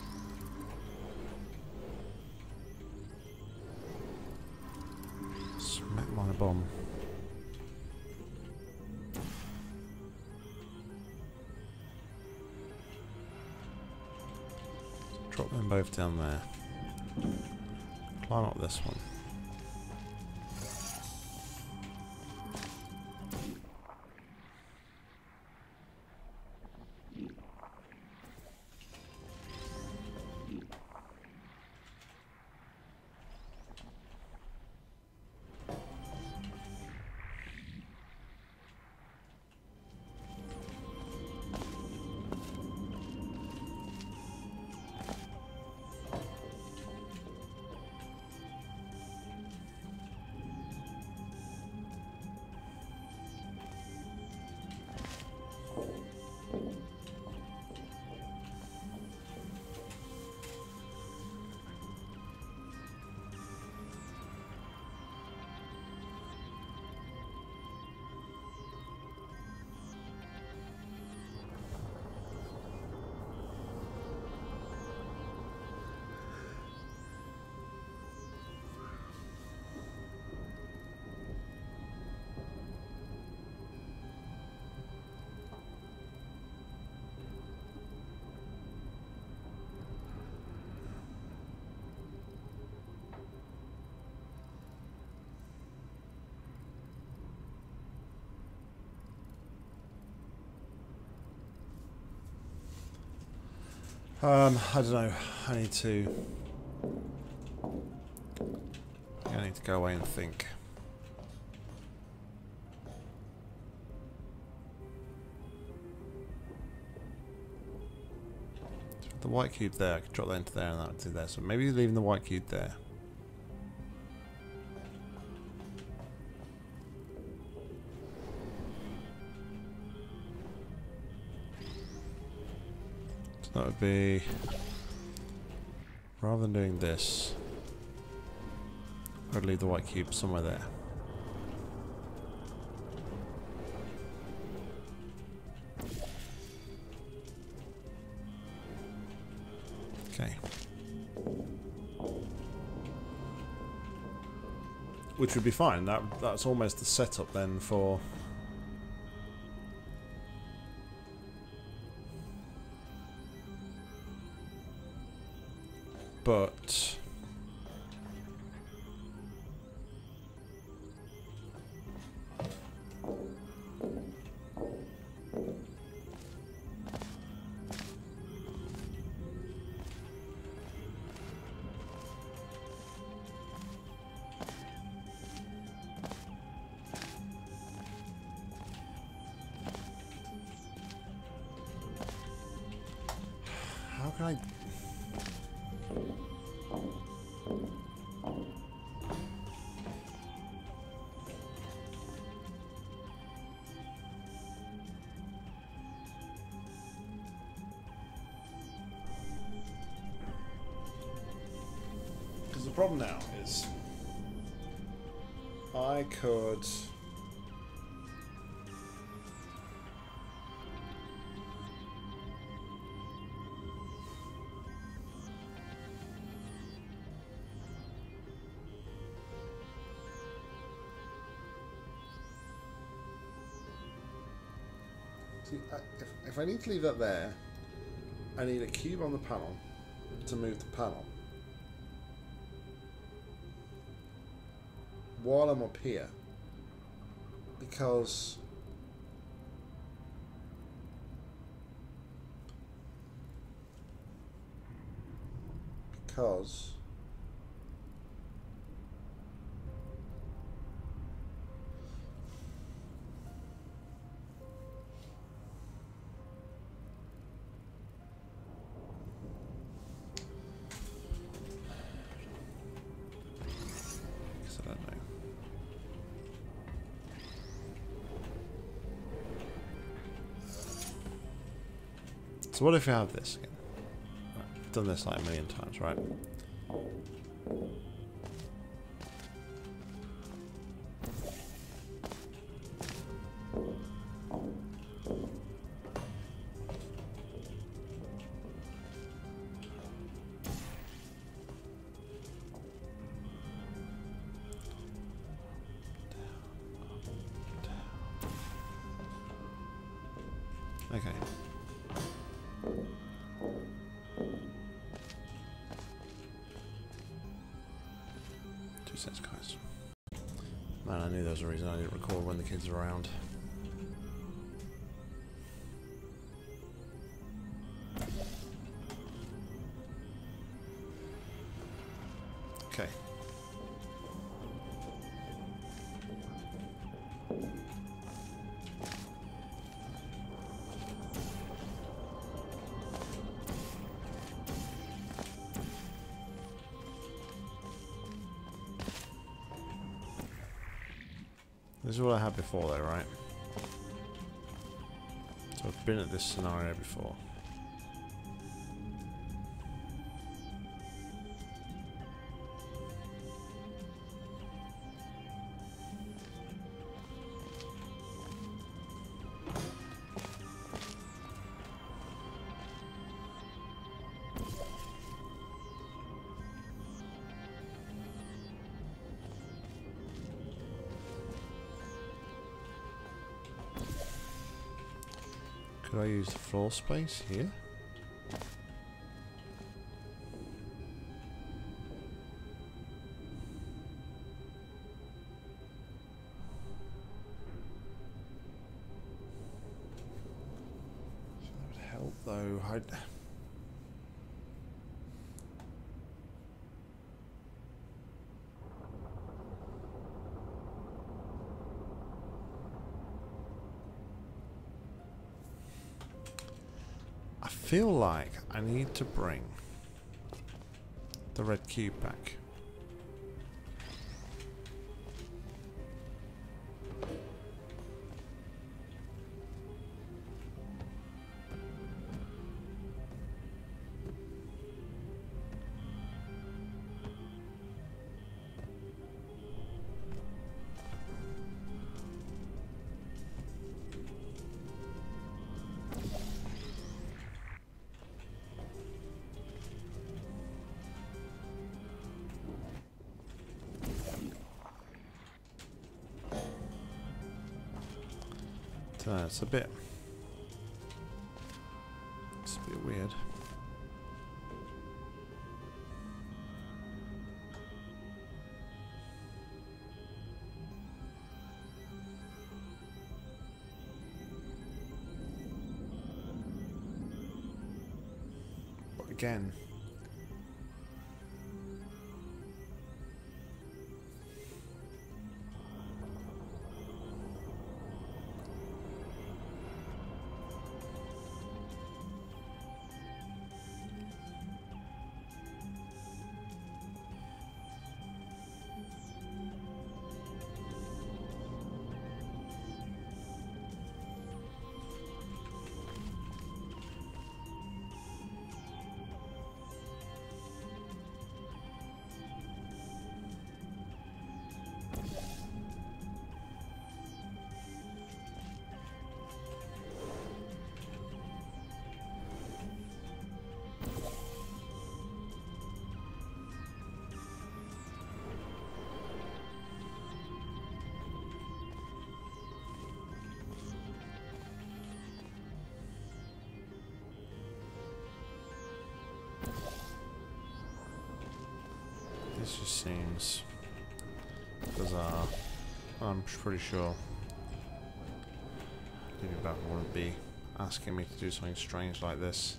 Smack my bomb. Drop them both down there. Climb up this one. I don't know. I need to go away and think. The white cube there, I could drop that into there and that would do there. So maybe leaving the white cube there. So that would be, rather than doing this, I'd leave the white cube somewhere there. Okay. Which would be fine. That's almost the setup then for but how can I? Because the problem now is I could. See, if I need to leave that there, I need a cube on the panel to move the panel. while I'm up here. Because I don't know. So what if we have this again? I've done this like a million times, right? Okay. Two sets, guys. Man, I knew there was a reason I didn't record when the kids were around. Okay. This is what I had before though, right? So I've been at this scenario before. Could I use the floor space here? That would help though. I feel like I need to bring the red cube back. It's a bit weird. But again, this just seems Bizarre. I'm pretty sure LibbyBapa wouldn't be asking me to do something strange like this.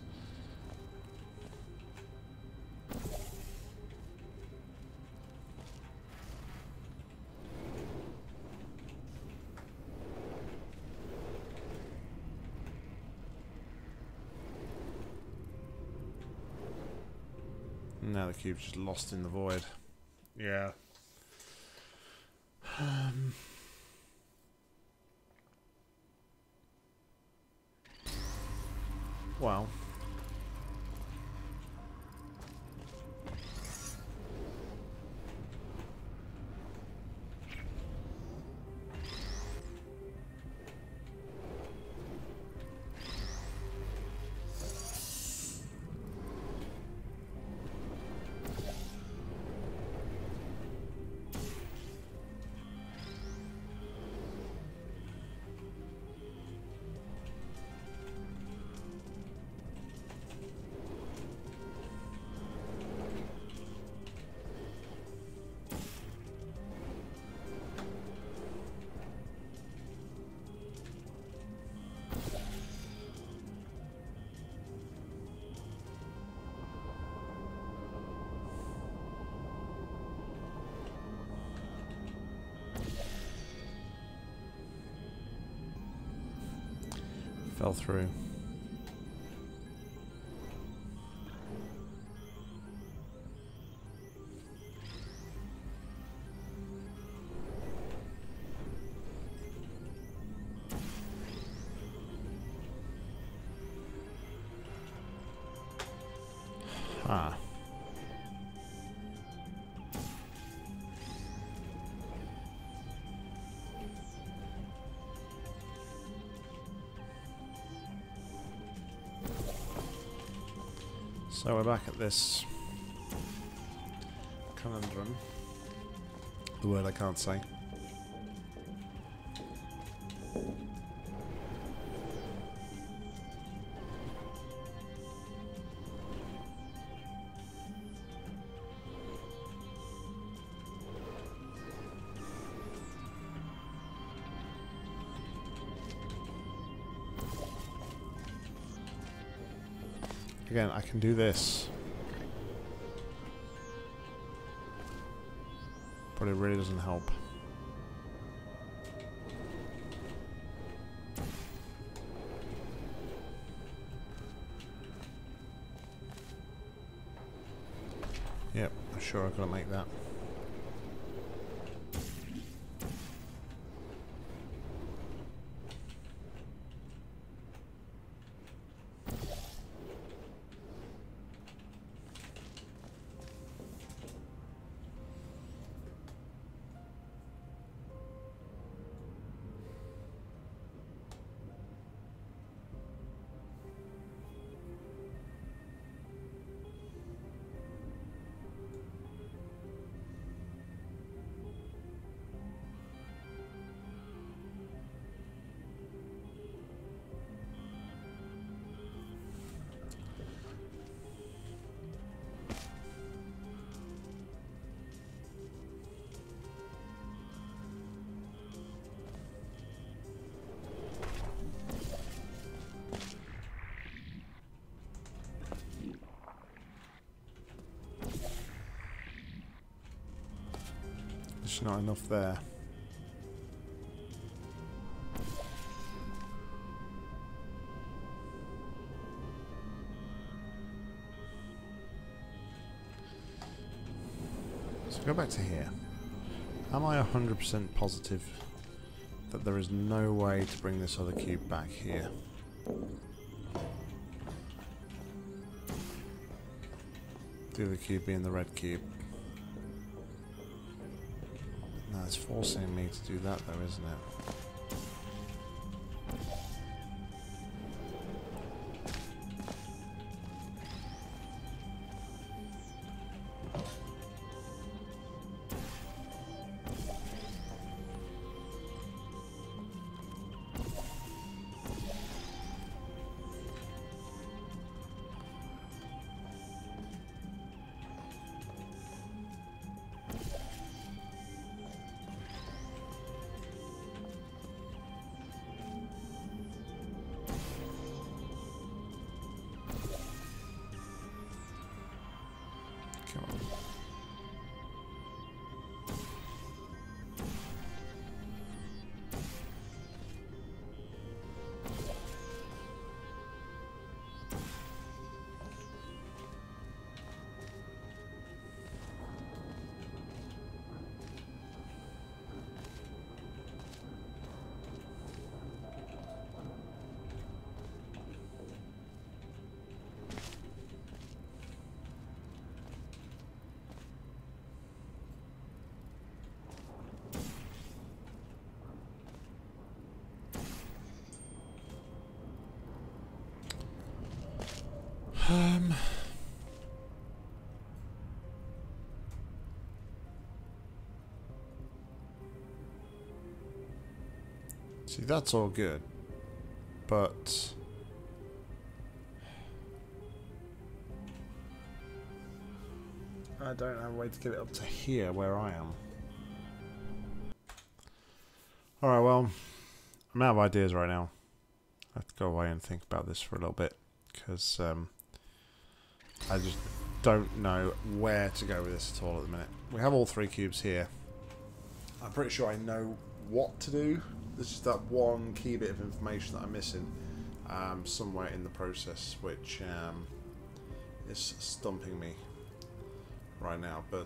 Now the cube's just lost in the void. Yeah. Well. Fell through. Ah. So we're back at this conundrum. The word I can't say. Again, I can do this. But it really doesn't help. Yep, I'm sure I couldn't make that. There's not enough there. So go back to here. Am I 100% positive that there is no way to bring this other cube back here? The other cube being the red cube. No, it's forcing me to do that though, isn't it? Come on. See, that's all good, but I don't have a way to get it up to here where I am. Alright, well, I'm out of ideas right now. I have to go away and think about this for a little bit, because I just don't know where to go with this at all at the minute. We have all 3 cubes here. I'm pretty sure I know what to do. There's just that one key bit of information that I'm missing somewhere in the process, which is stumping me right now. But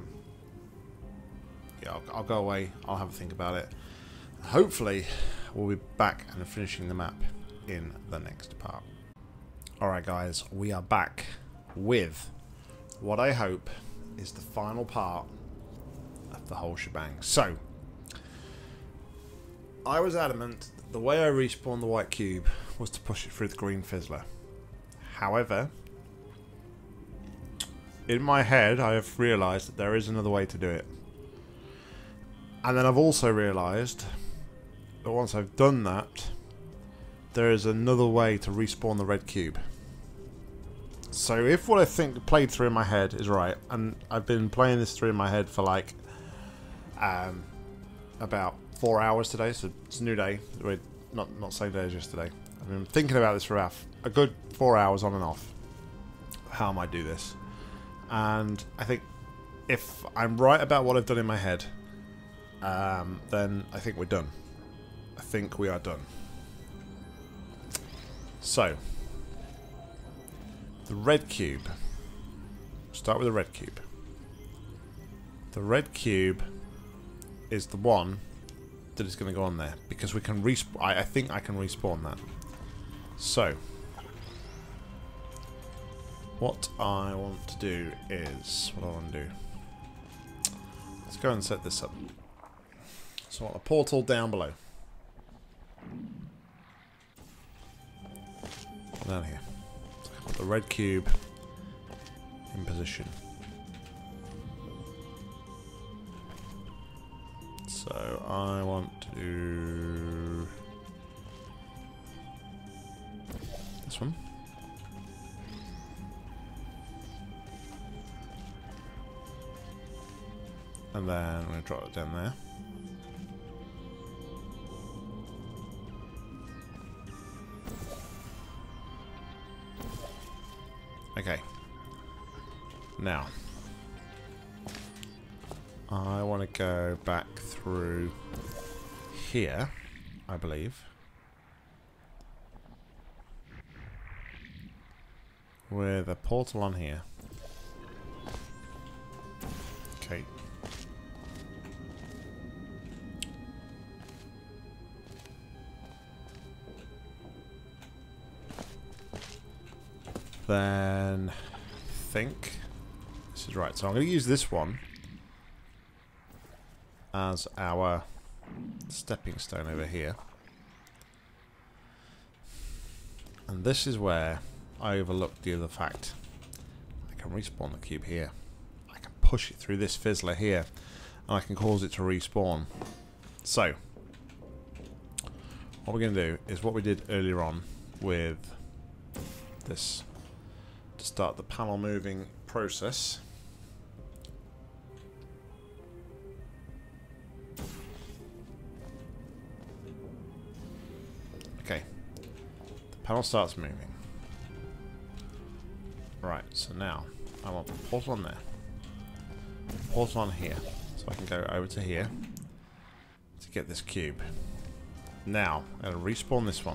yeah, I'll go away. I'll have a think about it. Hopefully, we'll be back and finishing the map in the next part. Alright guys, we are back with what I hope is the final part of the whole shebang. So, I was adamant that the way I respawned the white cube was to push it through the green fizzler. However, in my head I have realised that there is another way to do it. And then I've also realised that once I've done that, there is another way to respawn the red cube. So if what I think played through in my head is right, and I've been playing this through in my head for like about 4 hours today, so it's a new day. We're not same day as yesterday. I've been thinking about this for about a good 4 hours on and off. How I might do this, and I think if I'm right about what I've done in my head, then I think we're done. I think we are done. So, the red cube. Start with the red cube. The red cube is the one that is going to go on there, because we can respawn. I think I can respawn that. So, what I want to do is, what I want to do. Let's go and set this up. So I want a portal down below. Down here. So I want the red cube in position. So I want to do this one. And then I'm going to drop it down there. Okay. Now, I want to go back through here, I believe. With a portal on here. Okay. Then I think this is right. So I'm going to use this one as our stepping stone over here. And this is where I overlooked the other fact. I can respawn the cube here. I can push it through this fizzler here, and I can cause it to respawn. So, what we're going to do is what we did earlier on with this, to start the panel moving process. Okay, the panel starts moving. Right, so now I want the portal on there. Portal on here. So I can go over to here to get this cube. Now, I'm going to respawn this one.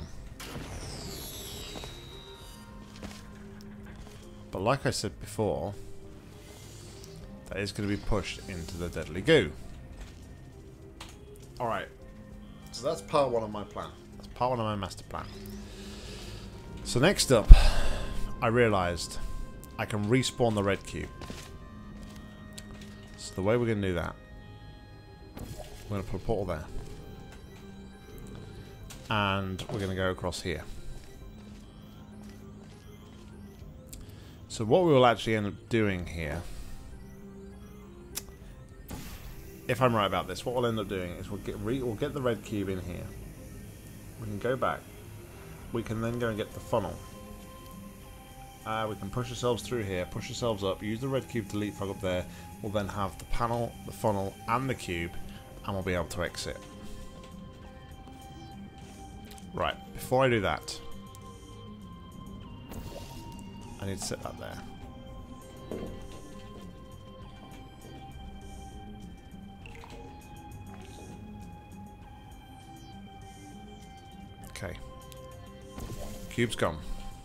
But like I said before, that is going to be pushed into the deadly goo. Alright. So that's part one of my plan. That's part one of my master plan. So next up, I realised I can respawn the red cube. So the way we're going to do that, we're going to put a portal there. And we're going to go across here. So what we will actually end up doing here, if I'm right about this, what we'll end up doing is we'll get the red cube in here. We can go back. We can then go and get the funnel. We can push ourselves through here, push ourselves up, use the red cube to leapfrog up there. We'll then have the panel, the funnel, and the cube, and we'll be able to exit. Right, before I do that, I need to set that there. Okay. Cube's gone.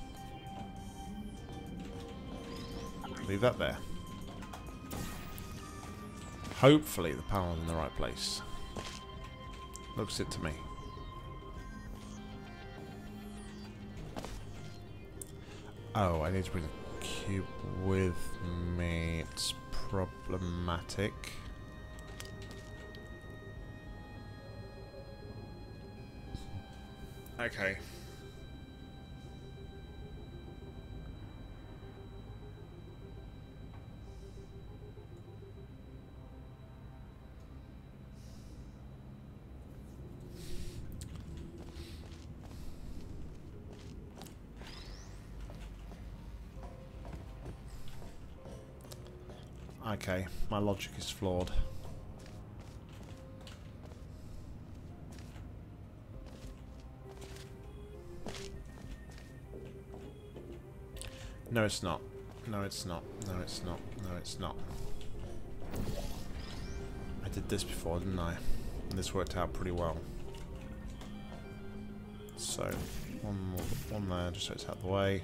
Leave that there. Hopefully the panel's in the right place. Looks it to me. Oh, I need to bring the cube with me. It's problematic. Okay. Okay, my logic is flawed. No, it's not. No, it's not. No, it's not. No, it's not. I did this before, didn't I? And this worked out pretty well. So, one there, just so it's out of the way.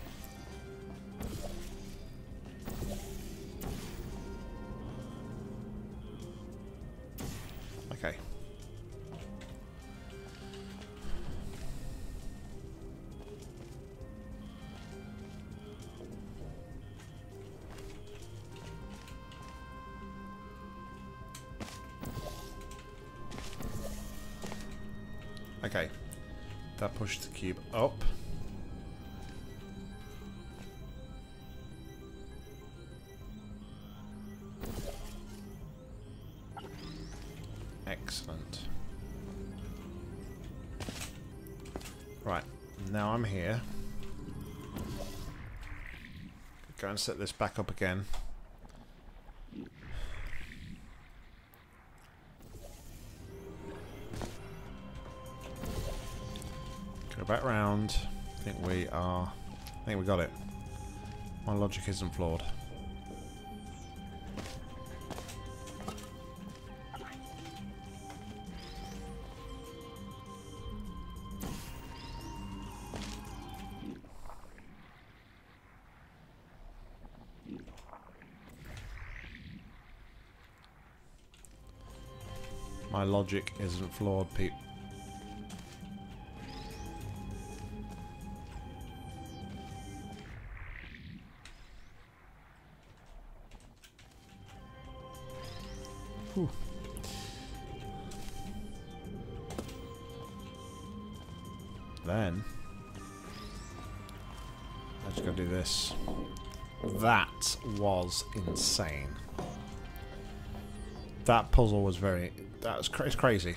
Okay. Okay. That pushed the cube up. Excellent. Right, now I'm here. Go and set this back up again. Go back round. I think we got it. My logic isn't flawed. My logic isn't flawed, Pete. Whew. Then I just gotta do this. That was insane. That puzzle was very... it's crazy.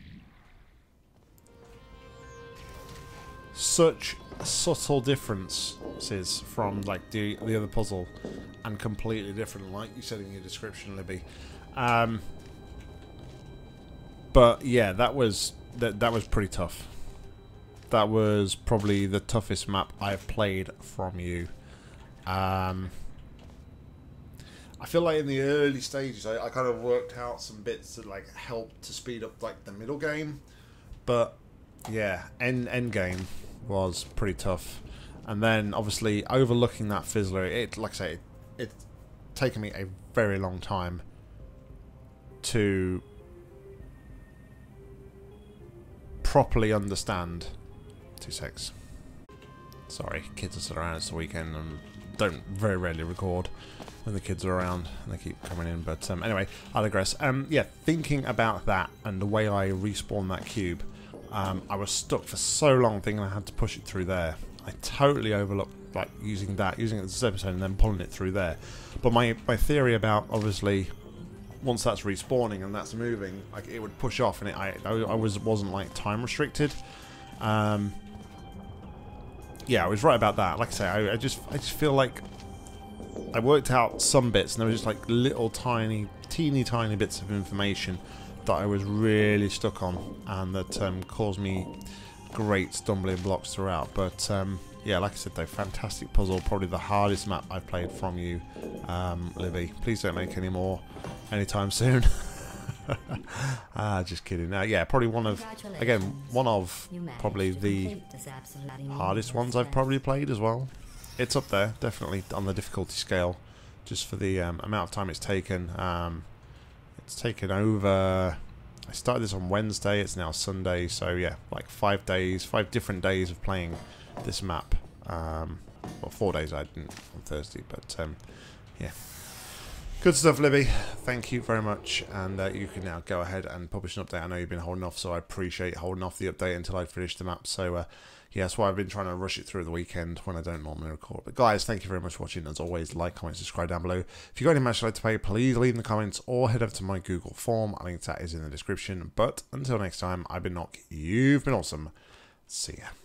Such subtle differences from like the other puzzle, and completely different, like you said in your description, Libby. But yeah, that was pretty tough. That was probably the toughest map I've played from you. I I feel like in the early stages, I kind of worked out some bits that like helped to speed up like the middle game, but yeah, end game was pretty tough. And then obviously overlooking that fizzler, it like I say, it's taken me a very long time to properly understand. 2 secs. Sorry, kids are still around. It's the weekend and don't very rarely record when the kids are around and they keep coming in. But anyway, I digress. Yeah, thinking about that and the way I respawned that cube, I was stuck for so long thinking I had to push it through there. I totally overlooked like using it as a stepping stone and then pulling it through there. But my theory about obviously once that's respawning and that's moving, like it would push off, and I wasn't like time restricted. Yeah, I was right about that. Like I say, I just feel like I worked out some bits, and there was just like little teeny tiny bits of information that I was really stuck on, and that caused me great stumbling blocks throughout. But yeah, like I said though, fantastic puzzle, probably the hardest map I've played from you, Libby. Please don't make any more anytime soon. Just kidding. Yeah, probably one of probably the hardest ones I've probably played as well. It's up there, definitely on the difficulty scale, just for the amount of time it's taken. It's taken over. I started this on Wednesday. It's now Sunday, so yeah, like 5 different days of playing this map. Well, 4 days I didn't on Thursday, but yeah. Good stuff, Libby. Thank you very much, and you can now go ahead and publish an update. I know you've been holding off, so I appreciate holding off the update until I finish the map. So yeah, that's why I've been trying to rush it through the weekend when I don't normally record. But guys, thank you very much for watching. As always, like, comment, subscribe down below. If you've got any match you'd like to play, please leave in the comments or head over to my Google form. A link to that is in the description. But until next time, I've been Nock. You've been awesome. See ya.